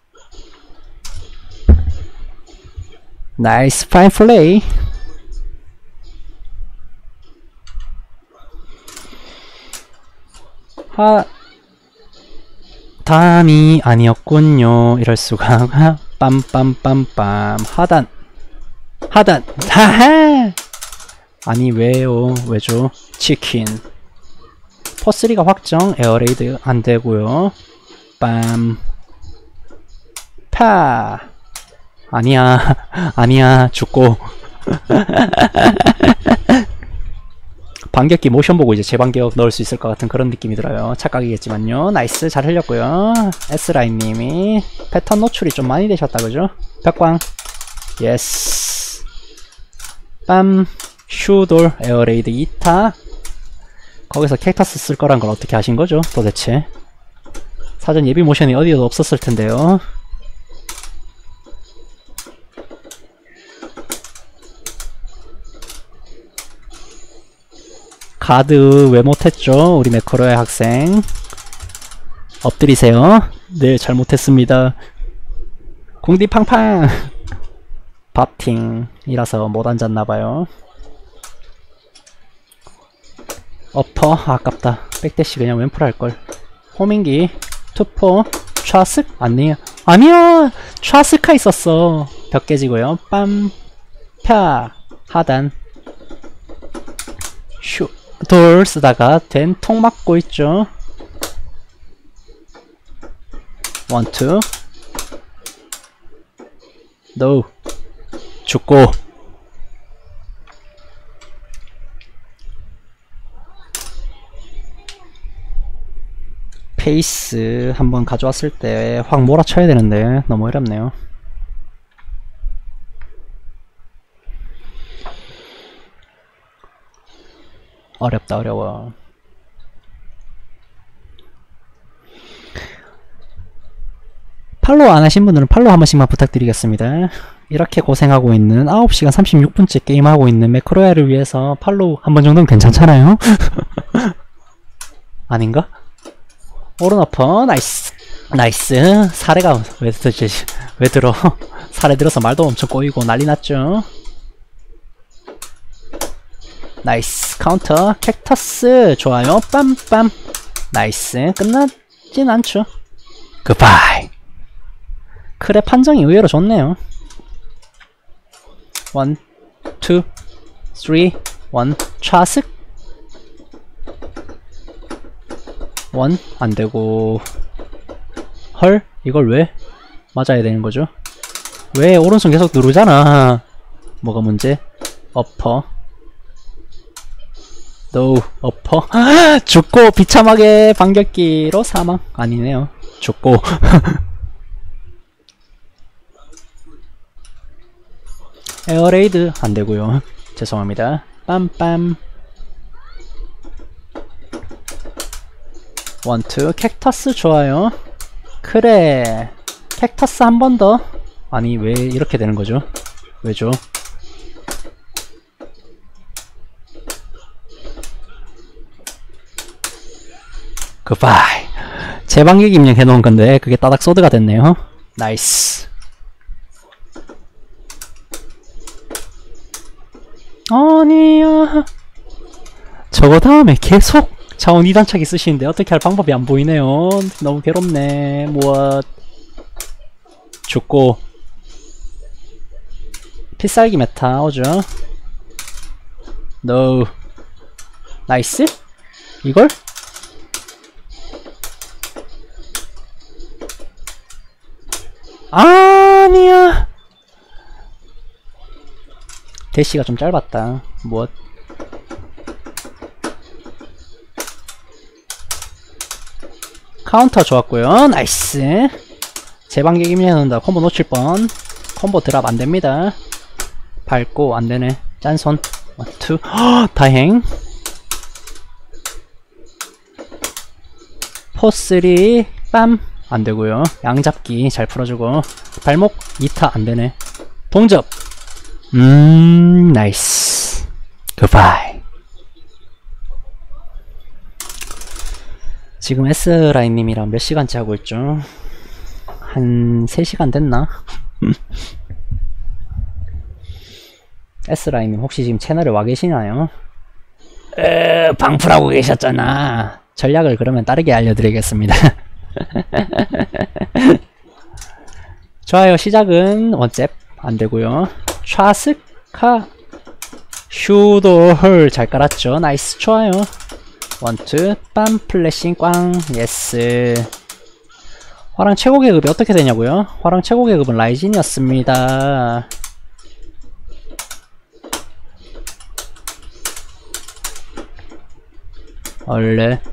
나이스 파인 플레이. 담이 아니었군요. 이럴수가. 빰빰빰빰. 하단 하하. 아니 왜요? 왜죠? 치킨 포3가 확정. 에어레이드 안되고요. 빰 파. 아니야. 아니야. 죽고. 반격기 모션 보고 이제 재반격 넣을 수 있을 것 같은 그런 느낌이 들어요. 착각이겠지만요. 나이스. 잘 흘렸고요. S라인님이 패턴 노출이 좀 많이 되셨다 그죠? 벽광 예스. 빰 슈돌, 에어레이드 2타. 거기서 캡터스 쓸 거란 걸 어떻게 아신 거죠? 도대체. 사전 예비 모션이 어디에도 없었을 텐데요. 가드 왜 못했죠? 우리 매크로의 학생. 엎드리세요. 네, 잘못했습니다. 궁디 팡팡. 밥팅이라서 못 앉았나봐요. 어퍼 아깝다. 백대시 그냥 왼풀 할걸. 호밍기 투포 좌슥 아니야. 아니야, 좌슥카 있었어. 벽 깨지고요. 빰 펴 하단 슈 돌 쓰다가 된 통 맞고 있죠. 원투 노 죽고 페이스 한번 가져왔을 때 확 몰아쳐야 되는데 너무 어렵네요. 어렵다, 어려워. 팔로우 안 하신 분들은 팔로우 한 번씩만 부탁드리겠습니다. 이렇게 고생하고 있는 9시간 36분째 게임하고 있는 매크로야를 위해서 팔로우 한 번 정도는 괜찮잖아요? 아닌가? 오른어퍼 나이스. 나이스. 사례가 왜 들어? 사례 들어서 말도 엄청 꼬이고 난리 났죠? 나이스. 카운터 캡터스 좋아요. 빰빰. 나이스. 끝나진 않죠. 굿바이. 크랩 판정이 의외로 좋네요. 1, 2, 3, 1 좌슥 1 안되고. 헐? 이걸 왜 맞아야 되는 거죠? 왜 오른손 계속 누르잖아. 뭐가 문제? 어퍼 노 어퍼. 죽고 비참하게 반격기로 사망. 아니네요. 죽고. 에어레이드 안되고요. 죄송합니다. 빰빰 원투 캡터스 좋아요. 그래 캡터스 한 번 더. 아니 왜 이렇게 되는 거죠? 왜죠? 굿바이. 재방격 입력 해놓은 건데 그게 따닥 소드가 됐네요. 나이스. 아니야. 저거 다음에 계속 자원 2단차기 쓰시는데 어떻게 할 방법이 안 보이네요. 너무 괴롭네. 무엇. 죽고. 필살기 메타 오죠. 노. 나이스. 이걸? 아니야. 대시가 좀 짧았다. 무엇? 카운터 좋았고요. 나이스. 재방객 임해놓는다. 콤보 놓칠 뻔. 콤보 드랍 안됩니다. 밟고 안되네. 짠손. 원투. 다행. 포3 빰 안되고요. 양잡기 잘 풀어주고. 발목 2타 안되네. 동접. 나이스. 굿바이. 지금 S라인님이랑 몇 시간째 하고 있죠? 한 3시간 됐나? S라인님 혹시 지금 채널에 와 계시나요? 방풀하고 계셨잖아. 전략을 그러면 다르게 알려드리겠습니다. 좋아요. 시작은 원잽 안되고요. 좌스카 슈돌 잘 깔았죠. 나이스. 좋아요. 원투 빰 플래싱 꽝. 예스. 화랑 최고 계급이 어떻게 되냐고요? 화랑 최고 계급은 라이진이었습니다. 원래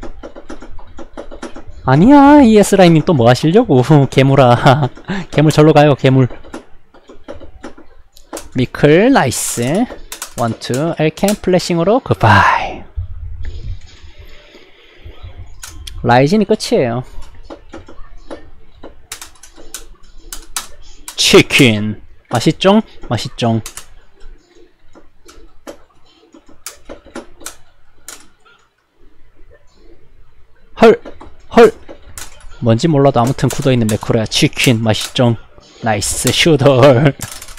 아니야. 이 S라인님 또 뭐 하시려고. 괴물아. 괴물 절로 가요. 괴물. 미클 나이스. 원투 엘캠 플래싱으로 굿바이. 라이진이 끝이에요. 치킨 맛있죠? 맛있죠? 헐! 헐! 뭔지 몰라도 아무튼 굳어있는 매크로야. 치킨 맛있죠? 나이스 슈돌.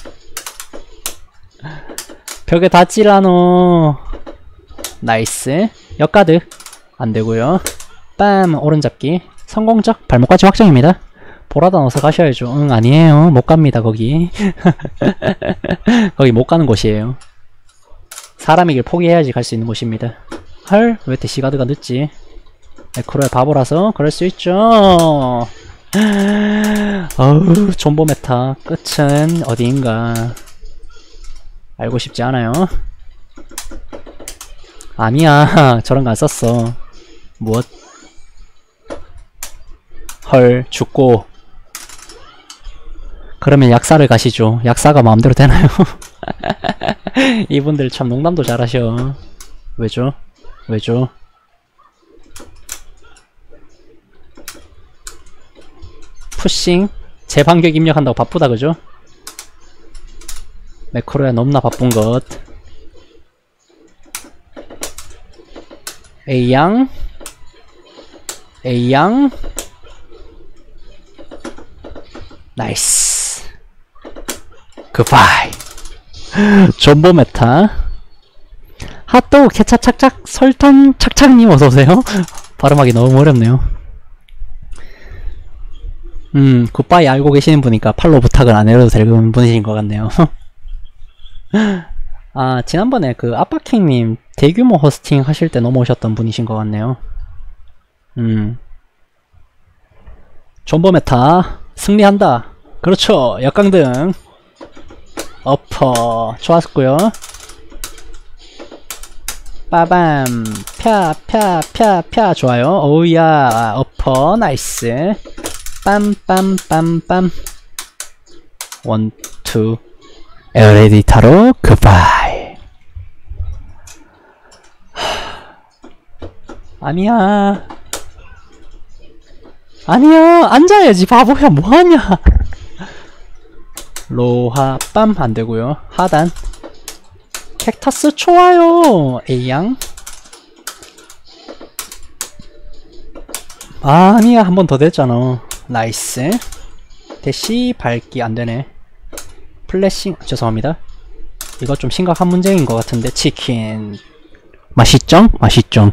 벽에 닿지라노. 나이스. 역가드 안되고요. 빰 오른잡기 성공적. 발목까지 확정입니다. 보라다 넣어서 가셔야죠. 응 아니에요 못갑니다 거기. 거기 못가는 곳이에요. 사람이길 포기해야지 갈 수 있는 곳입니다. 헐 왜 대시가드가 늦지. 매크로의 바보라서 그럴 수 있죠. 어우 존버 메타 끝은 어디인가 알고 싶지 않아요? 아니야 저런 거 안 썼어. 무엇? 헐 죽고 그러면 약사를 가시죠. 약사가 마음대로 되나요? 이분들 참 농담도 잘하셔. 왜죠? 왜죠? 푸싱 재반격 입력한다고 바쁘다 그죠? 매크로야 너무나 바쁜것. A양 A양 나이스 굿바이. 존버 메타 핫도그 케찹 착착 설탕 착착님 어서오세요. 발음하기 너무 어렵네요. 굿바이 알고 계시는 분이니까 팔로우 부탁을 안 해도 되는 분이신 것 같네요. 아 지난번에 그 아빠킹님 대규모 호스팅 하실 때 넘어오셨던 분이신 것 같네요. 존버 메타 승리한다. 그렇죠 역강등 어퍼 좋았고요. 빠밤 펴 좋아요. 오우야 어퍼 나이스. 빰빰빰빰 원투 에어레디타로 굿바이. 아니야 아니야 앉아야지 바보야 뭐하냐. 로하 빰 안되고요. 하단 캡터스 좋아요. A양 아니야 한 번 더 됐잖아. 나이스. 대시 밝기 안되네. 플래싱 죄송합니다. 이거 좀 심각한 문제인 것 같은데. 치킨 맛있죠? 맛있죠?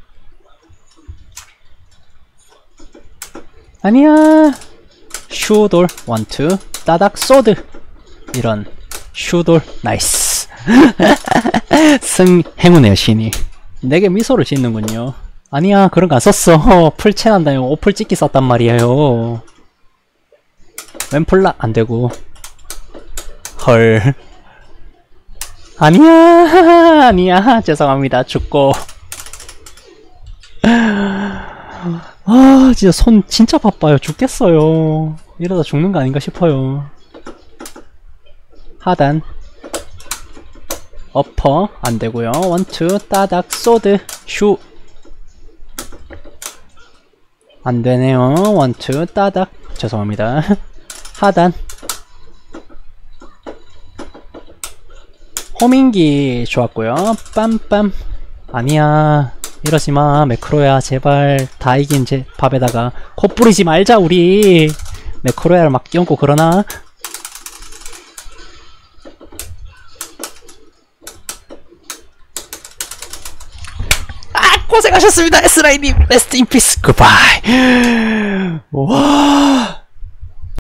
아니야 슈돌 원투 따닥 소드 이런 슈돌 나이스. 행운의 여신이 내게 미소를 짓는군요. 아니야 그런 거 안 썼어. 풀체 난다요. 오플 찍기 썼단 말이에요. 왼플라 안되고 헐 아니야 아니야 죄송합니다. 죽고 아 진짜 손 진짜 바빠요. 죽겠어요. 이러다 죽는 거 아닌가 싶어요. 하단 어퍼 안되고요. 원투 따닥 소드 슈 안되네요. 원투 따닥 죄송합니다. 하단 호밍기 좋았고요. 빰빰 아니야 이러지마 매크로야 제발. 다 이긴 제 밥에다가 코 뿌리지 말자 우리. 매크로야를 막 끼얹고 그러나. 고생하셨습니다. S라인님 레스트 인 피스 굿바이. 와